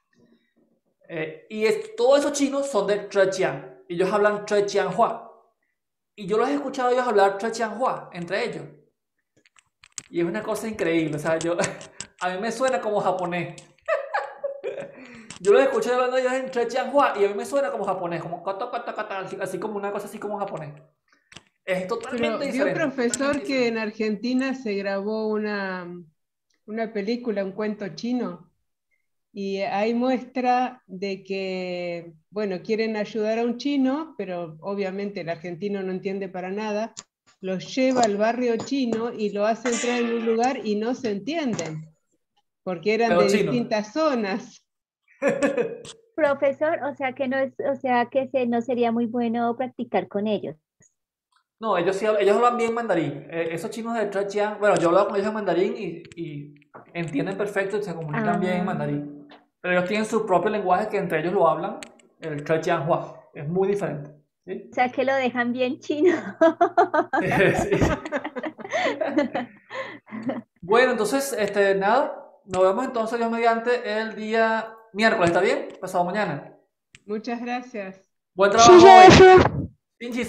Speaker 1: Todos esos chinos son de Zhejiang, y ellos hablan Zhejianghua. Y yo los he escuchado a ellos hablar Zhejianghua entre ellos. Y es una cosa increíble, o sea, a mí me suena como japonés. Yo los escucho hablando ellos en Zhejianghua y a mí me suena como japonés, como kata, kata, kata, así como una cosa así como japonés. Es totalmente
Speaker 3: Pero
Speaker 1: diferente.
Speaker 3: vio, profesor, que en Argentina se grabó una película, un cuento chino, y hay muestra de que, bueno, quieren ayudar a un chino, pero obviamente el argentino no entiende para nada, los lleva al barrio chino y lo hace entrar en un lugar y no se entienden, porque eran
Speaker 1: Pero
Speaker 3: de
Speaker 1: chino.
Speaker 3: distintas zonas.
Speaker 12: Profesor, o sea que no sería muy bueno practicar con ellos.
Speaker 1: No, ellos hablan bien mandarín. Esos chinos de Zhejiang, bueno, yo hablo con ellos en mandarín y entienden perfecto y se comunican bien en mandarín. Pero ellos tienen su propio lenguaje que entre ellos lo hablan, el Zhejianghua. Es muy diferente. ¿Sí?
Speaker 12: O sea que lo dejan bien chino.
Speaker 1: Sí. Bueno, entonces, nada, nos vemos entonces, Dios mediante, el día miércoles, ¿está bien? Pasado mañana.
Speaker 3: Muchas gracias.
Speaker 1: Buen trabajo hoy.